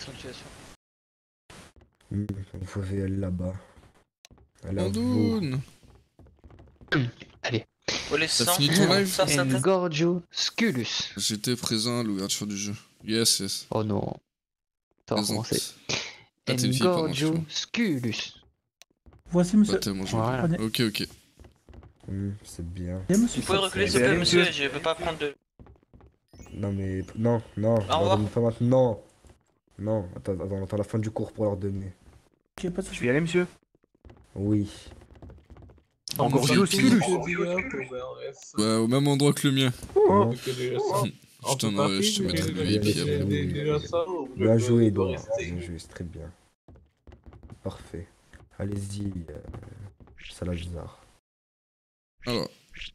Hmm, vous pouvez aller là-bas. Allez, à vous. Andoun. Allez. Oh, les T'as sangs, fini ton live? ça, ça, ça. Engorgio Sculus. J'étais présent à l'ouverture du jeu. Yes, yes. Oh non. Ça va Présente. commencer. Ah, t'es une fille, pardon, Engorgio excuse-moi. Sculus. Voici, Pas monsieur. tellement gentil. Voilà. Prenez. Ok, ok. Hmm, c'est bien. Et monsieur. Vous pouvez reculer s'il vous plaît, monsieur, je peux pas prendre de... Non, mais... Non, non, Au leur revoir. donne pas maintenant. Non, attends, attends, attends la fin du cours pour leur donner. Ok, pas de Je soucis. vais y aller, monsieur. Oui. Engorgio Sculus. Bah, au même endroit que le mien. Comment? Je t'en aurais, je te mettrai le V I P après. Bien joué, Edouard. Bien joué, c'est très bien. Parfait. Allez-y, euh, Salazar. Alors.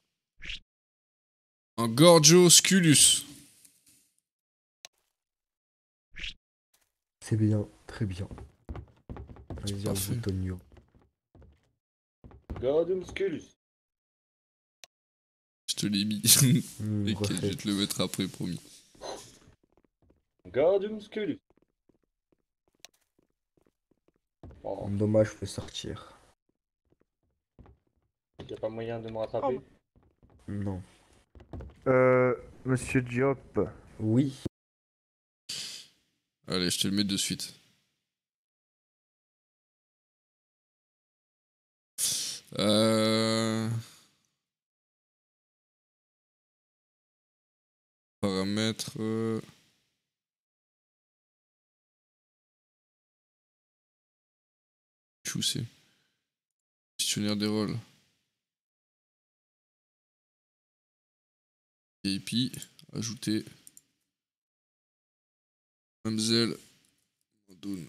Engorgio Sculus. C'est bien, très bien. Allez-y, à Parfait. vous, Tonio. Gardum Sculus. Je te l'ai mis. Hmm, Ok, je vais refaites. te le mettre après, promis. Gardum Sculus. Oh, Dommage, je peux sortir. y a pas moyen de me rattraper. Non. Euh, Monsieur Diop. Oui. Allez, je te le mets de suite. Euh... Paramètres... euh, Où c'est? Questionnaire des rôles. Et puis, ajouter... Mamzelle... Mandoun.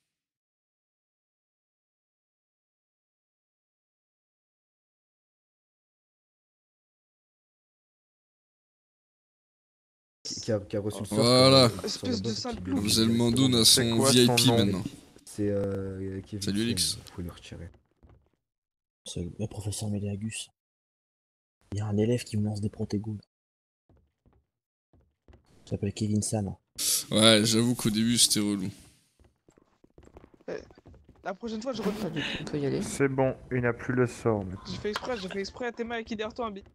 Qui a, qui a reçu le sort. Voilà. sur- sur Espèce le de boss sale qui plouc. lui- Mamzelle Mandoun a C'est son quoi V I son P nom maintenant. C'est euh, Kevin. Salut, Alix. Son, Faut le retirer. C'est le professeur Méléagus. Il y a un élève qui me lance des protégos. Il s'appelle Kevin San. Ouais, j'avoue qu'au début c'était relou. Eh, La prochaine fois, je refais. On peut y aller. C'est bon, il n'a plus le sort maintenant. J'ai fait exprès, j'ai fait exprès à tes mains qui derrière toi un bit.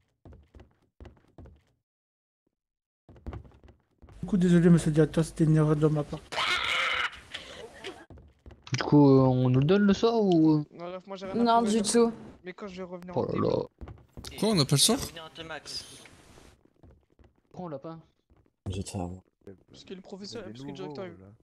Du coup, désolé, monsieur le directeur, c'était une erreur de ma part. Du coup, euh, on nous le donne le sort ou. Non, bref, moi j'ai rien à Non, prouver, du ça. tout. Mais quand je vais revenir Oh en là team. là. Quoi, on a pas le sort? Pourquoi on l'a pas? Je vais te faire avoir. Parce que le professeur, C'est parce que le nouveau, directeur a eu. là.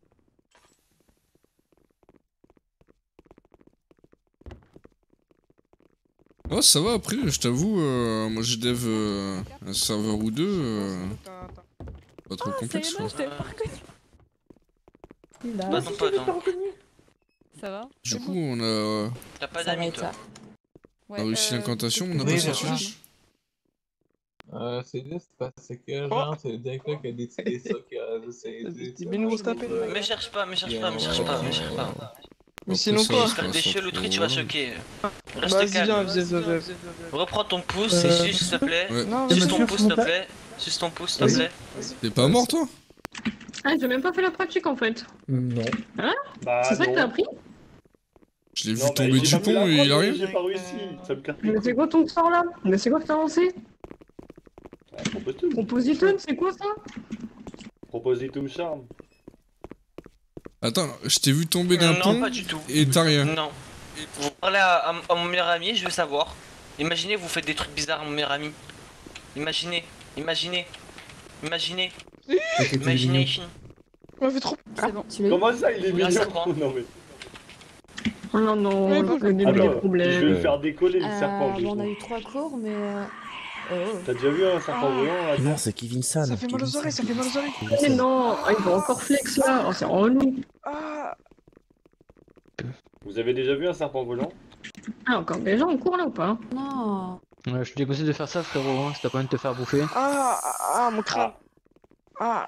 Oh, ça va, après, je t'avoue, euh, moi j'ai dev euh, un serveur ou deux. euh, Pas trop complexe quoi. je t'avais pas reconnu. Il Pas a... ton pote, hein. Ça va? Du coup, on a, T'as pas Ça va d'amis, être toi. ça. on a réussi euh, l'incantation, on a oui, pas bien sorti. sûr. Euh, c'est juste parce que, genre, c'est le directeur qui a décidé ça, qui a décidé T'es bien grosse tapée, le mec. Me cherche pas, me cherche pas, me cherche pas, me cherche pas. Mais sinon quoi? J'espère que des chelouteries, tu vas choquer. Reste Vas-y, viens, calme. viens, viens, viens. Reprends ton pouce Euh, et suce, s'il te plaît. Ouais. Non, Suce monsieur, ton pouce, s'il s'il vous te plaît. plaît. Suce ton pouce, s'il te Vas-y. plaît. T'es pas mort toi? Ah, j'ai même pas fait la pratique en fait. Non. Hein? Bah, C'est ça que non. t'as appris? Je l'ai vu Non, bah, tomber j'ai du pas pu pont la et il a prendre, rien. J'ai pas réussi, ça me casse les Mais c'est couilles. quoi ton sort là? Mais c'est quoi que t'as lancé? Ah, Propositum. Compositum, c'est quoi ça? Propositum charme. Attends, je t'ai vu tomber d'un Non, pont pas du tout. et t'as rien. Non. Vous parlez à, à- à mon meilleur ami, je veux savoir. Imaginez, vous faites des trucs bizarres à mon meilleur ami. Imaginez, imaginez, imaginez, imagination. On m'a fait trop. C'est bon, tu l'as eu. Comment ça, il est Là, mignon? ça prend. Non mais. Oh non, non, Ouais, on bon, va donner Attends, des je vais problèmes. le faire décoller le Euh, serpent. bon, on a justement. eu trois cours, mais. euh, Oh. T'as déjà vu un serpent Ah. volant là? Non, c'est Kevin San. Ça fait mal aux Kevin oreilles, ça San. fait mal aux oreilles. Kevin Mais San. non, ah, il va encore flex là. Oh, c'est relou. Ah. Vous avez déjà vu un serpent volant? Ah, encore des gens en cours là ou pas? Non. Ouais, je te déconseille de faire ça, frérot, hein, si t'as pas envie de te faire bouffer. Ah, ah, ah, mon crâne. Ah.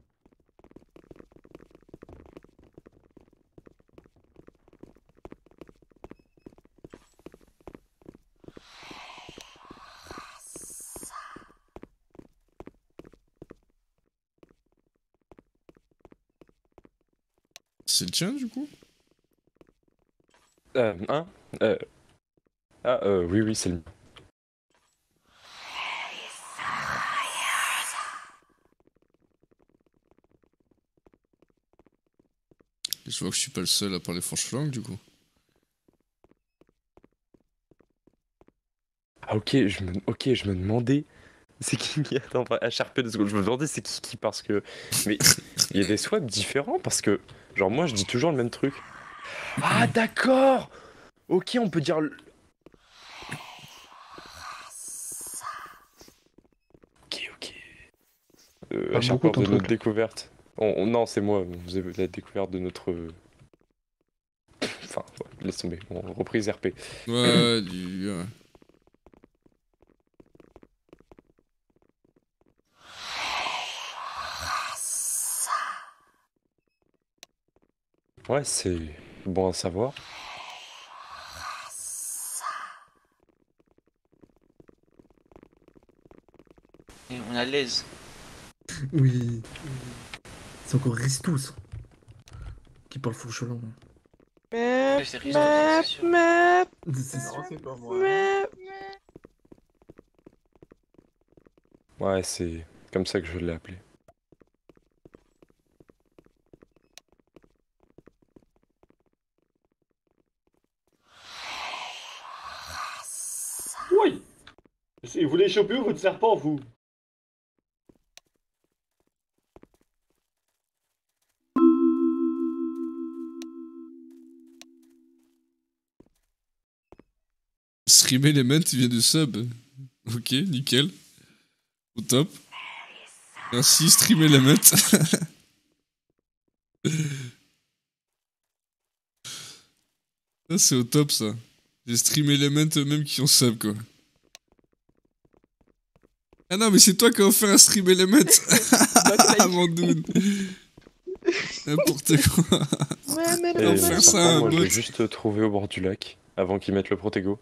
C'est le tien du coup? Euh, hein euh... Ah, euh, oui, oui, c'est le mien. Je vois que je suis pas le seul à parler franche langue du coup. Ah, ok, je me, ok, je me demandais. C'est qui qui. Attends, H R P deux secondes. Je me demandais c'est qui qui parce que. Mais il y a des swaps différents parce que. Genre, moi je dis toujours le même truc. Ah, d'accord! Ok, on peut dire. le- Ok, ok. Euh, Parle H R P beaucoup, ton de notre truc. découverte. On- on- non, c'est moi, vous avez la découverte de notre. Enfin, ouais, laisse tomber. Bon, reprise R P. Ouais, du. Ouais. Ouais, c'est bon à savoir. Et on est à l'aise. Oui. C'est encore Ristus qui parle fourchelant. Mais. C'est Risto, Mais. c'est sûr. Mais. C'est Non, c'est pas moi. Mais. Ouais, Ouais, c'est comme ça que je l'ai appelé. Oui. C'est- Vous voulez choper où votre serpent, vous? Stream Element, il vient de sub. Ok, nickel. Au top. Merci, Stream Element. Ça, c'est au top, ça. Les Stream Element eux-mêmes qui ont sub, quoi. Ah non, mais c'est toi qui as offert un Stream Element. Ah, Mandoun. N'importe quoi. Ouais, mais Et non, mon faire mais- ça, serpent, un moi, je l'ai bot. juste trouvé au bord du lac, avant qu'ils mettent le protégo.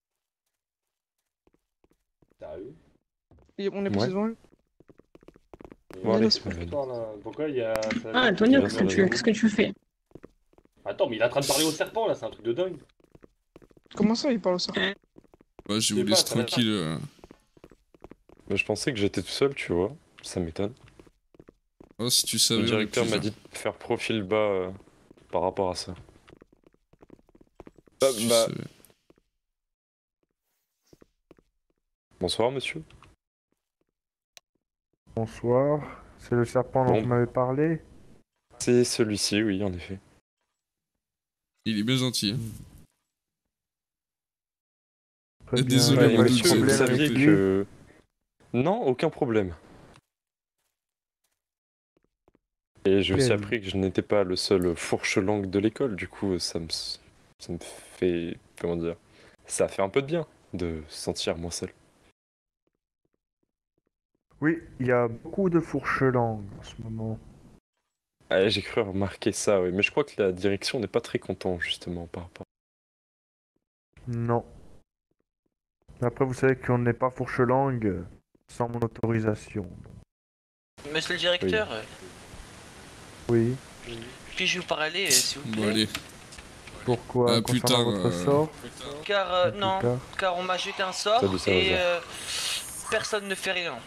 Sérieux? Et on est pas Ouais. saison un. Bon, allez, c'est pas- vas-y. Attends, là, pourquoi il y a... ça- Ah, Antonio, Vas-y, qu'est-ce que vas-y. tu, qu'est-ce que tu fais? Attends, mais il est en train de parler au serpent, là, c'est un truc de dingue. Comment ça, il parle au serpent? Ouais, je sais vous pas, laisse ça va pas. tranquille. euh. Mais je pensais que j'étais tout seul, tu vois. Ça m'étonne. Oh, si tu Le savais. directeur on est m'a plus, dit de faire profil bas euh, par rapport à ça. hein. Ah, Si tu bah, savais. bonsoir, monsieur. Bonsoir. C'est le serpent dont Bon. vous m'avez parlé? C'est celui-ci, oui, en effet. Il est bien gentil. hein. Très Eh, bien. désolé, Il y a Et pas Mandoun, de monsieur, c'est- vous problème saviez avec lui? que... Non, aucun problème. Et j'ai aussi Quel- appris que je n'étais pas le seul fourche-langue de l'école, du coup ça me... ça me fait... comment dire? Ça fait un peu de bien de se sentir moins seul. Oui, il y a beaucoup de fourches-langues en ce moment. Ah, j'ai cru remarquer ça, oui, mais je crois que la direction n'est pas très contente justement par rapport. Non. Après, vous savez qu'on n'est pas fourche-langue sans mon autorisation. Monsieur le directeur, euh, Oui. puis-je vous parler, euh, s'il vous plaît? Bon, allez. Pourquoi? Ah, plus Concernant tard, votre euh, sort? Car, euh, Plus non, tard. car on m'a jeté un sort Salut, ça va, et ça. euh, personne ne fait rien.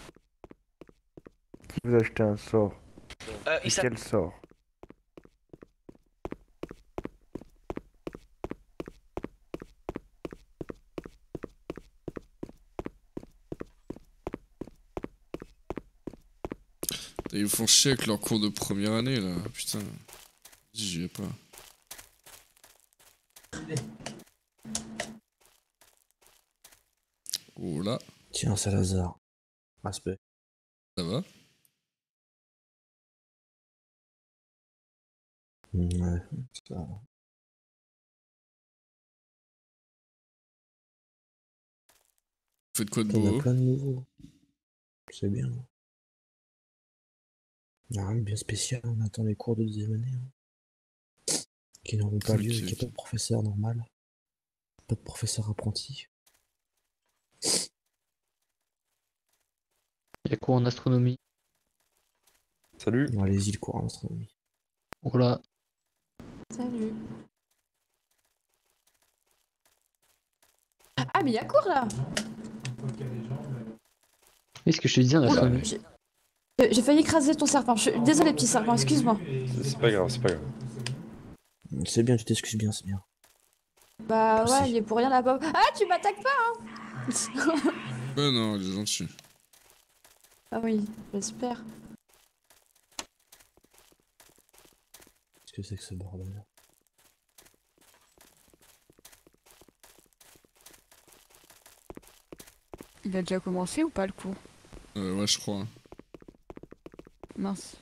Qui vous a acheté un sort? Euh, Et il s'appelle... quel sort? Ils me font chier avec leur cours de première année, là. Putain. J'y vais pas. Oh là, Tiens, Salazar. Respect. ça va? Ouais, ça va. Vous faites quoi de T'en as beau? plein de nouveaux. C'est bien. Y a rien de bien spécial, on attend les cours de deuxième année. hein. Qui n'auront pas lieu, Ok, et qu'il n'y a pas de professeur normal. Pas de professeur apprenti. Il y a quoi en astronomie? Salut. Bon, allez-y, le cours en astronomie. Voilà. Salut. Ah, mais il y a cours là! Oui, ce que je te disais en astronomie. J'ai euh, j'ai failli écraser ton serpent. Je... Désolé, petit serpent, excuse-moi. C'est c'est pas grave, c'est pas grave. C'est bien, tu t'excuses bien, c'est bien. Bah Merci. ouais, il est pour rien là-bas. Ah, tu m'attaques pas, hein! Ben non, il est gentil. Ah oui, j'espère. Qu'est-ce que c'est que ce bordel? Il a déjà commencé ou pas le cours? Euh, ouais, je crois. hein. Mince.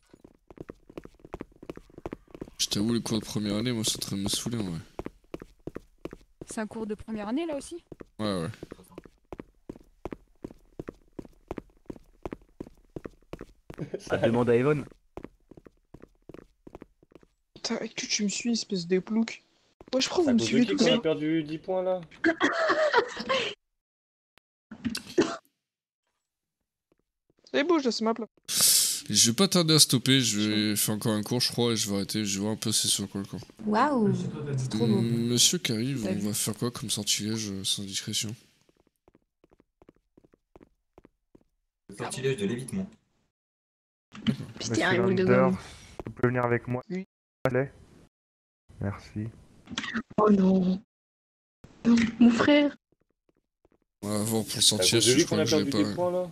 Je t'avoue, les cours de première année, moi, c'est en train de me saouler, en vrai. C'est un cours de première année là aussi? Ouais, ouais. Ah, demande à Evan. Putain, avec qui tu me suis, espèce de plouc. Moi, je crois que À vous me cause de suivez qui tout qu'on ça. a perdu dix points là? Et bouge, là, c'est ma place. Je vais pas tarder à stopper, je vais faire encore un cours, je crois, et je vais arrêter. Je vais voir un peu c'est sur quoi le cours. Waouh! C'est trop beau. Hum, Monsieur qui arrive, T'as on vu? va faire quoi comme sortilège euh, sans discrétion? Le sortilège de l'évitement. Putain, Monsieur il voulait Lander, donner. vous pouvez venir avec moi. Oui. Allez. Merci. Oh non. Non, mon frère. On va voir pour le C'est à sortir, cause de je lui crois qu'on a que je l'ai perdu pas. des points là.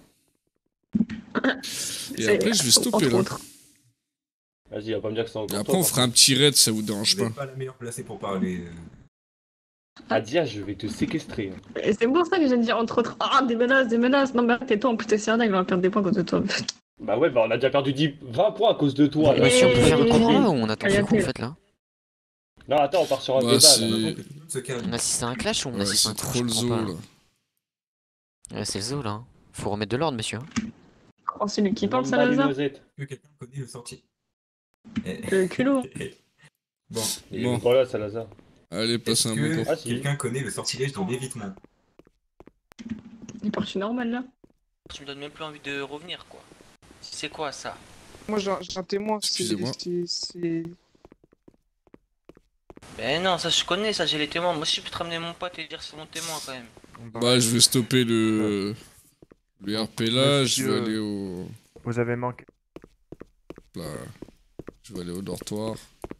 Et après, je vais stopper là. Vas-y, va pas me dire que c'est encore Et après, toi, on par fera un petit raid, ça vous dérange Vous pas. n'êtes pas la meilleure placée pour parler. euh. Adia, je vais te séquestrer. hein. Et c'est pour ça que j'ai dit entre autres. Ah, des menaces, des menaces. Non, mais tais-toi, en plus, t'es sérieux, il va perdre des points contre toi. Bah ouais, bah on a déjà perdu dix, vingt points à cause de toi. là. Monsieur, on peut faire un Et- combat ou on attend Allez, ce coup en après. fait là? Non, attends, on part sur un Bah, débat c'est- là. Se calme. On assiste à un clash ou on Ouais, assiste à un c'est clash? trop le Je zoo comprends là. pas. Ouais, c'est le zoo là. hein. Faut remettre de l'ordre, monsieur. Oh, c'est lui qui parle, Demande pas les Salazar. noisettes. Est-ce que quelqu'un connaît le sorti Eh. Le culot. Bon. Il Bon. est pas là, Salazar. Allez, passez un Est-ce bon que tour. Ah, si. quelqu'un connaît le sortilège de l'évitement? Il est parti normal là. Tu me donnes même plus envie de revenir, quoi. C'est quoi ça? Moi, j'ai un, j'ai un témoin. c'est- Excusez-moi. c'est- c'est- Ben non, ça je connais, ça j'ai les témoins. Moi aussi, je peux te ramener mon pote et dire c'est mon témoin quand même. Bah, je vais stopper le. Le R P là, je vais Monsieur- aller au. Vous avez manqué. Là. Je vais aller au dortoir.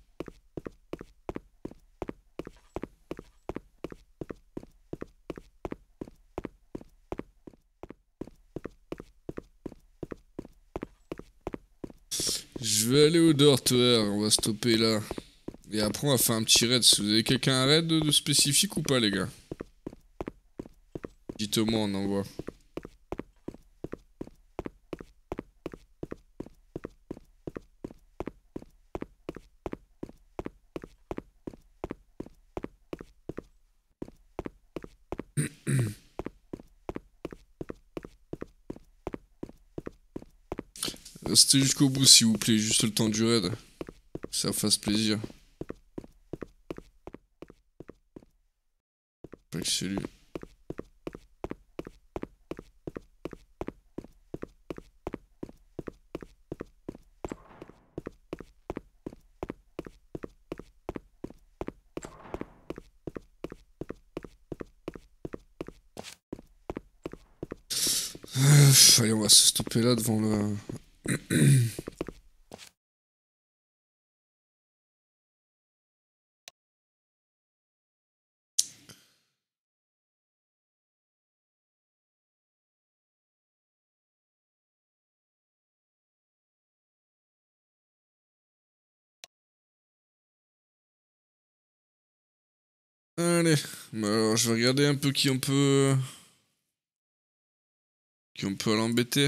Je vais aller au dortoir, on va stopper là. Et après, on va faire un petit raid. Si vous avez quelqu'un un raid de, de spécifique ou pas, les gars? Dites-moi, on envoie. Restez jusqu'au bout, s'il vous plaît, juste le temps du raid. Que ça fasse plaisir. Pas que c'est lui. Euh, allez, on va se stopper là devant le... Allez, bah alors je vais regarder un peu qui on peut... Qui on peut l'embêter.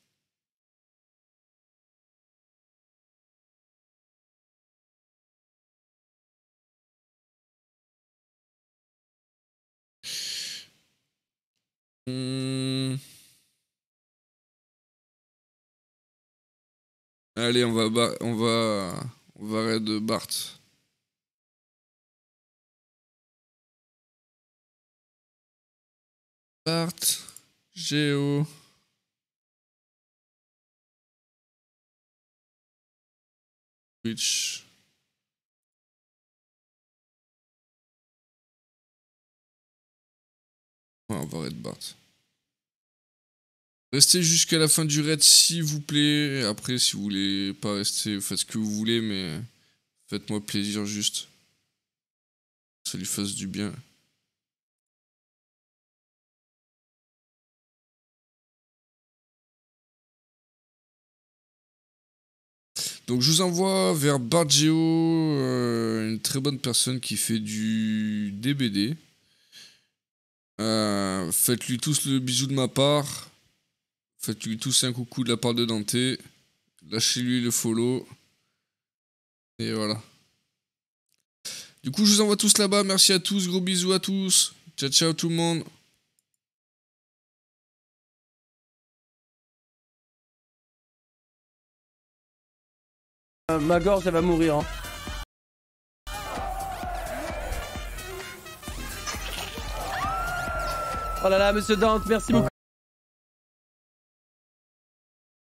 Hmm. Allez, on va ba- on va on va raid Bart. Bart, Géo. Twitch. Ouais, on va raid Bart. Restez jusqu'à la fin du raid s'il vous plaît. Après, si vous voulez pas rester, faites ce que vous voulez, mais faites-moi plaisir juste. Que ça lui fasse du bien. Donc je vous envoie vers Bargeo, euh, une très bonne personne qui fait du D B D. Euh, Faites-lui tous le bisou de ma part. Faites-lui tous un coucou de la part de Dante. Lâchez-lui le follow. Et voilà. Du coup, je vous envoie tous là-bas. Merci à tous. Gros bisous à tous. Ciao, ciao tout le monde. Euh, ma gorge, elle va mourir. Hein. Oh là là, monsieur Dante, merci beaucoup.